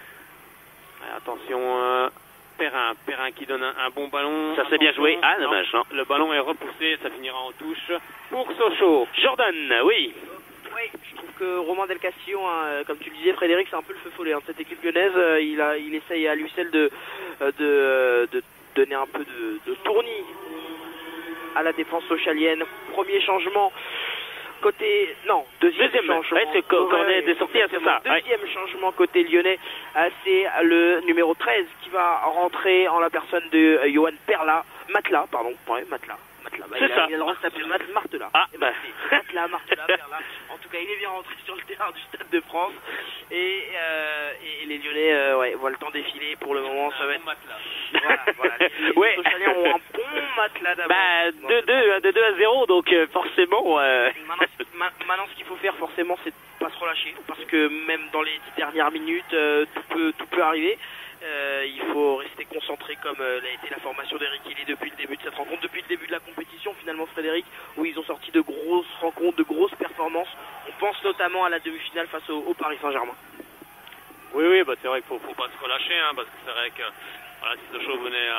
attention, Perrin qui donne un bon ballon. Ça s'est bien joué. Ah, dommage, non. Le ballon est repoussé, ça finira en touche pour Sochaux. Jordan, oui. Oui, je trouve que Romain Del Castillo, hein, comme tu le disais, Frédéric, c'est un peu le feu follet. Hein, cette équipe lyonnaise, il essaye à lui seul de donner un peu de tournis à la défense sochalienne. Premier changement côté... Non, deuxième changement. Ouais, c'est Cornet est sorti, c'est ça. Deuxième changement côté lyonnais, c'est le numéro 13 qui va rentrer en la personne de Johan Matla. Bah, c'est ça. Il a le droit de s'appeler Martela. Ah, bah. Martela, Perla. En tout cas, il est bien rentré sur le terrain du Stade de France. Et les Lyonnais voient le temps défiler. Pour le moment, ça va être... Voilà. Les Sochaliens ont un bon matelas d'avance. Bah, 2-2 à 0, donc forcément... Maintenant, ce qu'il faut faire, forcément, c'est de pas se relâcher. Parce que même dans les 10 dernières minutes, tout peut arriver. Il faut rester concentré comme l'a été la formation d'Eric Hilly depuis le début de cette rencontre, depuis le début de la compétition finalement, Frédéric, où ils ont sorti de grosses rencontres, de grosses performances. On pense notamment à la demi-finale face au Paris Saint-Germain. Oui, bah c'est vrai qu'il faut pas se relâcher, hein, parce que c'est vrai que voilà, si Sochaux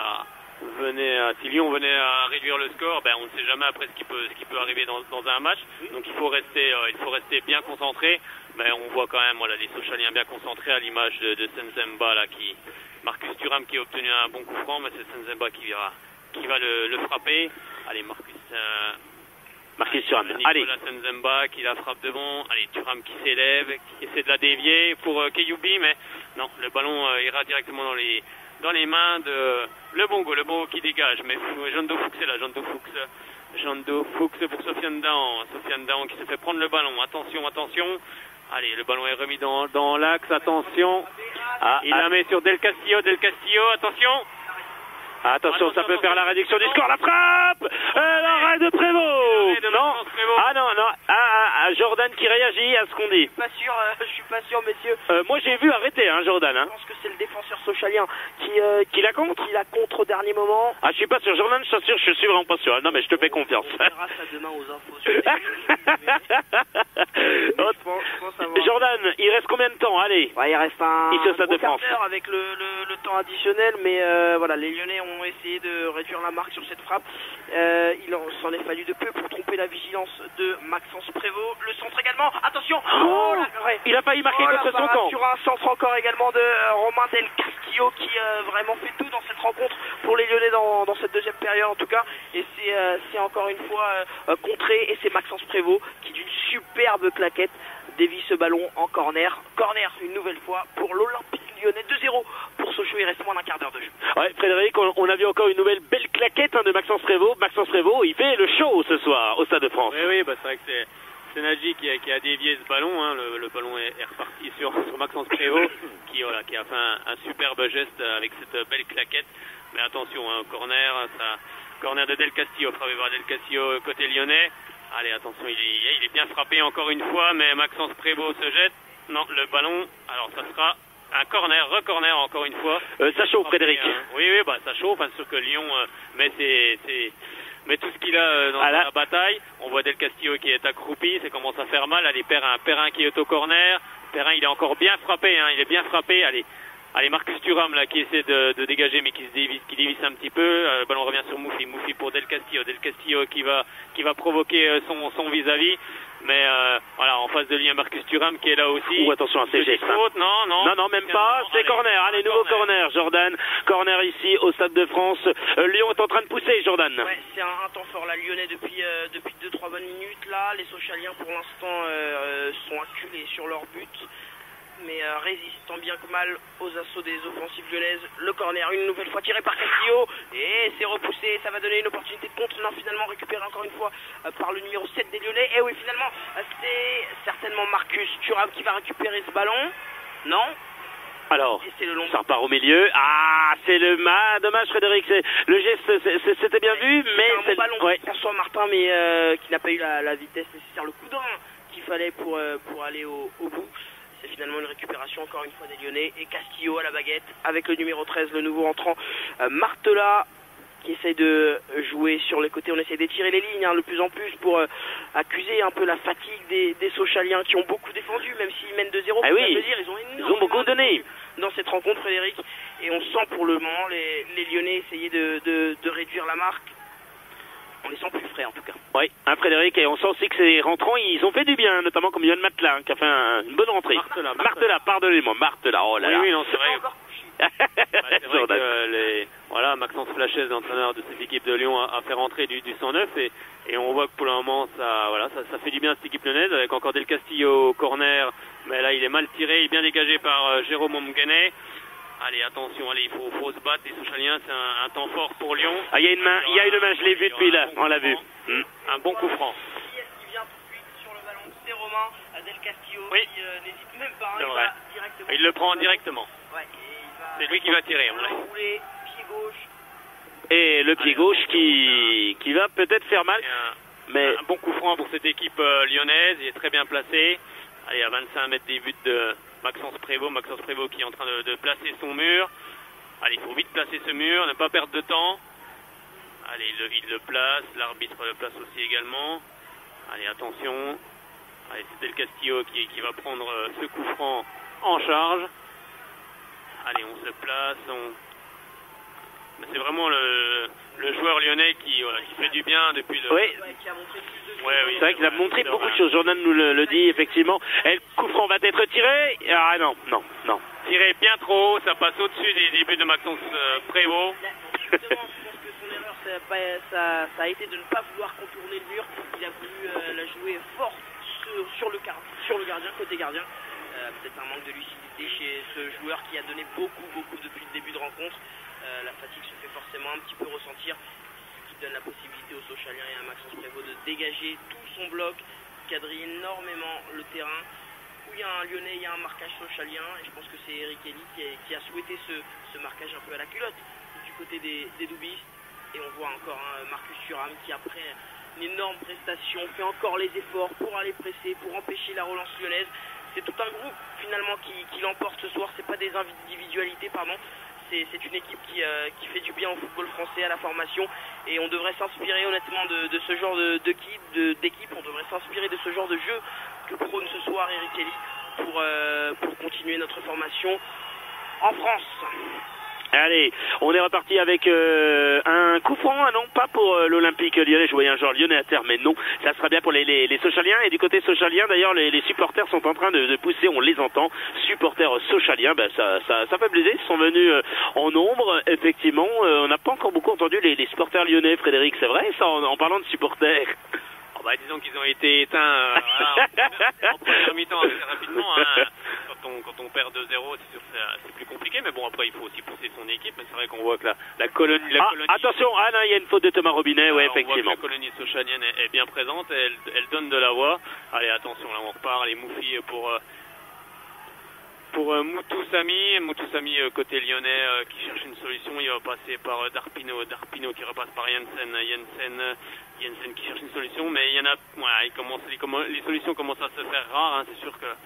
si Lyon venait à réduire le score, ben on ne sait jamais après ce qui peut arriver dans un match. Donc il faut rester bien concentré. Mais on voit quand même les Sochaliens bien concentrés à l'image de Senzemba là, Marcus Thuram qui a obtenu un bon coup franc, mais c'est Senzemba qui va le frapper. Allez, Marcus Thuram. Nicolas Senzemba qui la frappe devant. Allez, Thuram qui s'élève, qui essaie de la dévier pour Kiyubi, mais non, le ballon ira directement dans les mains de le Bongo qui dégage. Mais Jondo Fuchs est là, Jondo Fuchs pour Sofiane Dan qui se fait prendre le ballon. Attention. Allez, le ballon est remis dans l'axe, attention. Il la met sur Del Castillo, attention. Attention, ça peut faire la réduction du score, la frappe. L'arrêt de Prévost. Non. Jordan qui réagit à ce qu'on dit. Je suis pas sûr, messieurs. Moi j'ai vu arrêter, Jordan. Je pense que c'est le défenseur sochalien qui la contre. Qui la contre au dernier moment. Je suis pas sûr, Jordan, je suis vraiment pas sûr. Non, mais je te fais confiance. On verra ça demain aux infos sur Jordan, il reste combien de temps? Allez. Il reste un quart d'heure avec le temps additionnel, mais les Lyonnais ont essayé de réduire la marque sur cette frappe. Il s'en est fallu de peu pour tromper la vigilance de Maxence Prévost. Le centre également, attention. Il a failli marquer contre son camp. Sur un centre encore également de Romain Del Castillo qui vraiment fait tout dans cette rencontre pour les Lyonnais dans cette deuxième période en tout cas. Et c'est encore une fois contré, et c'est Maxence Prévost qui d'une superbe claquette dévie ce ballon en corner. Corner une nouvelle fois pour l'Olympique Lyonnais. 2-0 pour Sochaux, il reste moins d'un quart d'heure de jeu. Ouais, Frédéric, on a vu encore une nouvelle belle claquette de Maxence Prévost. Maxence Prévost, il fait le show ce soir au Stade de France. Oui, c'est vrai que c'est Nagy qui a dévié ce ballon. Hein. Le ballon est reparti sur Maxence Prévost qui a fait un superbe geste avec cette belle claquette. Mais attention, corner de Del Castillo, frappé par Del Castillo côté lyonnais. Allez, attention, il est bien frappé encore une fois, mais Maxence Prévost se jette. Non, le ballon, alors ça sera un corner encore une fois. Ça chauffe, Frédéric. Oui, ça chauffe, hein, sûr que Lyon met tout ce qu'il a dans la bataille. On voit Del Castillo qui est accroupi, ça commence à faire mal. Allez, Perrin qui est au corner. Perrin, il est encore bien frappé, il est bien frappé. Allez, Marcus Thuram là qui essaie de dégager mais qui dévisse un petit peu. Le ballon revient sur Moufi pour Del Castillo qui va provoquer son vis-à-vis. Mais en face de lui, Marcus Thuram qui est là aussi. Attention à ces gestes. Non, même pas. C'est corner. Allez, nouveau corner, Jordan. Corner ici au Stade de France. Lyon est en train de pousser, Jordan. Ouais, c'est un temps fort là, Lyonnais depuis 2-3 bonnes minutes là. Les Sochaliens pour l'instant sont acculés sur leur but. mais résistant bien que mal aux assauts des offensives lyonnaises. Le corner, une nouvelle fois tiré par Castillo, et c'est repoussé, ça va donner une opportunité de contre. Non, finalement récupéré encore une fois par le numéro 7 des Lyonnais. Et oui, finalement, c'est certainement Marcus Thuram qui va récupérer ce ballon. Non? Alors, Et c'est le long. ça repart au milieu. Ah, c'est le dommage Frédéric, le geste c'était bien vu, mais C'est un bon ballon ouais. pour François Martin, mais qui n'a pas eu la vitesse nécessaire, le coup d'en qu'il fallait pour aller au bout. C'est finalement une récupération encore une fois des Lyonnais, et Castillo à la baguette avec le numéro 13, le nouveau entrant Martela, qui essaye de jouer sur les côtés. On essaie d'étirer les lignes de plus en plus pour accuser un peu la fatigue des Sochaliens qui ont beaucoup défendu, même s'ils mènent 2-0. Ah oui, dire, ils ont beaucoup donné dans cette rencontre, Frédéric, et on sent pour le moment les Lyonnais essayer de réduire la marque. On les sent plus frais en tout cas. Oui, Frédéric, et on sent aussi que ces rentrants, ils ont fait du bien, notamment comme Yann Matelas, qui a fait une bonne rentrée. Martela, pardonnez-moi, Martela, oh là là. Oui, non, c'est vrai. C'est vrai Jordan. que Maxence Flachez, l'entraîneur de cette équipe de Lyon, a fait rentrer du 109 et on voit que pour le moment ça fait du bien à cette équipe lyonnaise, avec encore Del Castillo au corner, mais là il est mal tiré, il est bien dégagé par Jérôme Omguené. Allez, attention, il faut se battre, les Sochaliens, c'est un temps fort pour Lyon. Ah, il y a une main, je l'ai vu depuis là, on l'a vu. Un bon coup franc. Qui est-ce qui vient tout de suite sur le ballon? C'est Romain Del Castillo, Oui. qui n'hésite même pas, C'est il vrai. va directement. Il le prend directement. Ouais, et il va C'est lui qui va tirer, on l'a. rouler, pied gauche. Et le pied gauche qui va peut-être faire mal, mais Un bon coup franc pour cette équipe lyonnaise, il est très bien placé. Allez, à 25 mètres des buts de Maxence Prévost qui est en train de placer son mur. Allez, il faut vite placer ce mur, ne pas perdre de temps. Allez, il le place, l'arbitre le place aussi également. Allez, attention. Allez, c'est Del Castillo qui va prendre ce coup franc en charge. Allez, on se place, Mais c'est vraiment le joueur lyonnais qui fait du bien depuis le... oui. Qui a montré plus de Ouais, oui, C'est vrai qu'il a montré beaucoup de choses. Jordan nous le dit effectivement. Et le coup franc va être tiré. Ah non. Tiré bien trop haut, ça passe au-dessus des buts de Maxence Prévost. Justement, je pense que son erreur, ça a été de ne pas vouloir contourner le mur. Il a voulu la jouer forte sur le gardien, côté gardien. Peut-être un manque de lucidité chez ce joueur qui a donné beaucoup depuis le début de rencontre. La fatigue se fait forcément un petit peu ressentir, ce qui donne la possibilité aux Sochaliens et à Maxence Prévost de dégager tout son bloc, quadriller énormément le terrain. Où il y a un Lyonnais, il y a un marquage Sochalien, et je pense que c'est Eric Elie qui a souhaité ce marquage un peu à la culotte du côté des Doubistes. Et on voit encore Marcus Thuram qui, après une énorme prestation, fait encore les efforts pour aller presser, pour empêcher la relance lyonnaise. C'est tout un groupe finalement qui l'emporte ce soir, c'est pas des individualités, pardon. C'est une équipe qui fait du bien au football français, à la formation, et on devrait s'inspirer honnêtement de ce genre d'équipe, on devrait s'inspirer de ce genre de jeu que prône ce soir Eric Elie pour continuer notre formation en France. Allez, on est reparti avec un coup franc, non pas pour l'Olympique lyonnais, je voyais un joueur lyonnais à terre, mais non, ça sera bien pour les Sochaliens. Et du côté Sochalien, d'ailleurs, les supporters sont en train de pousser, on les entend, supporters Sochaliens, ça fait plaisir, ils sont venus en nombre, effectivement. On n'a pas encore beaucoup entendu les supporters lyonnais, Frédéric, c'est vrai ça, en parlant de supporters? Disons qu'ils ont été éteints en première mi-temps assez rapidement. Quand on perd 2-0, c'est sûr que c'est plus compliqué. Mais bon, après, il faut aussi pousser son équipe. Mais c'est vrai qu'on voit que la colonie... Attention, non, il y a une faute de Thomas Robinet, ouais, effectivement. On voit que la colonie sochalienne est bien présente. Elle donne de la voix. Allez, attention, là, on repart. Les Moufi pour Moutou Sami côté lyonnais qui cherche une solution. Il va passer par Darpino qui repasse par Jensen qui cherche une solution, mais il y en a, les solutions commencent à se faire rares, c'est sûr que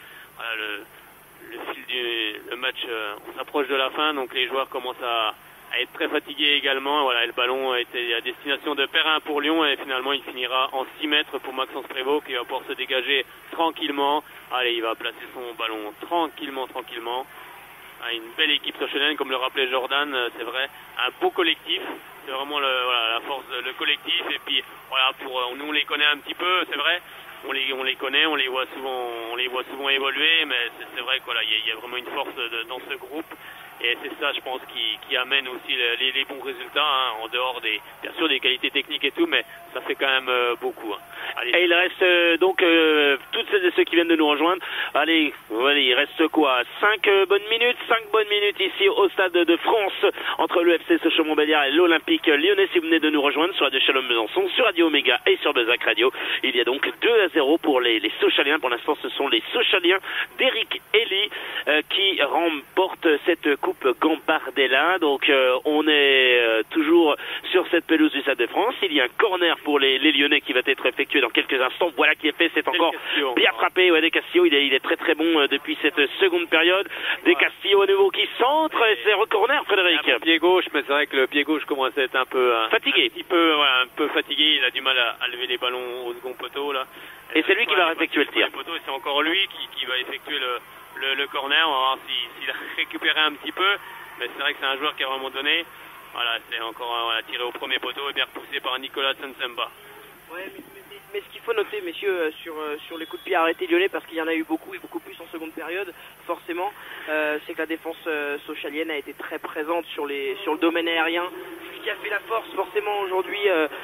le match, on s'approche de la fin, donc les joueurs commencent à être très fatigués également. Et le ballon était à destination de Perrin pour Lyon, et finalement il finira en 6 mètres pour Maxence Prévost qui va pouvoir se dégager tranquillement. Allez, il va placer son ballon tranquillement. Une belle équipe sochalienne, comme le rappelait Jordan, c'est vrai, un beau collectif, c'est vraiment la force, le collectif. Et puis nous on les connaît un petit peu, c'est vrai, on les connaît, on les voit souvent évoluer, mais c'est vrai qu'il y a vraiment une force dans ce groupe, et c'est ça, je pense, qui amène aussi les bons résultats, en dehors bien sûr des qualités techniques et tout, mais ça fait quand même beaucoup. Allez. Et il reste donc toutes celles et ceux qui viennent de nous rejoindre. Allez, il reste quoi? 5 bonnes minutes ici au Stade de France entre le FC Sochaux-Montbéliard et l'Olympique Lyonnais. Si vous venez de nous rejoindre sur Radio Shalom Besançon, sur Radio Omega et sur Bezac Radio, il y a donc 2-0 pour les Sochaliens. Pour l'instant, ce sont les Sochaliens d'Éric Elie qui remportent cette coupe Gambardella. Donc on est toujours sur cette pelouse du Stade de France. Il y a un corner pour les Lyonnais qui va être effectué dans quelques instants. Voilà qui est fait, c'est encore bien frappé. Ouais, Des Castillo, il est très très bon depuis cette seconde période. Des Castillo à nouveau qui centre et c'est corner, Frédéric. Un pied gauche, mais c'est vrai que le pied gauche commence à être un peu fatigué. Un peu fatigué. Il a du mal à lever les ballons au second poteau là. Et c'est lui qui va effectuer le tir. Et c'est encore lui qui va effectuer le corner. On va voir s'il a récupéré un petit peu. Mais c'est vrai que c'est un joueur qui a vraiment donné. Voilà, c'est encore tiré au premier poteau et bien repoussé par Nicolas Sensemba. Ouais, mais ce qu'il faut noter, messieurs, sur les coups de pied arrêtés lyonnais, parce qu'il y en a eu beaucoup et beaucoup plus en seconde période, forcément, c'est que la défense sochalienne a été très présente sur le domaine aérien, ce qui a fait la force forcément aujourd'hui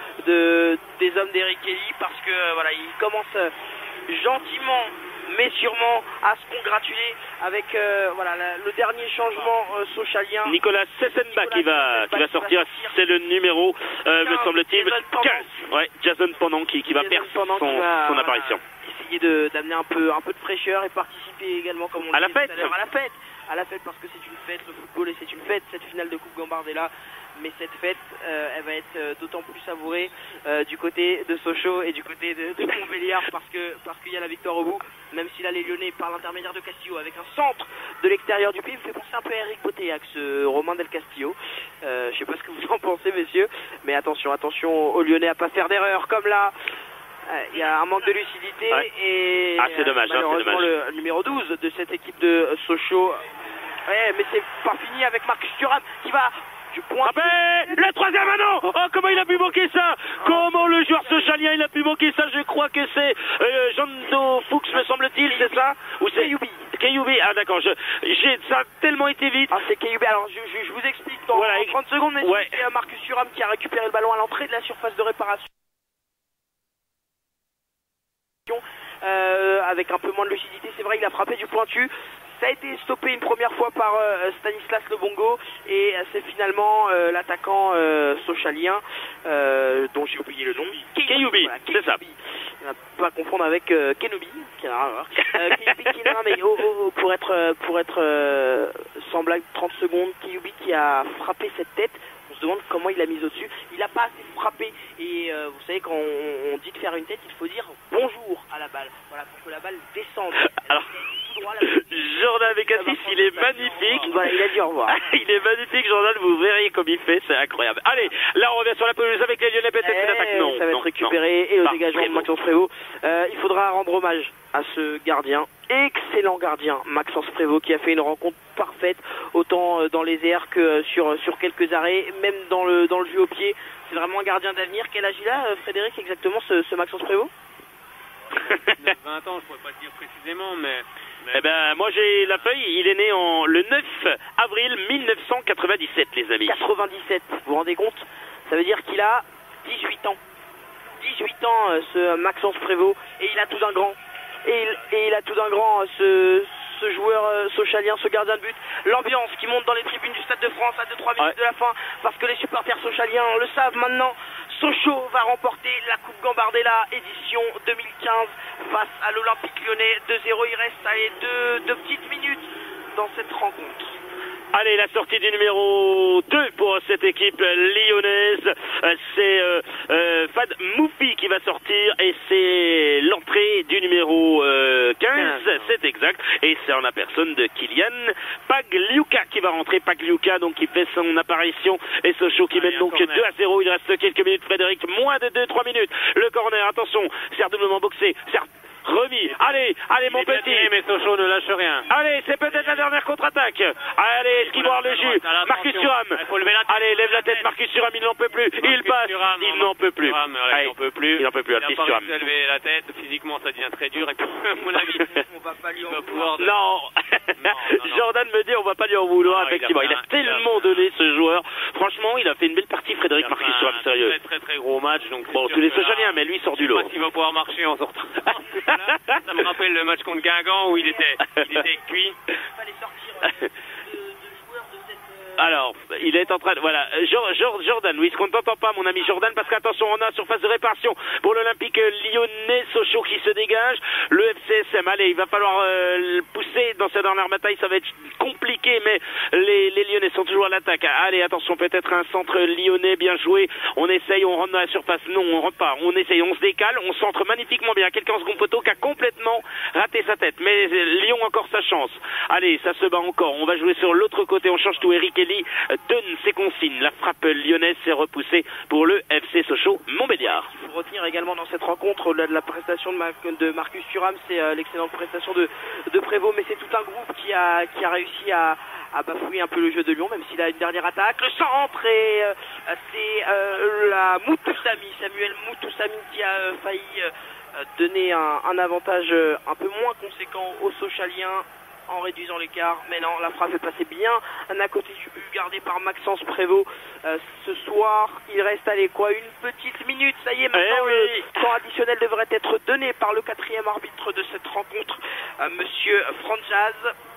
des hommes d'Éric Elie, parce que voilà, il commence gentiment mais sûrement à se congratuler avec le dernier changement sochalien. Nicolas Sessenbach qui va sortir, c'est le numéro, me semble-t-il, 15. Ouais, Jason Pendant qui va perdre son apparition. Essayer d'amener un peu de fraîcheur et participer également, comme on le disait tout à l'heure, à la fête, parce que c'est une fête, le football, et c'est une fête, cette finale de Coupe Gambardella. Mais cette fête, elle va être d'autant plus savourée du côté de Sochaux et du côté de Montbéliard, parce qu'il y a la victoire au bout. Même si là les Lyonnais, par l'intermédiaire de Castillo, avec un centre de l'extérieur du pays, me fait penser un peu à Eric Botéac, ce Romain Del Castillo. Je sais pas ce que vous en pensez, messieurs, mais attention aux Lyonnais à pas faire d'erreur comme là. Il y a un manque de lucidité et c'est dommage, malheureusement le numéro 12 de cette équipe de Sochaux. Ouais, mais c'est pas fini avec Marcus Thuram qui va le troisième anneau. Oh, comment il a pu manquer ça? Comment le joueur sochalien il a pu manquer ça? Je crois que c'est Jean-Do Fuchs, me semble-t-il, c'est ça? Ou c'est Kayoubi? Ah d'accord, ça a tellement été vite. Ah, c'est Kayoubi. Alors je vous explique dans 30 secondes, mais c'est Marcus Thuram qui a récupéré le ballon à l'entrée de la surface de réparation. Avec un peu moins de lucidité, c'est vrai, il a frappé du pointu. Ça a été stoppé une première fois par Stanislas Lebongo et c'est finalement l'attaquant sochalien dont j'ai oublié le nom. Kayoubi, c'est ça. On va pas confondre avec Kenobi, qui n'a rien à voir. Mais pour être sans blague, 30 secondes, Kayoubi qui a frappé cette tête. On se demande comment il l'a mise au-dessus. Il n'a pas assez frappé. Et vous savez, quand on dit de faire une tête, il faut dire bonjour à la balle. Voilà, pour que la balle descende. Alors, Jordan Bécatis, il est magnifique. Voilà, il a dit au revoir. Il est magnifique, Jordan, vous verriez comme il fait, c'est incroyable. Allez, là on revient sur la pelouse avec les Lyonnais, peut-être une attaque. Non, ça va être récupéré et au dégagement de Maxence Prévost. Il faudra rendre hommage à ce gardien, excellent gardien, Maxence Prévost, qui a fait une rencontre parfaite, autant dans les airs que sur quelques arrêts, même dans le jeu au pied. C'est vraiment un gardien d'avenir. Quel âge il a, Frédéric, exactement, ce Maxence Prévost? 20 ans, je pourrais pas te dire précisément, mais... Eh ben, moi j'ai la feuille, il est né le 9 avril 1997, les amis. 97, vous vous rendez compte? Ça veut dire qu'il a 18 ans. 18 ans, ce Maxence Prévost, et il a tout d'un grand. Et il a tout d'un grand, ce joueur sochalien, ce gardien de but. L'ambiance qui monte dans les tribunes du Stade de France à 2-3 minutes de la fin, parce que les supporters sochaliens le savent maintenant. Sochaux va remporter la Coupe Gambardella édition 2015 face à l'Olympique Lyonnais. 2-0, il reste deux petites minutes dans cette rencontre. Allez, la sortie du numéro 2 pour cette équipe lyonnaise, c'est Fad Moufi qui va sortir et c'est l'entrée du numéro 15, c'est exact, et c'est en la personne de Kylian Pagliuca qui va rentrer. Pagliuca donc qui fait son apparition et Sochaux qui mène donc 2-0, il reste quelques minutes, Frédéric, moins de 2-3 minutes. Le corner, attention, c'est doublement boxé, c'est remis. Allez, mon petit. Mais Sochaux ne lâche rien. Allez, c'est peut-être la dernière contre-attaque. Allez, est-ce qu'il boit le jus? Marcus Thuram. Allez, lève la tête, Marcus Thuram, il n'en peut plus. Il passe, il n'en peut plus. Il n'en peut plus. Il n'en peut plus, Marcus Thuram. Il a pas levé la tête, physiquement ça devient très dur et à mon avis, on va pas lui en pouvoir. Non. Jordan me dit on va pas lui en vouloir, Non, effectivement. Il a tellement donné ce joueur. Franchement, il a fait une belle partie, Frédéric Marcus Thuram, sérieux. Très très très gros match. Donc Bon, tous les Socialiens, mais lui il sort du lot. Je sais pas s'il va pouvoir marcher en sortant. Ça me rappelle le match contre Guingamp où il était cuit. Il fallait sortir de joueurs de cette... Alors, il est en train de... Voilà, Jordan, oui, qu'on ne t'entend pas, mon ami Jordan, parce qu'attention, on a surface de réparation pour l'Olympique lyonnais, Sochaux qui se dégage, le FCSM, allez, il va falloir pousser dans cette dernière bataille, ça va être compliqué, mais les Lyonnais sont toujours à l'attaque. Allez, attention, peut-être un centre lyonnais, bien joué, on essaye, on rentre dans la surface, non, on rentre pas, on essaye, on se décale, on centre magnifiquement bien, quelqu'un en second poteau qui a complètement raté sa tête, mais Lyon encore sa chance. Allez, ça se bat encore, on va jouer sur l'autre côté, on change tout, Eric Kelly donne ses consignes. La frappe lyonnaise s'est repoussée pour le FC Sochaux Montbéliard. Il faut retenir également dans cette rencontre, au-delà de la prestation de Marcus Thuram, c'est l'excellente prestation de Prévost, mais c'est tout un groupe qui a réussi à bafouiller un peu le jeu de Lyon, même s'il a une dernière attaque. Le centre et c'est la Moutoussamy, Samuel Moutoussamy qui a failli donner un avantage un peu moins conséquent aux Sochaliens en réduisant l'écart, mais non, la frappe est passée bien à côté du but, gardé par Maxence Prévost. Ce soir, il reste allez quoi, une petite minute, ça y est, maintenant le temps additionnel devrait être donné par le 4e arbitre de cette rencontre, monsieur Franjaz.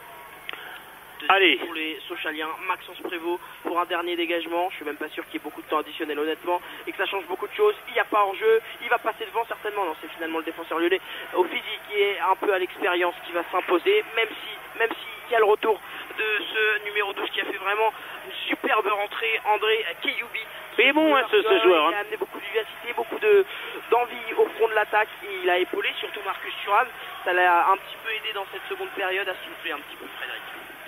Allez. Pour les Sochaliens, Maxence Prévost pour un dernier dégagement. Je suis même pas sûr qu'il y ait beaucoup de temps additionnel honnêtement et que ça change beaucoup de choses. Il n'y a pas hors-jeu, il va passer devant certainement. Non, c'est finalement le défenseur lyonnais au physique et un peu à l'expérience qui va s'imposer, même s'il y a le retour de ce numéro 12 qui a fait vraiment une superbe rentrée, André Keyoubi. C'est bon hein, ce joueur. Il a amené beaucoup de vivacité, beaucoup d'envie au front de l'attaque. Il a épaulé surtout Marcus Thuram. Ça l'a un petit peu aidé dans cette seconde période à souffler un petit peu Frédéric.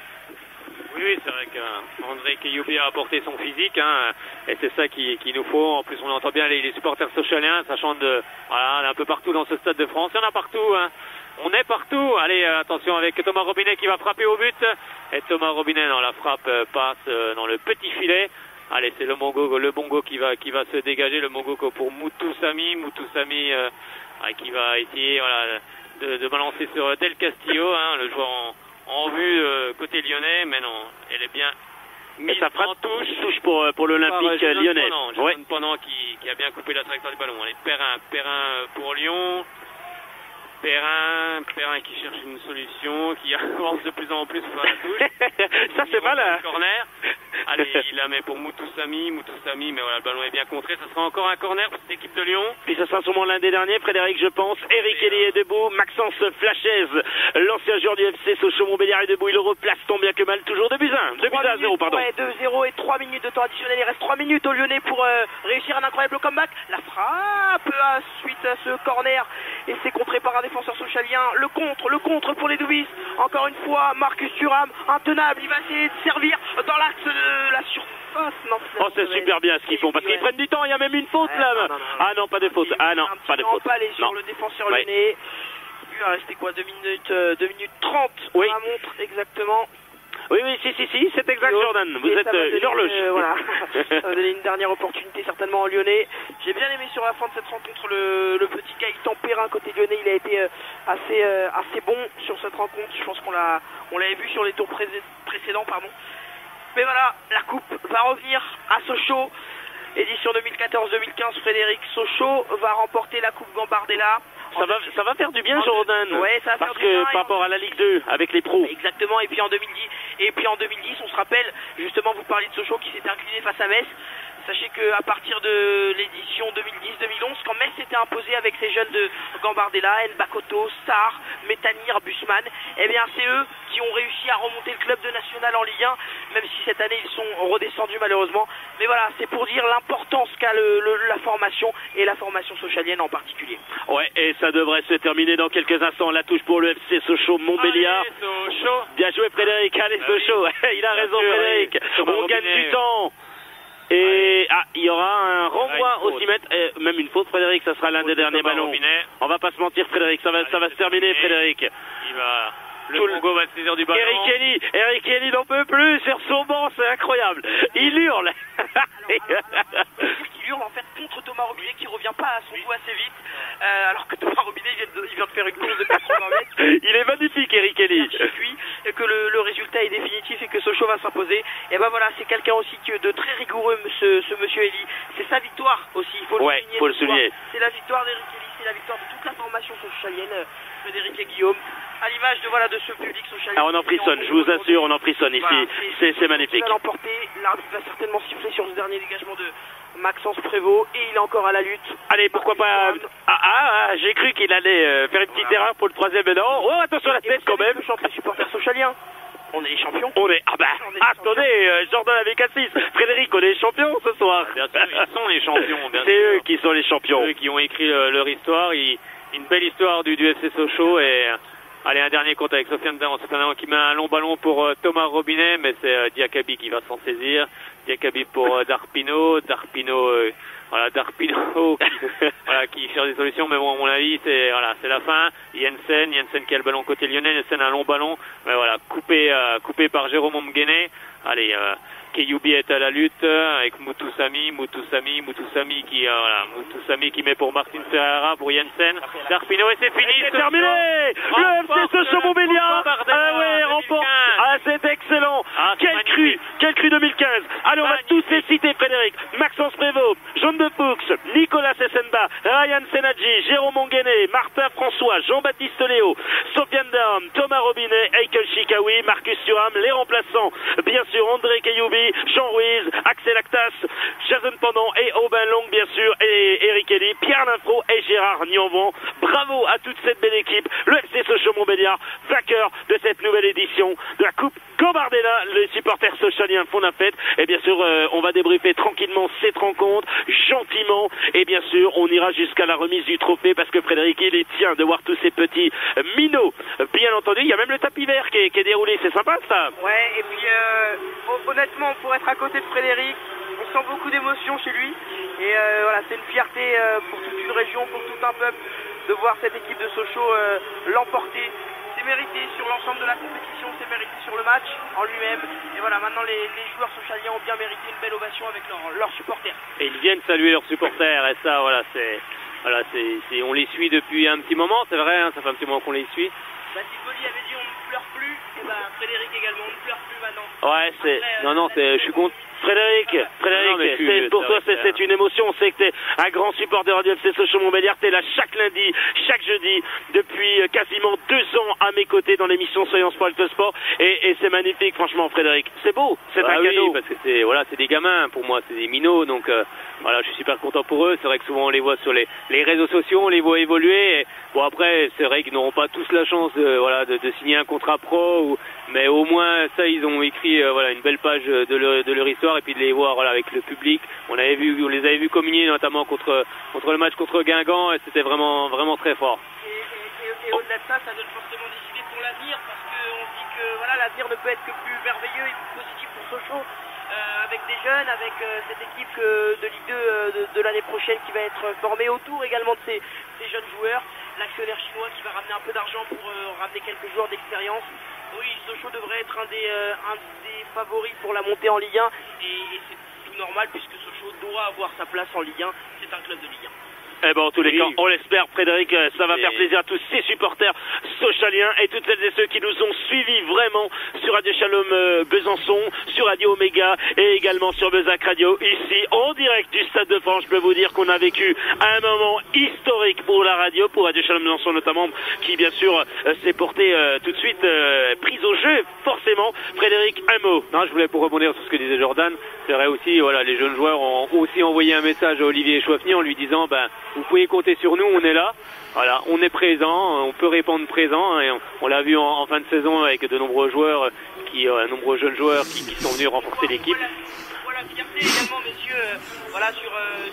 Oui, c'est vrai qu'André Keyoubi a apporté son physique, hein, et c'est ça qu'il nous faut. En plus, on entend bien les supporters sochaliens, ça chante voilà, on est un peu partout dans ce stade de France. Il y en a partout, hein. On est partout. Allez, attention avec Thomas Robinet qui va frapper au but. Et Thomas Robinet, dans la frappe, passe dans le petit filet. Allez, c'est le Bongo qui va se dégager, le Bongo pour Moutoussamy qui va essayer voilà, de balancer sur Del Castillo, hein, le joueur en vue côté lyonnais, mais non, elle est bien mise en touche pour l'Olympique lyonnais. Jordan Pendant qui a bien coupé la trajectoire du ballon. Allez, Perrin pour Lyon. Perrin qui cherche une solution, qui avance de plus en plus pour la touche. Ça c'est malin. Corner. Allez, il la met pour Moutoussamy, mais voilà, le ballon est bien contré. Ça sera encore un corner pour cette équipe de Lyon. Puis ça sera sûrement l'un des derniers, Frédéric, je pense. Eric Kelly est debout, Maxence Flachez, l'ancien joueur du FC Sochaux Montbéliard est debout, il le replace tant bien que mal, toujours 2-0, pardon. Ouais, 2-0 et 3 minutes de temps additionnel. Il reste 3 minutes aux Lyonnais pour réussir un incroyable comeback. La frappe suite à ce corner et c'est contré par un défenseur sochalien. Le contre pour les Doubis. Encore une fois, Marcus Thuram, intenable. Il va essayer de servir dans l'axe de la surface. Non, c'est super bien ce qu'ils font parce qu'ils prennent du temps. Il y a même une faute là. Ah non, pas de faute. Ah non, pas de faute. Sur le défenseur lyonnais. Il va rester quoi, 2 minutes 30. Oui. On la montre exactement. Oui, si, c'est exact, Jordan. Vous êtes une horloge. Voilà. Ça va donner une dernière opportunité certainement en lyonnais. J'ai bien aimé sur la fin de cette rencontre le petit Gaëtan Perrin côté lyonnais. Il a été assez bon sur cette rencontre. Je pense qu'on l'avait vu sur les tours précédents, pardon. Mais voilà, la coupe va revenir à Sochaux. Édition 2014-2015, Frédéric Sochaux va remporter la coupe Gambardella. Ça va faire du bien, Jordan. Ouais, ça va parce faire du bien. Parce que par rapport à la Ligue 2, avec les pros. Exactement, et puis en 2010, on se rappelle, justement, vous parliez de Sochaux qui s'était incliné face à Metz. Sachez qu'à partir de l'édition 2010-2011, quand Metz s'était imposé avec ces jeunes de Gambardella, Nbakoto, Sarr, Métanir, Busman, eh bien c'est eux qui ont réussi à remonter le club de national en Ligue 1, même si cette année ils sont redescendus malheureusement. Mais voilà, c'est pour dire l'importance qu'a la formation et la formation sochalienne en particulier. Ouais, et ça devrait se terminer dans quelques instants. La touche pour le FC Sochaux Montbéliard. Allez, Sochaux. Bien joué Frédéric, allez Sochaux. Il a raison Frédéric. On gagne du temps. Et il y aura un renvoi au 6 mètres, même une faute Frédéric, ça sera l'un des derniers ballons. On va pas se mentir Frédéric, ça va se terminer Frédéric. Le Congo va se saisir du ballon. Eric Kelly n'en peut plus sur son banc, c'est incroyable. Il hurle. Il hurle en fait contre Thomas Robinet qui revient pas à son coup assez vite, alors que Thomas Robinet il vient de faire une course de 80 mètres. Il est magnifique Eric Kelly. Et que le quelqu'un aussi de très rigoureux, ce monsieur Elie. C'est sa victoire aussi, il faut le souligner. Faut le souligner. C'est la victoire d'Eric Elie, c'est la victoire de toute la formation sochalienne, Frédéric et Guillaume. À l'image de ce public socialien. On en frissonne, je vous assure, on en frissonne ici. Voilà, c'est magnifique. Il va l'emporter, l'arbitre va certainement siffler sur le dernier dégagement de Maxence Prévost et il est encore à la lutte. Allez, pourquoi pas. J'ai cru qu'il allait faire une petite erreur pour le troisième, mais non. Oh, attention à la tête quand même. Le champion supporter socialien. On est les champions. Attendez, Jordan avec Assis. Frédéric, on est les champions ce soir. Bien sûr, ils sont les champions. C'est eux qui sont les champions. Eux qui ont écrit leur histoire. Une belle histoire du FC Sochaux et allez, un dernier compte avec Sofiane Dahan. Sofiane Dahan qui met un long ballon pour Thomas Robinet, mais c'est Diakabi qui va s'en saisir. Diakabi pour Darpino. Darpino qui cherche des solutions, mais bon, à mon avis, c'est la fin. Jensen qui a le ballon côté lyonnais. Jensen a un long ballon, mais voilà, coupé par Jérôme Mguéné. Allez, Keyoubi est à la lutte avec Moutoussami qui met pour Martin Ferreira pour Jensen. Darpino et c'est fini. C'est terminé. Le FC Sochaux-Montbéliard remporte. C'est excellent. Quel cru 2015. Allez, on va tous les citer, Frédéric. Maxence Prévost, Jean de Fuchs, Nicolas Sessenba, Ryan Senadji, Jérôme Mguéné, Martin François, Jean-Baptiste Léo, Sofiane Dahan, Thomas Robinet, Eikel Chikaoui, Marcus Thuram, les remplaçants, bien sûr, André Keyoubi, Jean Ruiz, Axel Actas, Jason Pendant et Aubin Long, bien sûr, et Eric Elie, Pierre Linfro et Gérard Nianvon. Bravo à toute cette belle équipe. Le FC Sochaux-Montbéliard, vainqueur de cette nouvelle édition de la Coupe Gambardella. Les supporters sochaliens font la fête. Et bien sûr, on va débriefer tranquillement cette rencontre, gentiment. Et bien sûr, on ira jusqu'à la remise du trophée parce que Frédéric, il est tient de voir tous ces petits minots. Bien entendu, il y a même le tapis vert qui est déroulé. C'est sympa, ça. Ouais, et puis honnêtement, pour être à côté de Frédéric, on sent beaucoup d'émotion chez lui. Et voilà, c'est une fierté pour toute une région, pour tout un peuple, de voir cette équipe de Sochaux l'emporter. C'est mérité sur l'ensemble de la compétition, c'est mérité sur le match en lui-même. Et voilà, maintenant les joueurs sochaliens ont bien mérité une belle ovation avec leurs supporters. Et ils viennent saluer leurs supporters, et ça, on les suit depuis un petit moment, c'est vrai, ça fait un petit moment qu'on les suit. Baptiste Boli avait dit on ne pleure plus, et Frédéric également, on ne pleure plus maintenant. Ouais, je suis content. Frédéric, pour toi c'est une émotion. On sait que t'es un grand supporter du FC Sochaux-Montbéliard. T'es là chaque lundi, chaque jeudi, depuis quasiment 2 ans à mes côtés dans l'émission Soyons Sport Sport. Et c'est magnifique, franchement, Frédéric. C'est beau, c'est un cadeau. Oui, parce que c'est des gamins pour moi, c'est des minots. Donc je suis super content pour eux. C'est vrai que souvent on les voit sur les réseaux sociaux, on les voit évoluer. Et, bon après, c'est vrai qu'ils n'auront pas tous la chance de signer un contrat pro, mais au moins ça ils ont écrit une belle page de leur histoire. Et puis de les voir avec le public. On les avait vus communier notamment contre le match contre Guingamp et c'était vraiment très fort. Et au-delà de ça donne forcément des idées pour l'avenir parce qu'on se dit que l'avenir ne peut être que plus merveilleux et plus positif pour Sochaux avec des jeunes, avec cette équipe de Ligue 2 de l'année prochaine qui va être formée autour également de ces jeunes joueurs. L'actionnaire chinois qui va ramener un peu d'argent pour ramener quelques joueurs d'expérience. Oui, Sochaux devrait être un des favoris pour la montée en Ligue 1 et c'est tout normal puisque Sochaux doit avoir sa place en Ligue 1. C'est un club de Ligue 1. Eh ben, en tous les cas, on l'espère, Frédéric, ça va faire plaisir à tous ces supporters sochaliens et toutes celles et ceux qui nous ont suivis vraiment sur Radio Shalom Besançon, sur Radio Omega et également sur Bezac Radio, ici, en direct du Stade de France. Je peux vous dire qu'on a vécu un moment historique pour la radio, pour Radio Shalom Besançon notamment, qui bien sûr s'est porté tout de suite prise au jeu, forcément. Frédéric, un mot. Non, je voulais pour rebondir sur ce que disait Jordan, c'est vrai aussi, les jeunes joueurs ont aussi envoyé un message à Olivier Chouafny en lui disant, vous pouvez compter sur nous, on est là. Voilà, on est présent, on peut répondre présent. Et on l'a vu en fin de saison avec de nombreux joueurs, nombreux jeunes joueurs qui sont venus renforcer l'équipe. Voilà, fierté également, messieurs, sur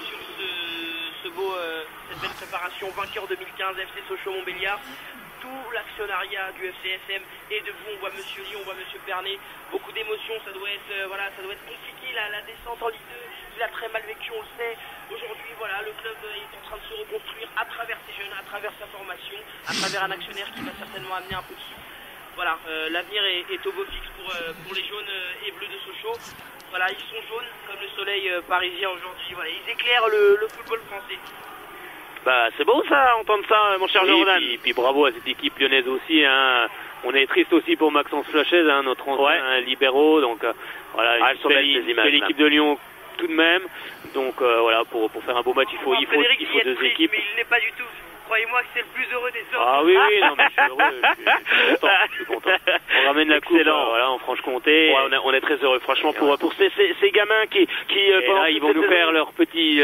cette belle préparation, vainqueur 2015 FC Sochaux-Montbéliard. Tout l'actionnariat du FCSM est debout. On voit Monsieur Lyon, on voit Monsieur Pernet. Beaucoup d'émotions, ça doit être compliqué la descente en Ligue 2. Il a très mal vécu, on le sait. Aujourd'hui, le club est en train de se reconstruire à travers ses jeunes, à travers sa formation, à travers un actionnaire qui va certainement amener un peu de sous. L'avenir est au beau fixe pour les jaunes et bleus de Sochaux. Ils sont jaunes comme le soleil parisien aujourd'hui. Ils éclairent le football français. Bah, c'est beau ça, entendre ça, mon cher Jordan. Puis bravo à cette équipe lyonnaise aussi, hein. On est triste aussi pour Maxence Flachez, hein, notre ancien libéraux, donc voilà, une belle équipe de Lyon tout de même. Donc voilà, pour faire un beau match, il faut deux équipes. Mais il n'est pas du tout. Croyez-moi que c'est le plus heureux des heureux. Ah oui, non, mais je suis heureux, je suis content. On ramène la coupe, voilà, en Franche-Comté. Ouais, on est très heureux, franchement, pour ces gamins qui là, ils vont nous faire leur petit,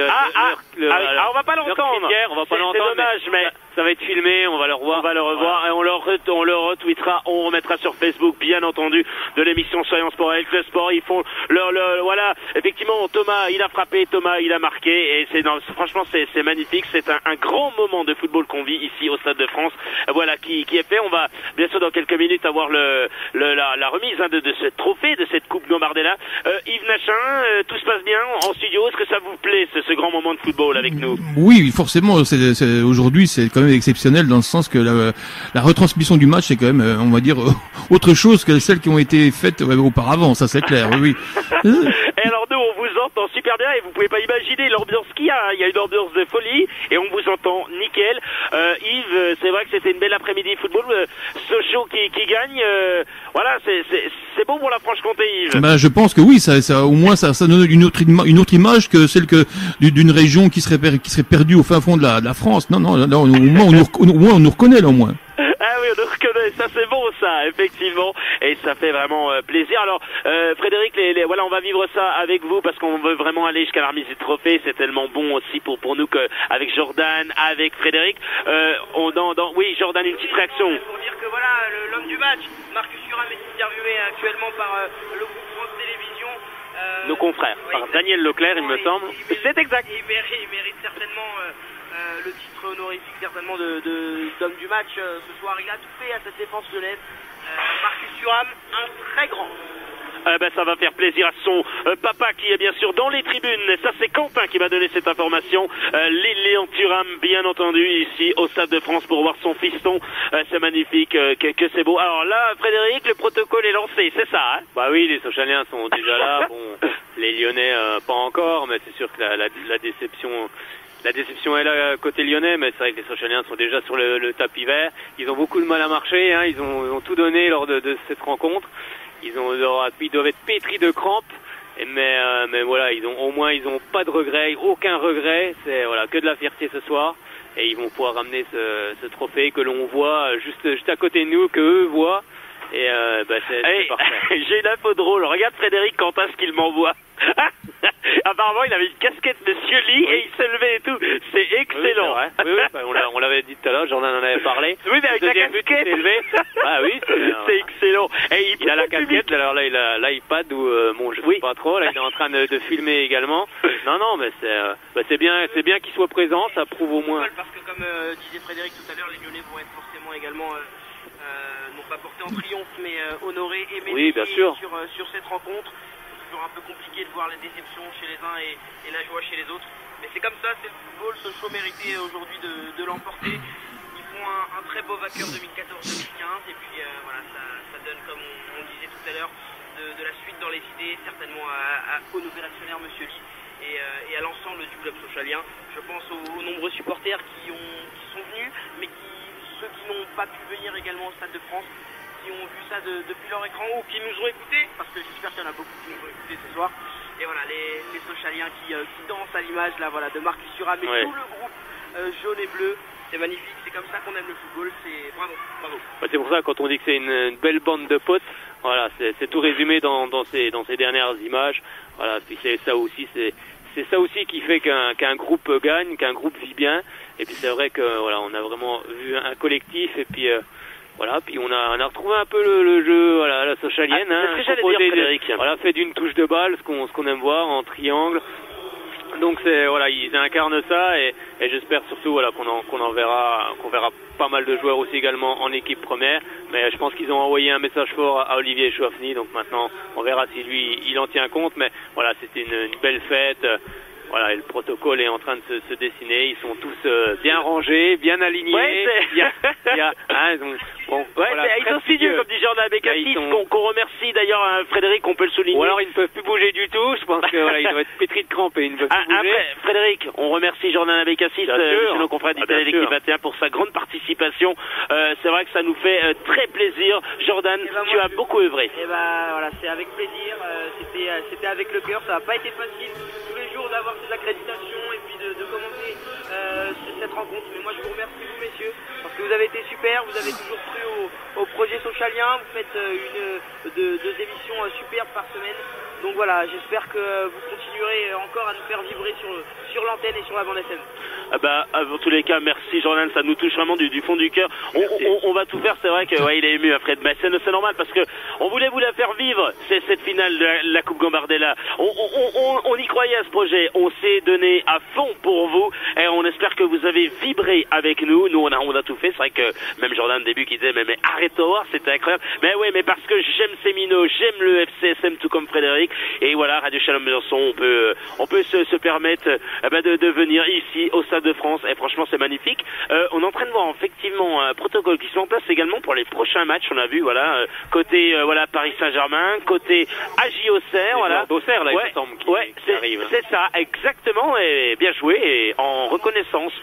on va pas l'entendre. On va pas l'entendre. C'est dommage, mais ça va être filmé, on va le revoir. On va le revoir et on le retweetera, on remettra sur Facebook, bien entendu, de l'émission Soyons Sport avec le sport. Ils font voilà, effectivement, Thomas, il a frappé, Thomas, il a marqué, et franchement, c'est magnifique. C'est un grand moment de football qu'on vit ici au Stade de France. Voilà, qui est fait. On va, bien sûr, dans quelques minutes, avoir la remise, hein, de ce trophée, de cette Coupe Gambardella. Yves Nachin, tout se passe bien en studio. Est-ce que ça vous plaît, ce grand moment de football avec nous? Oui, forcément, aujourd'hui, c'est quand même exceptionnel dans le sens que la retransmission du match est quand même, on va dire, autre chose que celles qui ont été faites auparavant, ça c'est clair, oui. Et alors nous, on vous entend super bien et vous pouvez pas imaginer l'ambiance qu'il y a. Il y a une ambiance de folie et on vous entend nickel. Yves, c'est vrai que c'était une belle après-midi football. Sochaux qui gagne, voilà, c'est bon pour la Franche-Comté, Yves. Ben, je pense que oui, ça au moins ça donne une autre image que celle d'une région qui serait perdue au fin fond de la France. Non, là, au moins on nous reconnaît là au moins. Ah oui, on nous reconnaît, ça c'est bon ça, effectivement, et ça fait vraiment plaisir. Alors Frédéric, voilà, on va vivre ça avec vous parce qu'on veut vraiment aller jusqu'à la remise du trophée. C'est tellement bon aussi pour nous avec Jordan, avec Frédéric. Oui, Jordan, une petite réaction. Pour dire que voilà, l'homme du match, Marcus Thuram, est interviewé actuellement par le groupe France Télévisions. Nos confrères, par Daniel Leclerc, il me semble. C'est exact. Il mérite certainement le titre honorifique certainement d'homme du match ce soir. Il a tout fait à cette défense lyonnaise. Marcus Thuram, un très grand. Ça va faire plaisir à son papa qui est bien sûr dans les tribunes. Ça c'est Quentin qui m'a donné cette information. Léon Thuram, bien entendu, ici au Stade de France pour voir son fiston. C'est magnifique, que c'est beau. Alors là, Frédéric, le protocole est lancé, c'est ça, hein? Bah oui, les Sochaliens sont déjà là. Bon, les Lyonnais pas encore, mais c'est sûr que la déception est là côté lyonnais, mais c'est vrai que les Sochaliens sont déjà sur le tapis vert. Ils ont beaucoup de mal à marcher, hein. Ils ont tout donné lors de cette rencontre. Ils doivent être pétris de crampes, mais voilà, ils ont pas de regrets, aucun regret. C'est voilà, que de la fierté ce soir, et ils vont pouvoir ramener ce trophée que l'on voit juste à côté de nous, que eux voient. Et c'est parfait. J'ai une info drôle. Regarde Frédéric Quentin ce qu'il m'envoie. Apparemment, il avait une casquette Monsieur Lee et il s'est levé et tout. C'est excellent. Oui, on l'avait dit tout à l'heure, Jordan en avait parlé. Oui, mais avec la casquette. Ah oui, c'est excellent. Et il a la casquette, alors là, il a l'iPad ou je sais pas trop. Là, il est en train de filmer également. Non, mais c'est bien qu'il soit présent. Ça prouve au moins. Parce que comme disait Frédéric tout à l'heure, les Lyonnais vont être forcément également non pas portés en triomphe, mais honorés et médaillés sur cette rencontre. C'est toujours un peu compliqué de voir les déceptions chez les uns et la joie chez les autres. Mais c'est comme ça, c'est le football. Sochaux méritait aujourd'hui de l'emporter. Ils font un très beau vainqueur 2014-2015. Et puis voilà, ça donne, comme on disait tout à l'heure, de la suite dans les idées, certainement au nouvel actionnaire Monsieur Lee et à l'ensemble du club sochalien. Je pense aux nombreux supporters qui sont venus, mais ceux qui n'ont pas pu venir également au Stade de France, qui ont vu ça depuis leur écran ou qui nous ont écoutés, parce que j'espère qu'il y en a beaucoup qui nous ont écoutés ce soir. Et voilà, les Sochaliens qui dansent à l'image là, voilà, de Marcus Thuram et tout le groupe jaune et bleu. C'est magnifique, c'est comme ça qu'on aime le football, c'est bravo. C'est pour ça quand on dit que c'est une belle bande de potes, voilà, c'est tout résumé dans ces dernières images. Voilà, puis c'est ça aussi qui fait qu'un groupe gagne, qu'un groupe vit bien. Et puis c'est vrai que voilà, on a vraiment vu un collectif et puis voilà, puis on a retrouvé un peu le jeu, voilà, la sochalienne, c'est ce que j'allais dire, Frédéric. Voilà, fait d'une touche de balle, ce qu'on aime voir en triangle. Donc voilà, ils incarnent ça et j'espère surtout voilà qu'on verra pas mal de joueurs aussi également en équipe première. Mais je pense qu'ils ont envoyé un message fort à Olivier Chouafny, donc maintenant on verra si lui il en tient compte. Mais voilà, c'était une belle fête. voilà, et le protocole est en train de se dessiner. Ils sont tous bien rangés, bien alignés. Ouais, ils sont studieux, comme dit Jordan Bekassis, qu'on remercie d'ailleurs, Frédéric, on peut le souligner. Ou alors ils ne peuvent plus bouger du tout. Je pense que voilà, ils doivent être pétris de crampes et ils ne peuvent plus bouger. Après, Frédéric, on remercie Jordan Bekassis, chez nos confrères du Télé l'équipe 21 pour sa grande participation. C'est vrai que ça nous fait très plaisir. Jordan, tu as beaucoup œuvré. Et voilà, c'est avec plaisir. C'était avec le cœur. Ça n'a pas été facile tous les jours d'avoir ces accréditations et puis de commenter cette rencontre. Mais moi, je vous remercie vous, messieurs, parce que vous avez été super. Vous avez toujours cru au projet socialien. Vous faites deux émissions superbes par semaine. Donc voilà, j'espère que vous continuerez encore à nous faire vibrer sur l'antenne et sur la bande FM. En tous les cas, merci Jordan, ça nous touche vraiment du fond du cœur. On va tout faire, c'est vrai que il est ému Fred, mais c'est normal parce que on voulait vous la faire vivre, c'est cette finale de la Coupe Gambardella. On y croyait à ce projet, on s'est donné à fond pour vous et on espère que vous avez vibré avec nous. Nous on a tout fait, c'est vrai que même Jordan au début qui disait mais arrête-toi voir, c'était incroyable. Mais ouais, mais parce que j'aime Sémino, j'aime le FCSM tout comme Frédéric et voilà, Radio Shalom Besançon, on peut se permettre de venir ici au Stade de France et franchement c'est magnifique. On est en train de voir effectivement un protocole qui se met en place également pour les prochains matchs. On a vu côté Paris Saint-Germain, côté AJ Auxerre, Auxerre là, il me semble qui arrive. C'est ça, exactement, et bien joué et en reconnaissance,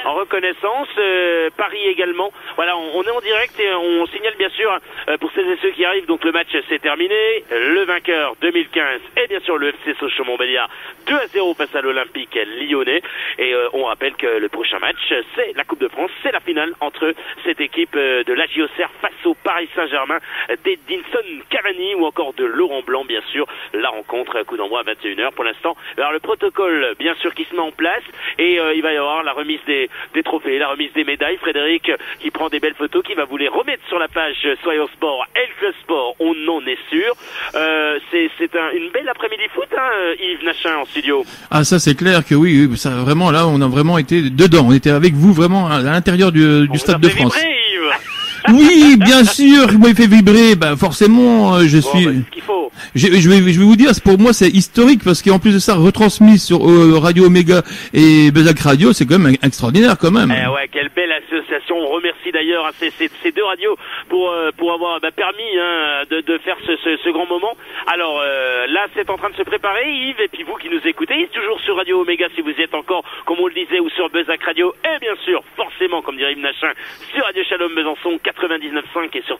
Paris également. Voilà, on est en direct et on signale bien sûr pour celles et ceux qui arrivent. Donc le match s'est terminé, le vainqueur 2015 et bien sûr le FC Sochaux-Montbéliard 2-0 face à l'Olympique Lyonnais. Et on rappelle que le prochain match, c'est la Coupe de France, c'est la finale entre cette équipe de l'AJ Auxerre face au Paris Saint-Germain d'Edinson Cavani ou encore de Laurent Blanc, bien sûr. La rencontre, coup d'envoi à 21h pour l'instant. Alors le protocole, bien sûr, qui se met en place et il va y avoir la remise des trophées, la remise des médailles. Frédéric qui prend des belles photos, qui va vous les remettre sur la page Soyons Sport et le Club Sport, on en est sûr. C'est une belle après-midi foot, Yves Nachin en studio. Ah, ça c'est clair que oui, ça vraiment là, on a vraiment été dedans. On était avec vous vraiment à l'intérieur du Stade de France. Vibrer, Yves. Oui, bien sûr, il m'a fait vibrer. Forcément, c'est ce qu'il faut. Je vais vous dire, pour moi c'est historique parce qu'en plus de ça, retransmis sur Radio Omega et Bezac Radio, c'est quand même extraordinaire quand même. Ouais, quelle belle association. On remercie d'ailleurs ces deux radios pour avoir permis de faire ce grand moment. Alors là, c'est en train de se préparer, Yves, et puis vous qui nous écoutez, toujours sur Radio Omega si vous y êtes encore, comme on le disait, ou sur Bezac Radio, et bien sûr, forcément, comme dirait Yves Nachin, sur Radio Shalom Besançon 99.5 et sur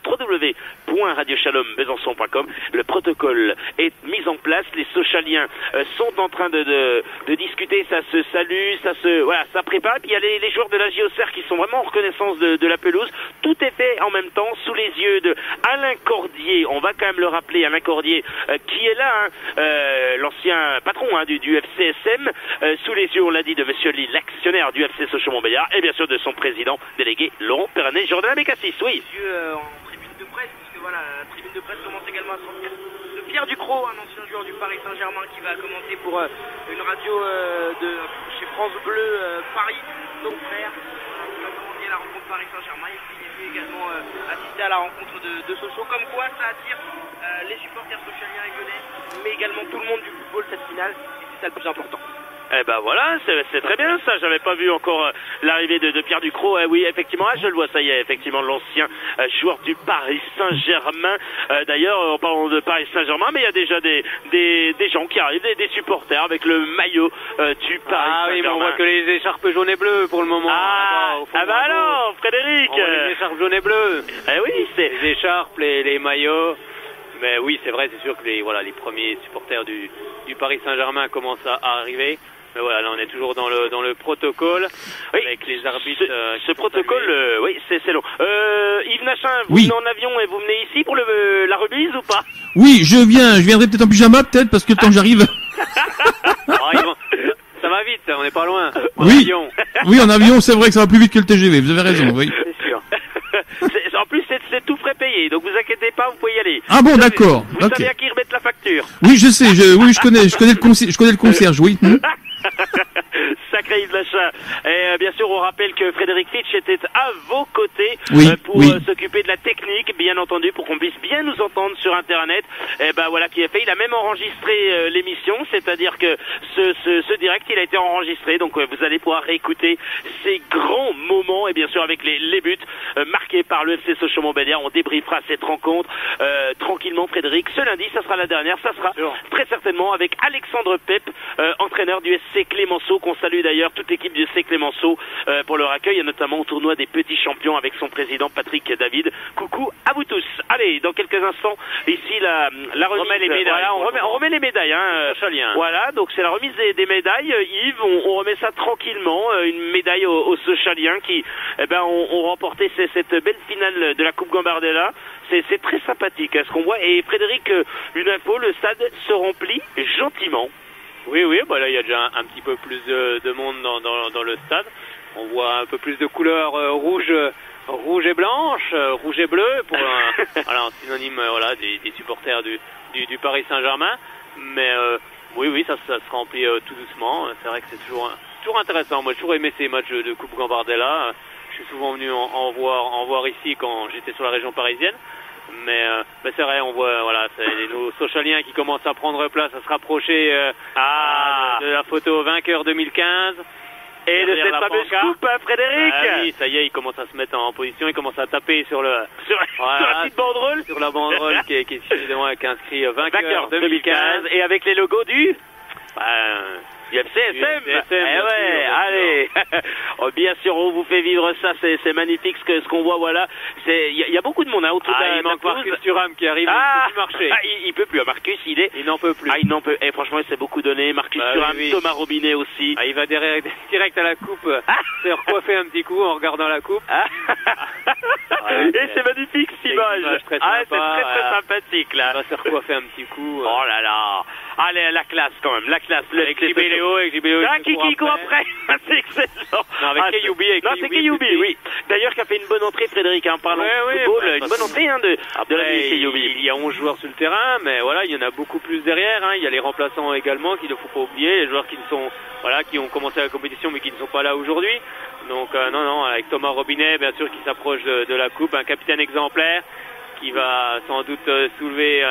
www.radioshalombesançon.com. Le protocole est mis en place, les Sochaliens sont en train de discuter, ça se salue, ça prépare, et puis il y a les joueurs de l'AJ Auxerre qui sont vraiment en reconnaissance de la pelouse. Tout est fait en même temps sous les yeux de Alain Cordier. On va quand même le rappeler, Alain Cordier qui est là, l'ancien patron du FCSM, sous les yeux, on l'a dit, de Monsieur Lee, l'actionnaire du FC Sochaux-Montbéliard, et bien sûr de son président délégué Laurent Pernet. Jordan Bekassis, oui. En tribune de presse, parce que voilà, la tribune de presse commence également à sortir de Pierre Ducrot, un ancien joueur du Paris Saint-Germain qui va commenter pour une radio de chez France Bleu Paris, nos frères, qui va commenter la rencontre Paris Saint-Germain, et puis il est venu également assister à la rencontre de Sochaux. Comme quoi ça attire les supporters socialiens et lyonnais, mais également tout le monde du football cette finale, et c'est ça le plus important. Voilà, c'est très bien ça. J'avais pas vu encore l'arrivée de Pierre Ducrot. Oui, effectivement, je le vois, ça y est, effectivement, l'ancien joueur du Paris Saint-Germain. D'ailleurs, en parlant de Paris Saint-Germain, mais il y a déjà des gens qui arrivent, des supporters avec le maillot du Paris Saint-Germain. Oui, mais on voit que les écharpes jaunes et bleues pour le moment. Alors, Frédéric, on voit les écharpes jaunes et bleues. Oui, c'est les écharpes, les maillots. Mais oui, c'est vrai, c'est sûr que les premiers supporters du Paris Saint-Germain commencent à arriver. Mais voilà, là on est toujours dans le protocole, oui, avec les arbitres. Ce protocole, oui, c'est long. Yves Nachin, vous venez en avion et vous venez ici pour la remise ou pas? Oui, je viendrai peut-être en pyjama, peut-être, parce que le temps que j'arrive. Ça va vite, on n'est pas loin. Avion. Oui, en avion, c'est vrai que ça va plus vite que le TGV, vous avez raison, oui. C'est sûr. En plus, c'est tout frais payé, donc vous inquiétez pas, vous pouvez y aller. Ah bon, d'accord. Vous savez à qui remettre la facture? Oui, je sais, je connais le concierge, oui. Sacré Yves Nachin. Et bien sûr, on rappelle que Frédéric Fitch était à vos côtés pour s'occuper de la technique, bien entendu, pour qu'on puisse bien nous entendre sur Internet. Et ben voilà qui est fait. Il a même enregistré l'émission, c'est-à-dire que ce direct, il a été enregistré. Donc vous allez pouvoir réécouter ces grands moments et bien sûr avec les buts marqués par le FC Sochaux-Montbéliard. On débriefera cette rencontre tranquillement, Frédéric. Ce lundi, ça sera la dernière. Ça sera très certainement avec Alexandre Pep, entraîneur du SC Clémenceau, qu'on salue d'ailleurs, toute l'équipe du SC Clémenceau pour leur accueil, et notamment au tournoi des petits champions avec son président Patrick David. Coucou à vous tous. Allez, dans quelques instants, ici la remise. Les médailles. Voilà, on remet les médailles. Voilà, donc c'est la remise des médailles. Yves, on remet ça tranquillement. Une médaille aux Sochaliens qui ont remporté cette belle finale de la Coupe Gambardella. C'est très sympathique ce qu'on voit. Et Frédéric, une info, le stade se remplit gentiment. Oui, bah là il y a déjà un petit peu plus de monde dans le stade. On voit un peu plus de couleurs rouge et blanche, rouge et bleu pour un synonyme des supporters du Paris Saint-Germain. Mais oui, ça se remplit tout doucement. C'est vrai que c'est toujours intéressant. Moi j'ai toujours aimé ces matchs de Coupe Gambardella. Je suis souvent venu en voir ici quand j'étais sur la région parisienne. Mais c'est vrai, on voit c'est nos Sochaliens qui commencent à prendre place, à se rapprocher de la photo vainqueur 2015 et de cette fameuse coupe, Frédéric. Oui, ça y est, ils commencent à se mettre en position, ils commencent à taper sur la petite banderole, sur la banderole qui est évidemment avec inscrit vainqueur 2015 et avec les logos du FCSM. Allez. Bien sûr, on vous fait vivre ça, c'est magnifique ce qu'on voit, voilà. Il y a beaucoup de monde autour de il manque Marcus Thuram qui arrive, il peut plus marcher. Il peut plus, Marcus, il n'en peut plus. Il n'en peut. Franchement, il s'est beaucoup donné. Marcus Thuram, Thomas Robinet aussi. Il va direct à la coupe, se recoiffer un petit coup en regardant la coupe. Et c'est magnifique, cette image. C'est très sympathique, là. Il va se recoiffer un petit coup. Oh là là. Allez, la classe quand même, la classe. Avec Gibeleo qui court après. C'est excellent. Non, avec Kayoubi. Non, c'est Kayoubi, oui. D'ailleurs, qui a fait une bonne entrée, Frédéric, en parlant de football, une bonne entrée de la Kayoubi. Il y a 11 joueurs sur le terrain, mais voilà, il y en a beaucoup plus derrière. Il y a les remplaçants également, qu'il ne faut pas oublier, les joueurs qui ont commencé la compétition mais qui ne sont pas là aujourd'hui. Donc non, avec Thomas Robinet, bien sûr, qui s'approche de la coupe, un capitaine exemplaire qui va sans doute soulever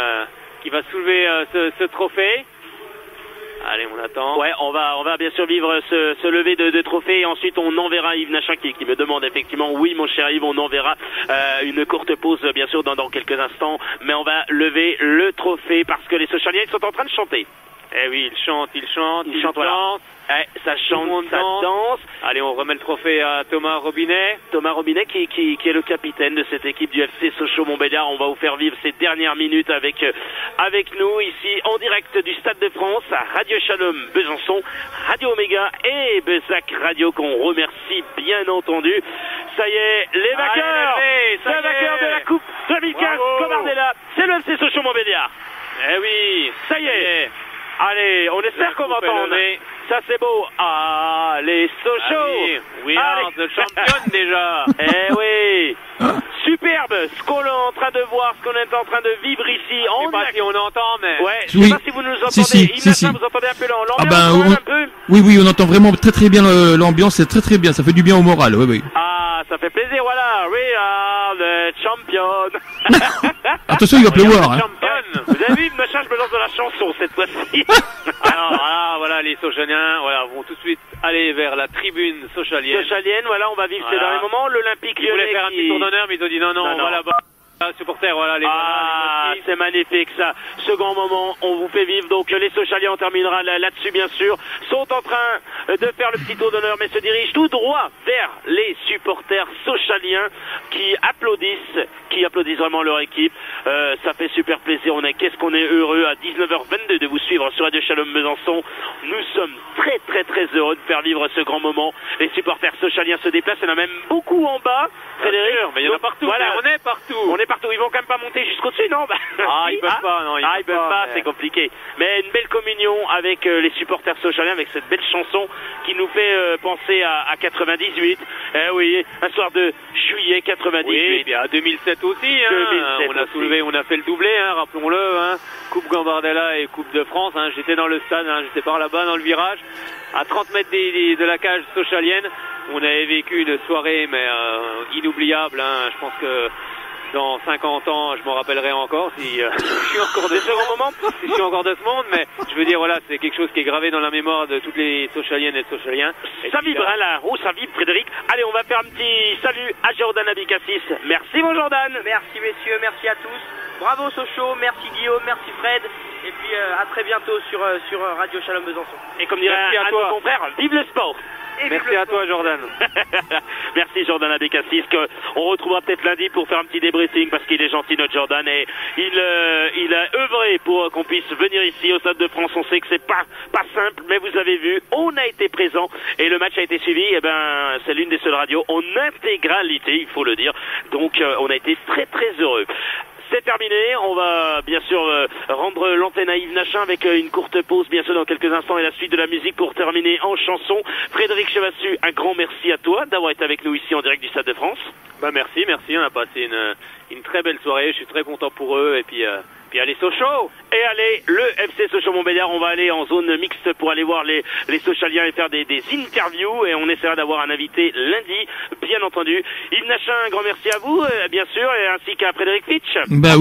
ce trophée. Allez, on attend. Ouais, on va bien sûr vivre ce lever de trophée et ensuite on enverra Yves Nachin qui me demande effectivement, oui mon cher Yves, on enverra une courte pause bien sûr dans quelques instants, mais on va lever le trophée parce que les Sochaliens ils sont en train de chanter. Eh oui, ils chantent. Voilà. Ça chante, ça danse. Allez, on remet le trophée à Thomas Robinet. Thomas Robinet qui est le capitaine de cette équipe du FC Sochaux-Montbéliard. On va vous faire vivre ces dernières minutes avec nous ici en direct du Stade de France à Radio Shalom Besançon, Radio Oméga et Bezac Radio qu'on remercie bien entendu. Ça y est, les vainqueurs, de la Coupe 2015 Gambardella, c'est le FC Sochaux-Montbéliard. Eh oui, ça y est. Allez, on espère qu'on va entendre. Ça c'est beau. Les Sochaux. We are the champion déjà. Eh oui. Superbe. Ce qu'on est en train de voir, ce qu'on est en train de vivre ici. Je sais pas si on entend, mais. Ouais. Je sais pas si vous nous entendez. Si. Vous entendez un peu l'ambiance, un peu. Oui, on entend vraiment très bien l'ambiance. C'est très bien. Ça fait du bien au moral. Oui. Ça fait plaisir. Voilà. We are the champion. Attention, il va pleuvoir. Vous avez vu, machin, je me lance dans la chanson cette fois-ci. Alors, voilà, les Sochaliens, vont tout de suite aller vers la tribune sochalienne. On va vivre ces derniers moments. L'Olympique Lyonnais. Ils voulaient faire un petit tour d'honneur, mais ils ont dit non, on va là-bas. Supporters, les c'est magnifique ça. Ce grand moment, on vous fait vivre. Donc les Sochaliens, on terminera là-dessus bien sûr, sont en train de faire le petit tour d'honneur, mais se dirigent tout droit vers les supporters sochaliens qui applaudissent vraiment leur équipe. Ça fait super plaisir. Qu'est-ce qu'on est heureux à 19h22 de vous suivre sur Radio Shalom Besançon. Nous sommes très heureux de faire vivre ce grand moment. Les supporters sochaliens se déplacent. Il y en a même beaucoup en bas. Frédéric, mais il y en a partout. Voilà, on est partout. On est partout. Ils vont quand même pas monter jusqu'au-dessus, non? Ils peuvent pas, non. Ils peuvent pas, mais... c'est compliqué. Mais une belle communion avec les supporters socialiens, avec cette belle chanson qui nous fait penser à 98. Oui, un soir de juillet 98. Oui, et puis à 2007 aussi, hein. 2007 on a fait le doublé, hein, rappelons-le, hein. Coupe Gambardella et Coupe de France, hein. J'étais dans le stade, hein. J'étais par là-bas dans le virage, à 30 mètres de la cage socialienne. On avait vécu une soirée, mais inoubliable, hein. Je pense que dans 50 ans, je m'en rappellerai encore si je suis encore de ce moment, si je suis encore de ce monde, mais je veux dire, voilà, c'est quelque chose qui est gravé dans la mémoire de toutes les socialiennes et socialiens. Ça vibre, hein, là. Oh, ça vibre, Frédéric. Allez, on va faire un petit salut à Jordan Abécassis. Merci, mon Jordan. Merci messieurs, merci à tous. Bravo Sochaux, merci Guillaume, merci Fred. Et puis à très bientôt sur Radio Shalom Besançon. Et comme dirait Merci à un toi. de nos confrères, vive le sport. Merci à toi, Jordan. Merci Jordan Abécassis, on retrouvera peut-être lundi pour faire un petit débriefing parce qu'il est gentil notre Jordan et il a œuvré pour qu'on puisse venir ici au Stade de France. On sait que c'est pas simple, mais vous avez vu, on a été présent et le match a été suivi. Et ben c'est l'une des seules radios en intégralité, il faut le dire. Donc on a été très très heureux. C'est terminé, on va bien sûr rendre l'antenne à Yves Nachin avec une courte pause bien sûr dans quelques instants et la suite de la musique pour terminer en chanson. Frédéric Chevassu, un grand merci à toi d'avoir été avec nous ici en direct du Stade de France. Merci, on a passé une très belle soirée, je suis très content pour eux et puis allez Sochaux. Et allez, le FC Sochaux-Montbéliard, on va aller en zone mixte pour aller voir les Sochaliens et faire des interviews et on essaiera d'avoir un invité lundi, bien entendu. Yves Nachin, un grand merci à vous, bien sûr, et ainsi qu'à Frédéric Fitch.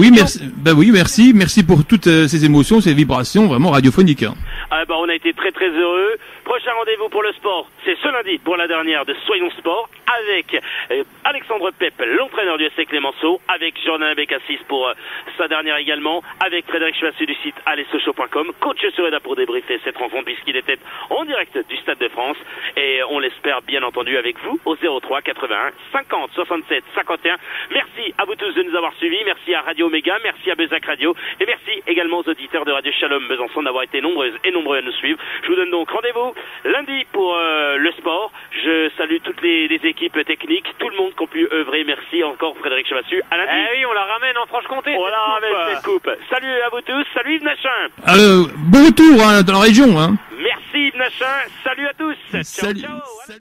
Merci pour toutes ces émotions, ces vibrations vraiment radiophoniques. On a été très très heureux. Prochain rendez-vous pour le sport, c'est ce lundi pour la dernière de Soyons Sport avec Alexandre Pep, l'entraîneur du FC Clémenceau, avec Jordan Abécassis pour sa dernière également, avec Frédéric Chevassu du site allezsochaux.com. Coach serait là pour débriefer cette rencontre puisqu'il était en direct du Stade de France et on l'espère bien entendu avec vous au 03 81 50 67 51. Merci à vous tous de nous avoir suivis, merci à Radio Omega, merci à Bezac Radio et merci également aux auditeurs de Radio Shalom Besançon d'avoir été nombreuses et nombreux à nous suivre. Je vous donne donc rendez-vous lundi pour le sport. Je salue toutes les équipes techniques, tout le monde qui a pu œuvrer. Merci encore Frédéric Chevassu. À lundi. Oui, on la ramène en Franche-Comté. On la ramène cette coupe. Salut à vous tous, salut Yves Nachin. Bon retour dans la région. Merci Yves Nachin, salut à tous. Ciao, Salut. ciao.